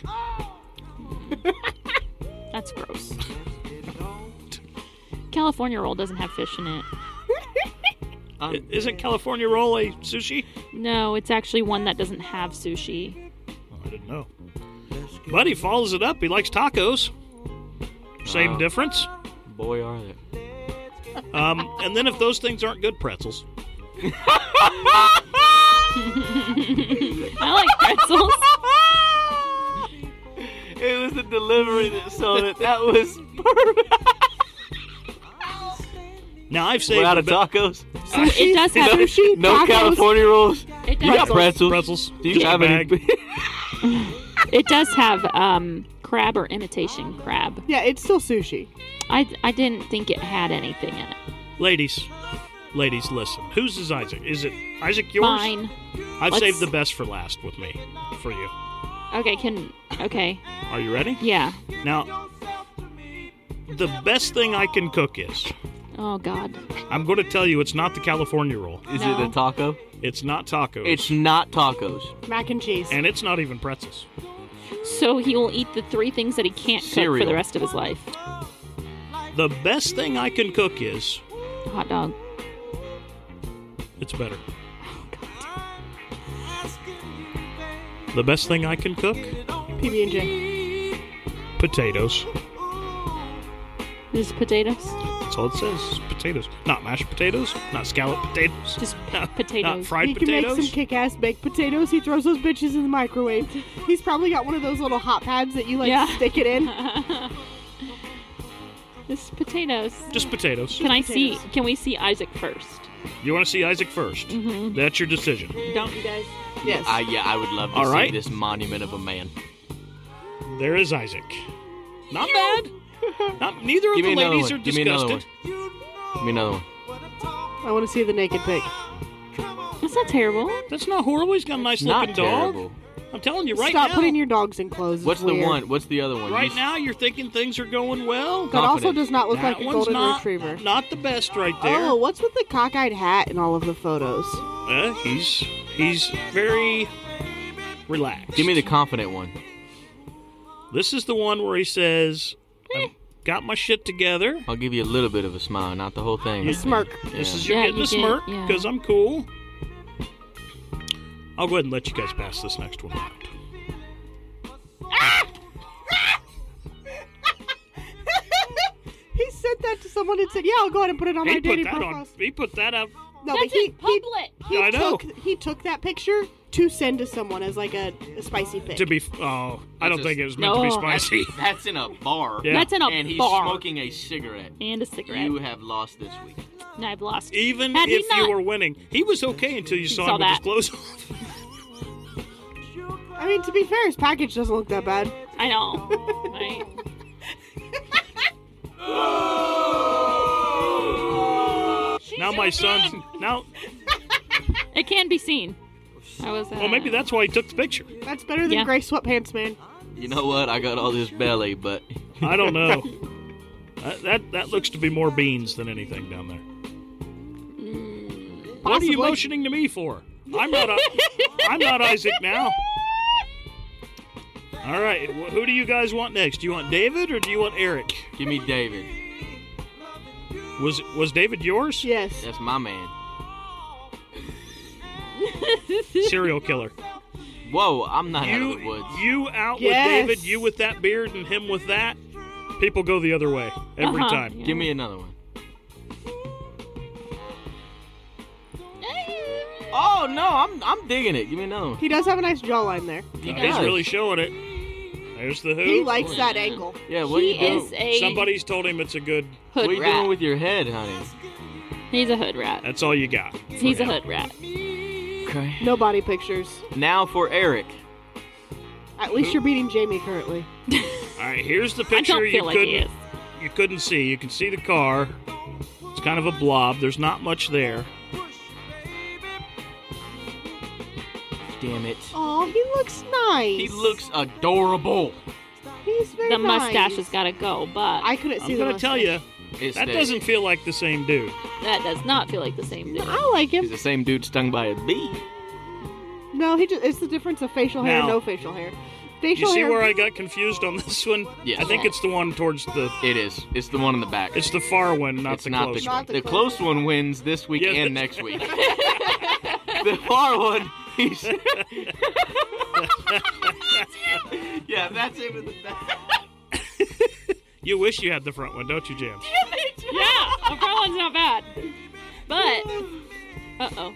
That's gross. California roll doesn't have fish in it. I- Isn't California roll a sushi? No, it's actually one that doesn't have sushi. Oh, I didn't know. But he follows it up. He likes tacos. Same Wow. difference. Boy, are they. Um, and then if those things aren't good, pretzels. I like pretzels. It was the delivery that sold it. That was perfect. Now I've saved We're out the of be- tacos. So it does have no, sushi, no tacos. California rolls. It You got does. pretzels. Pretzels. Do you Just a have any? bag. It does have um, crab or imitation crab. Yeah, it's still sushi. I, I didn't think it had anything in it. Ladies, ladies, listen. Whose is Isaac? Is it Isaac yours? Mine. I've Let's- saved the best for last with me, for you. Okay, can okay. Are you ready? Yeah. Now, the best thing I can cook is, Oh God. I'm going to tell you, it's not the California roll. Is No. it a taco? It's not tacos. It's not tacos. Mac and cheese. and it's not even pretzels. So he will eat the three things that he can't cook for Cereal. the rest of his life. The best thing I can cook is, Hot dog. it's better. The best thing I can cook, P B and J. potatoes. Just potatoes. That's all it says. Potatoes. Not mashed potatoes. Not scallop potatoes. Just not, potatoes. Not fried he potatoes. He can make some kick-ass baked potatoes. He throws those bitches in the microwave. He's probably got one of those little hot pads that you, like, Yeah. stick it in. Just potatoes. Just potatoes. Can Just I potatoes. see? Can we see Isaac first? You want to see Isaac first? Mm-hmm. That's your decision. Don't you guys? Yes. I, yeah, I would love to All see right. this monument of a man. There is Isaac. Not bad. Not, neither of Give the me another ladies one. are Give me another disgusted. Give me another one. I want to see the naked pig. That's not terrible. That's not horrible. He's got a nice Not looking dog. terrible. I'm telling you right Stop now. putting your dogs in clothes. It's What's the weird. one? What's the other one? Right You- now, you're thinking things are going well. That also Confident. does not look That like a one's golden not, retriever. Not the best right there. Oh, what's with the cockeyed hat in all of the photos? Uh, he's he's very relaxed. Give me the confident one. This is the one where he says, "I've got my shit together." I'll give you a little bit of a smile, not the whole thing. The smirk. This Yeah. is you're Yeah, getting you a did, smirk yeah. because I'm cool. I'll go ahead and let you guys pass this next one out. He sent that to someone and said, "Yeah, I'll go ahead and put it on He my put dating that on. profile." He put that up. No, That's but he, in public. he, he I know. took he took that picture to send to someone as like a, a spicy pic. To be, oh, I don't That's think a- it was meant to be No. spicy. That's in a bar. Yeah. That's in a and he's bar. smoking a cigarette. And a cigarette. You have lost this week. And I've lost. Even Had he if you not- were winning, he was okay until you saw, saw him with his that. clothes off. I mean, to be fair, his package doesn't look that bad. I know. Right? Now my son's now. It can be seen. I was. Uh, Well, maybe that's why he took the picture. That's better than Yeah. gray sweatpants, man. You know what? I got all this belly, but I don't know. that, that that looks to be more beans than anything down there. What are you Possibly. motioning to me for? I'm not. A, I'm not Isaac now. All right. wh- Who do you guys want next? Do you want David or do you want Eric? give me David. Was was David yours? Yes. That's my man. Serial killer. Whoa, I'm not out of the You woods. you out Yes. with David. You with that beard and him with that. People go the other way every Uh-huh. time. Yeah. Give me another one. Oh no, I'm I'm digging it. Give me another one. He does have a nice jawline there. He Uh, he's does. really showing it. There's the who. He likes that angle. Yeah, what He you doing? is a Somebody's told him it's a good. hood What are you rat. doing with your head, honey? He's a hood rat. That's all you got. for He's a him. hood rat. Okay. No body pictures. Now for Eric. At least you're beating Jamie currently. All right, here's the I picture don't you feel like he couldn't is. you couldn't see. You can see the car. It's kind of a blob. There's not much there. Damn it. Oh, he looks nice. He looks adorable. He's very The nice. mustache has got to go, but I couldn't see I'm the gonna tell you, It's that the- doesn't feel like the same dude. that does not feel like the same dude. I like him. He's the same dude stung by a bee. No, he just—it's the difference of facial hair Now- and no facial hair. You Facial see hair. where I got confused on this one? Yes. I think it's the one towards the. It is. It's the one in the back. It's the far one, not It's the not close the, one. Not the the close close one wins this week Yeah, and that's- next week. The far one, he's. Yeah, that's him in the back. You wish you had the front one, don't you, Jam? Yeah, the front one's not bad. But, uh-oh.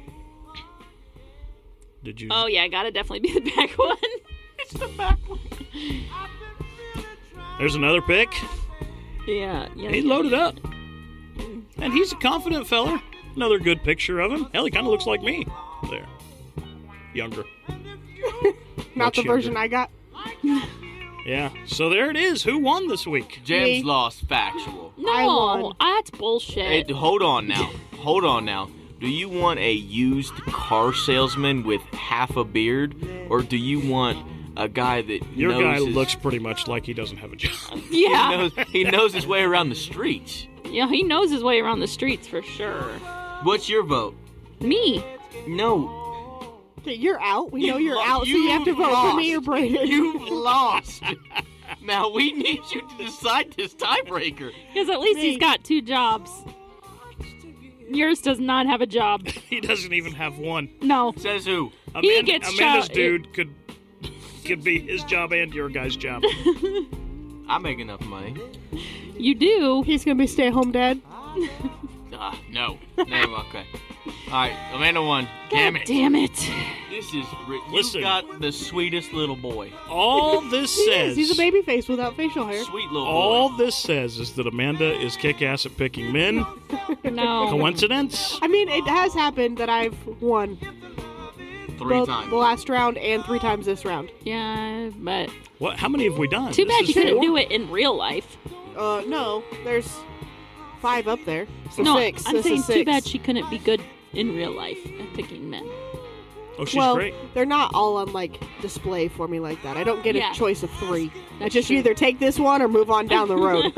Did you? Oh, yeah, gotta definitely be the back one. It's the back one. There's another pic. Yeah, yeah. He yeah. loaded up, and he's a confident fella. Another good picture of him. Hell, he kind of looks like me. There, younger. Not Much the version younger. I got. Yeah. So there it is. Who won this week? Jam's Me. lost factual. I No, won. that's bullshit. Hey, hold on now. Hold on now. Do you want a used car salesman with half a beard, or do you want a guy that Your knows guy his, looks pretty much like he doesn't have a job. yeah. he knows, he knows his way around the streets? Yeah, he knows his way around the streets for sure. What's your vote? Me. No. Okay, you're out. We know You you're lo- out, so you have to you vote lost. for me or Brandon. You lost. Now we need you to decide this tiebreaker. Because at least Me. he's got two jobs. Yours does not have a job. He doesn't even have one. No. Says who? He Amanda- gets Amanda's shot- dude could could be his job and your guy's job. I make enough money. You do. He's gonna be stay-at-home dad. Uh, no. No, okay. All right, Amanda won. God Damn it. damn it. This is... Ri- Listen. You got the sweetest little boy. All this He says... is. He's a baby face without facial hair. Sweet little boy. All this says is that Amanda is kick-ass at picking men. No. Coincidence? I mean, it has happened that I've won. Three Both times. the last round and three times this round. Yeah, but... What? How many have we done? Too This bad is you couldn't four? do it in real life. Uh, no. There's five up there. So no, six. I'm this saying is too six. bad she couldn't be good in real life at picking men. Oh, she's well, great. they're not all on, like, display for me like that. I don't get Yeah. a choice of three. That's It's just true. you either take this one or move on down the road.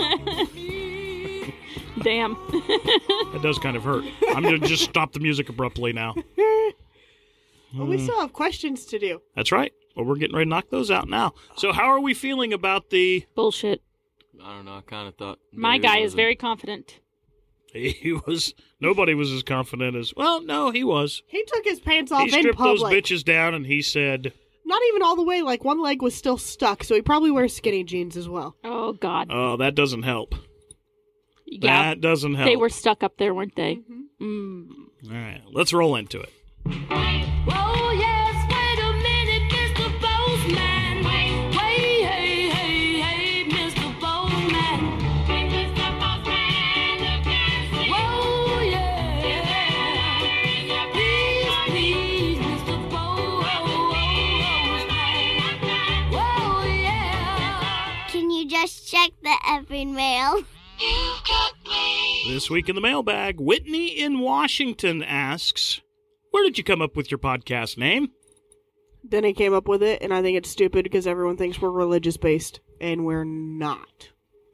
Damn. That does kind of hurt. I'm going to just stop the music abruptly now. Well, we still have questions to do. That's right. Well, we're getting ready to knock those out now. So how are we feeling about the... Bullshit. I don't know. I kind of thought... My Dave guy is wasn't- very confident. He was... Nobody was as confident as... Well, no, he was. He took his pants off He in stripped those public. bitches down and he said... Not even all the way. Like, one leg was still stuck, so he probably wears skinny jeans as well. Oh, God. Oh, that doesn't help. Yeah, That doesn't help. they were stuck up there, weren't they? Mm-hmm. Mm. All right, let's roll into it. Oh, yes, wait a minute, Mister Postman. Wait, wait, hey, hey, hey, Mister Postman. Mister Postman. Oh, yeah. Please, please, Mister Postman. Oh, yeah. Can you just check the effing mail? You've got me. This week in the mailbag, Whitney in Washington asks, where did you come up with your podcast name? Then he came up with it, and I think it's stupid because everyone thinks we're religious-based, and we're not.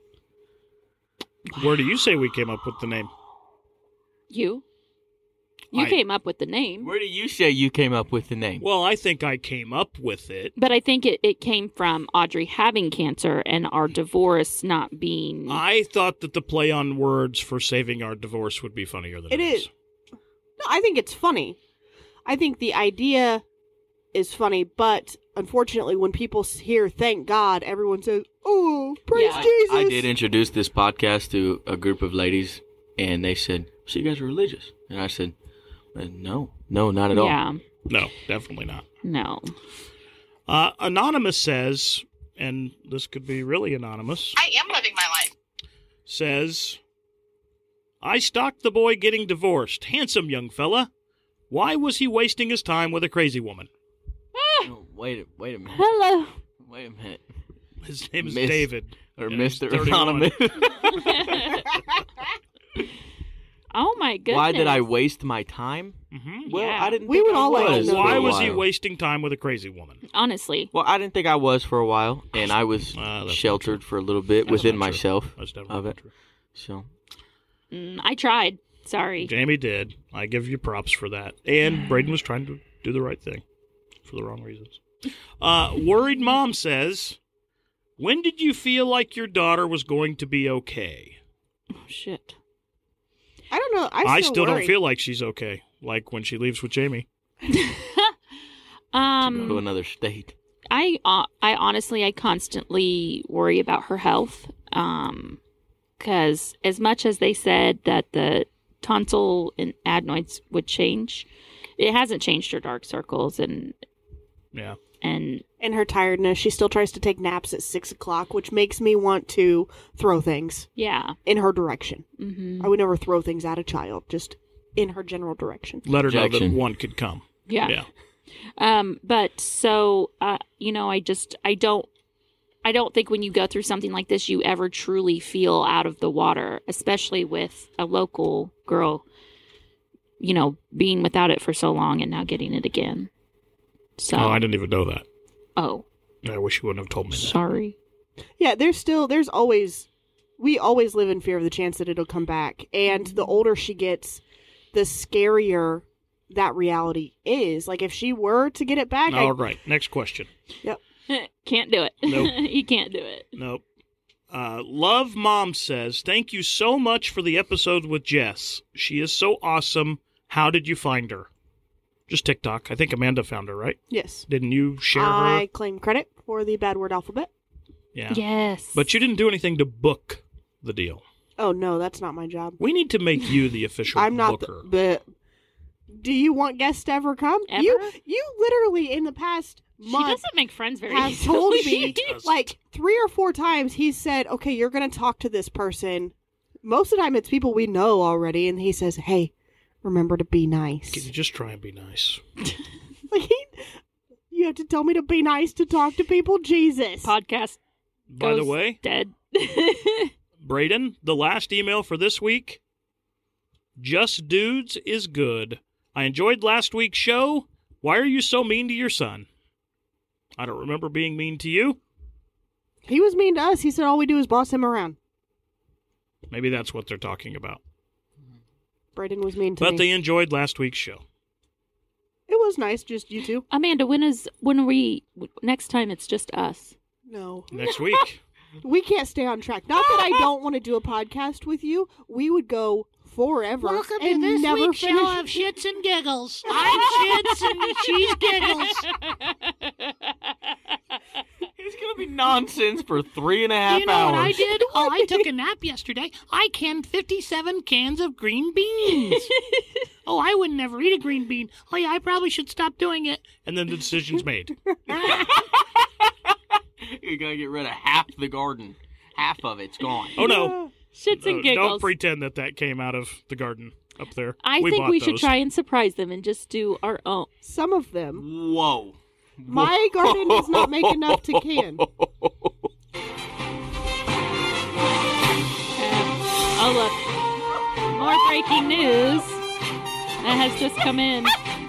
Where do you say we came up with the name? You? You I- came up with the name. Where do you say you came up with the name? Well, I think I came up with it. But I think it, it came from Audrey having cancer and our divorce not being... I thought that the play on words for saving our divorce would be funnier than it, It is. No, I think it's funny. I think the idea is funny, but unfortunately, when people s- hear "thank God," everyone says, "Oh, praise Yeah. Jesus." I did introduce this podcast to a group of ladies, and they said, so you guys are religious? And I said, uh, no, no, not at all. Yeah. No, definitely not. No. Uh, Anonymous says, and this could be really anonymous, I am living my life. says, I stalked the boy getting divorced. Handsome young fella. Why was he wasting his time with a crazy woman? Oh, wait, a- wait a minute. Hello. Wait a minute. His name is Miss- David. Or and he's Mister thirty-one. Anonymous. Oh, my goodness. Why did I waste my time? Mm-hmm. Well, Yeah. I didn't We think would I all like to was. know for a Why was he while. wasting time with a crazy woman? Honestly. Well, I didn't think I was for a while, and I was Uh, that's not sheltered for a little bit That's within not true. myself That's definitely of not it. true. So, Mm, I tried. Sorry. Jamie did. I give you props for that. And Braden was trying to do the right thing for the wrong reasons. Uh, Worried Mom says, when did you feel like your daughter was going to be okay? Oh, shit. I don't know. I I still, still worry. don't feel like she's okay. Like when she leaves with Jamie. um, go to another state. I uh, I honestly I constantly worry about her health. Um, because as much as they said that the tonsil and adenoids would change, it hasn't changed her dark circles and Yeah. and In her tiredness, she still tries to take naps at six o'clock, which makes me want to throw things yeah. in her direction. Mm-hmm. I would never throw things at a child, just in her general direction. Let her know that Objection. one could come. Yeah. Yeah. Um, but so, uh, you know, I just, I don't, I don't think when you go through something like this, you ever truly feel out of the water, especially with a local girl, you know, being without it for so long and now getting it again. So, Oh, I didn't even know that. oh, I wish you wouldn't have told me that. sorry. Yeah, there's still, there's always, we always live in fear of the chance that it'll come back. And the older she gets, the scarier that reality is. Like, if she were to get it back, I, All right. Next question. Yep. Can't do it. Nope. You can't do it. Nope. Uh, Love Mom says, thank you so much for the episode with Jess. She is so awesome. How did you find her? Just TikTok. I think Amanda found her, right? Yes. Didn't you share I her? claim credit for the bad word alphabet. Yeah. Yes. But you didn't do anything to book the deal. Oh, no, that's not my job. We need to make you the official I'm not booker. The, but do you want guests to ever come? Ever? You you literally in the past month She doesn't make friends very have easily. told me like three or four times he's said, okay, you're going to talk to this person. Most of the time it's people we know already. And he says, hey, remember to be nice. Can you just try and be nice? Like, you have to tell me to be nice to talk to people? Jesus. Podcast By goes the way, dead. Braden, the last email for this week. Just dudes is good. I enjoyed last week's show. Why are you so mean to your son? I don't remember being mean to you. He was mean to us. He said all we do is boss him around. Maybe that's what they're talking about. Braden was mean to But me. they enjoyed last week's show. It was nice, just you two. Amanda, when is when are we next time? It's just us. No. Next week. We can't stay on track. Not that I don't want to do a podcast with you. We would go forever. Welcome and to this never week's finish. show of Shits and Giggles. I'm Shits and she's Giggles. It's going to be nonsense for three and a half You know hours. what I did? Oh, I took a nap yesterday. I canned fifty-seven cans of green beans. Oh, I would never eat a green bean. Oh, yeah, I probably should stop doing it. And then the decision's made. You're going to get rid of half the garden. Half of it's gone. Oh, no. Shits and Uh, giggles. Don't pretend that that came out of the garden up there. I we think bought we should those. try and surprise them and just do our own. Some of them. Whoa. My garden does not make enough to can. Oh, look. More breaking news that has just come in.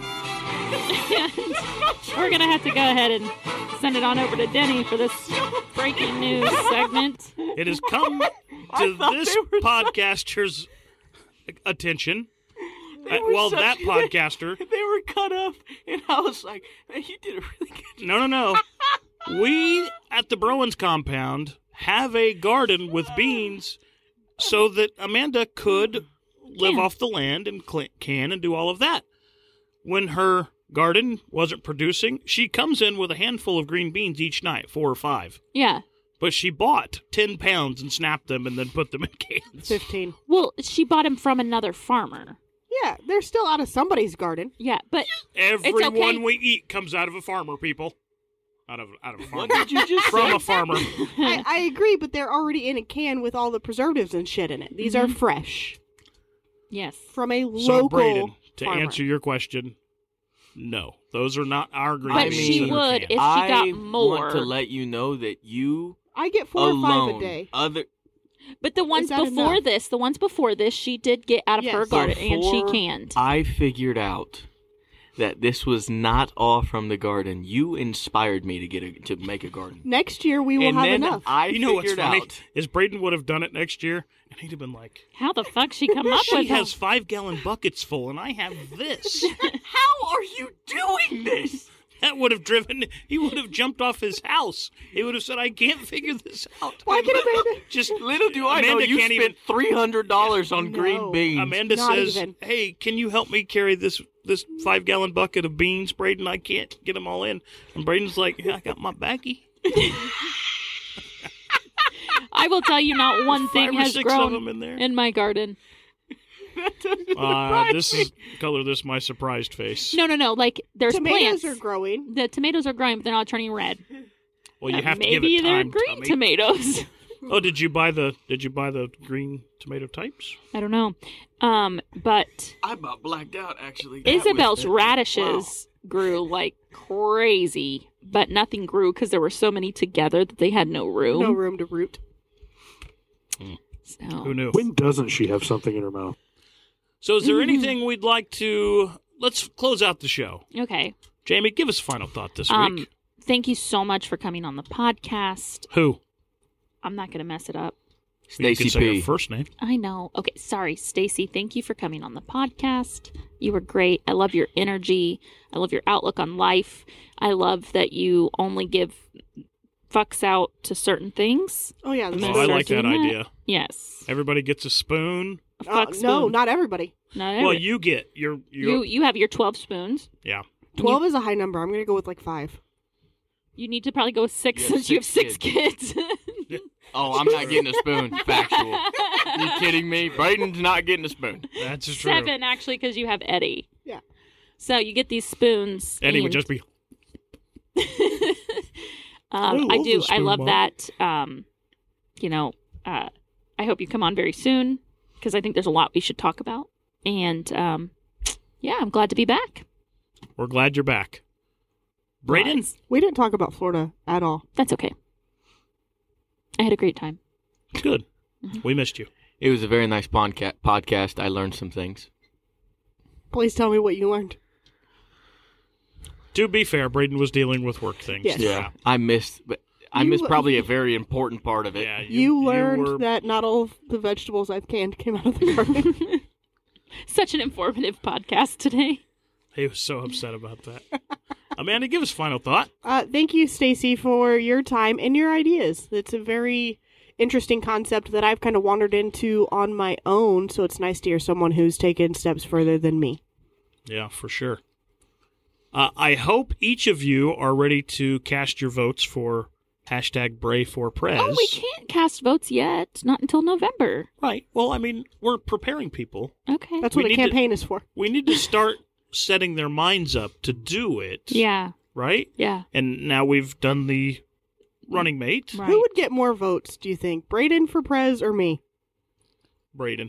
We're going to have to go ahead and send it on over to Denny for this breaking news segment. It has come to this podcaster's attention. Uh, well, such- that podcaster. They were cut up, and I was like, man, you did a really good job. No, no, no. We at the Browans compound have a garden with beans so that Amanda could live Can. off the land and cl- can and do all of that. When her garden wasn't producing, she comes in with a handful of green beans each night, four or five. Yeah. But she bought ten pounds and snapped them and then put them in cans. Fifteen. Well, she bought him from another farmer. Yeah, they're still out of somebody's garden. Yeah, but Everyone it's okay. we eat comes out of a farmer, people. Out of out of a farmer. What did you just From say? a farmer. I, I agree, but they're already in a can with all the preservatives and shit in it. These are fresh Yes. from a So, local Braden, to farmer. answer your question, no. Those are not our green But beans. she in her would can. if she I got more. want to let you know that you I get four alone, or five a day. other But the ones that before enough? this, the ones before this, she did get out of her Yes. garden and she Before canned. I figured out that this was not all from the garden. You inspired me to get a, to make a garden. Next year we will and have then enough. I You know what's figured funny? out. Is Braden would have done it next year, and he'd have been like, How the fuck she come up she with has them? five-gallon buckets full, and I have this. How are you doing this? That would have driven, he would have jumped off his house. He would have said, I can't figure this out. Why can Amanda? Just Little do I know Amanda you can't spent even, three hundred dollars on No. green beans. Amanda Not says, even. hey, can you help me carry this this five-gallon bucket of beans, Braden? I can't get them all in. And Braden's like, yeah, I got my baggie. I will tell you, not one Five thing or has six grown of them in there. in my garden. Uh, this is, color this my surprised face. No, no, no. Like there's Tomatoes plants. are growing. The tomatoes are growing, but they're not turning red. Well, you Uh, have to maybe give it they're time, green Tommy. tomatoes. Oh, did you buy the did you buy the green tomato types? I don't know. Um, but I about blacked out actually. That Isabel's was- radishes grew like crazy, but nothing grew because there were so many together that they had no room. No room to root. So. Who knew? When doesn't she have something in her mouth? So is there anything we'd like to let's close out the show. Okay. Jamie, give us a final thought this Um, week. thank you so much for coming on the podcast. Who? I'm not going to mess it up. Well, you Stacey can say P. her first name. I know. Okay, sorry, Stacy. Thank you for coming on the podcast. You were great. I love your energy. I love your outlook on life. I love that you only give fucks out to certain things. Oh yeah, I'm the Oh, gonna I start like that doing idea. Yes. Everybody gets a spoon. A Uh, fuck no, spoon. not everybody. Not Well, every- you get your your you you have your twelve spoons. yeah. Twelve is a high number. I'm gonna go with like five. You need to probably go six You have since you have six six kids. Oh, I'm not getting a spoon. Factual. You kidding me? Braden's not getting a spoon. That's true. Seven, actually, because you have Eddie. Yeah. So you get these spoons. Eddie and... would just be. um, I I love do. the spoon, I love Mom. that. Um, you know, uh, I hope you come on very soon because I think there's a lot we should talk about. And um, yeah, I'm glad to be back. We're glad you're back. Braden? We didn't talk about Florida at all. That's okay. I had a great time. Good. Mm-hmm. We missed you. It was a very nice podca- podcast. I learned some things. Please tell me what you learned. To be fair, Braden was dealing with work things. Yes. Yeah, I missed, but I You- missed probably a very important part of it. Yeah, You, learned were- that not all of the vegetables I've canned came out of the garden. Such an informative podcast today. He was so upset about that. Amanda, give us final thought. Uh, thank you, Stacey, for your time and your ideas. It's a very interesting concept that I've kind of wandered into on my own, so it's nice to hear someone who's taken steps further than me. Yeah, for sure. Uh, I hope each of you are ready to cast your votes for hashtag Bray for Prez. Oh, we can't cast votes yet. Not until November. Right. Well, I mean, we're preparing people. Okay. That's We what a need to- campaign is for. We need to start setting their minds up to do it. Yeah. Right? Yeah. And now we've done the running mate. Right. Who would get more votes, do you think? Braden for Prez or me? Braden.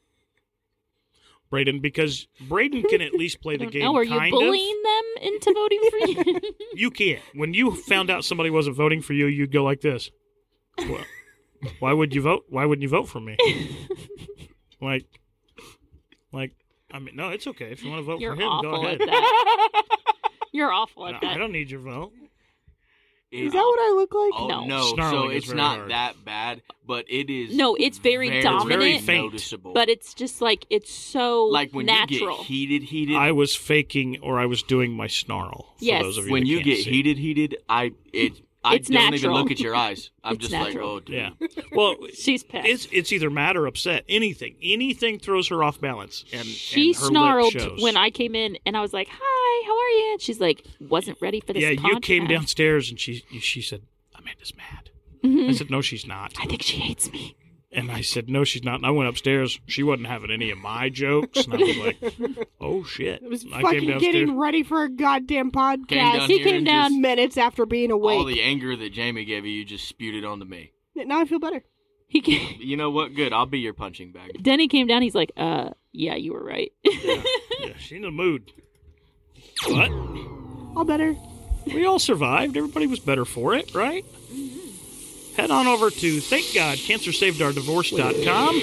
Braden, because Braden can at least play the game. No, are you kind bullying them into voting for you? of. You can't. When you found out somebody wasn't voting for you, you'd go like this. Well, why would you vote? Why wouldn't you vote for me? like, like, I mean, no, it's okay. If you want to vote You're for him, awful go ahead. at that. You're awful at No, that. I don't need your vote. Is that what I look like? Oh, No. no. Snarling So is it's very not hard. that bad, but it is. No, it's very very, dominant. very faint. noticeable. But it's just like, it's so like when natural. you get heated, heated. I was faking or I was doing my snarl. For Yes. those of you when that you can't get see. heated, heated, I it. I It's don't even natural. look at your eyes. I'm It's just natural. like, oh, dude. Yeah. Well, She's pissed. it's it's either mad or upset. Anything, anything throws her off balance. And She and her lip snarled shows. when I came in, and I was like, "Hi, how are you?" And she's like, "Wasn't ready for this." Yeah, you came podcast." downstairs and she she said, "Amanda's mad." Mhm. I said, "No, she's not." I think she hates me. And I said, "No, she's not." And I went upstairs. She wasn't having any of my jokes, and I was like, "Oh shit!" It was And I fucking came downstairs. getting ready for a goddamn podcast. down he here came and down just- minutes after being awake. All the anger that Jamie gave you, you just spewed it onto me. Now I feel better. He came, You know what? Good. I'll be your punching bag. Denny came down. He's like, "Uh, yeah, you were right." Yeah, she's in the mood. But All better. we all survived. Everybody was better for it, right? Head on over to thank god cancer saved our divorce dot com.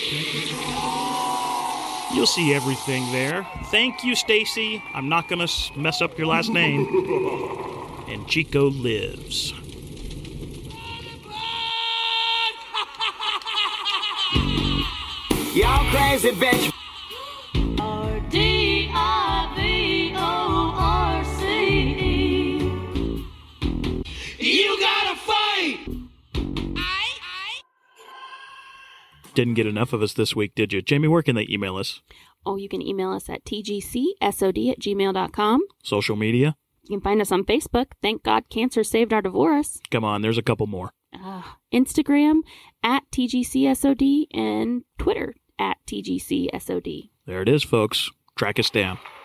You'll see everything there. Thank you, Stacy. I'm not going to mess up your last name. And Chico lives. Y'all crazy bitch. R D I V O R C E. You gotta fight. Didn't get enough of us this week, did you? Jamie, where can they email us? Oh, you can email us at t g c s o d at gmail dot com. Social media? You can find us on Facebook. Thank God Cancer Saved Our Divorce. Come on, there's a couple more. Uh, Instagram at T G C S O D and Twitter at T G C S O D. There it is, folks. Track us down.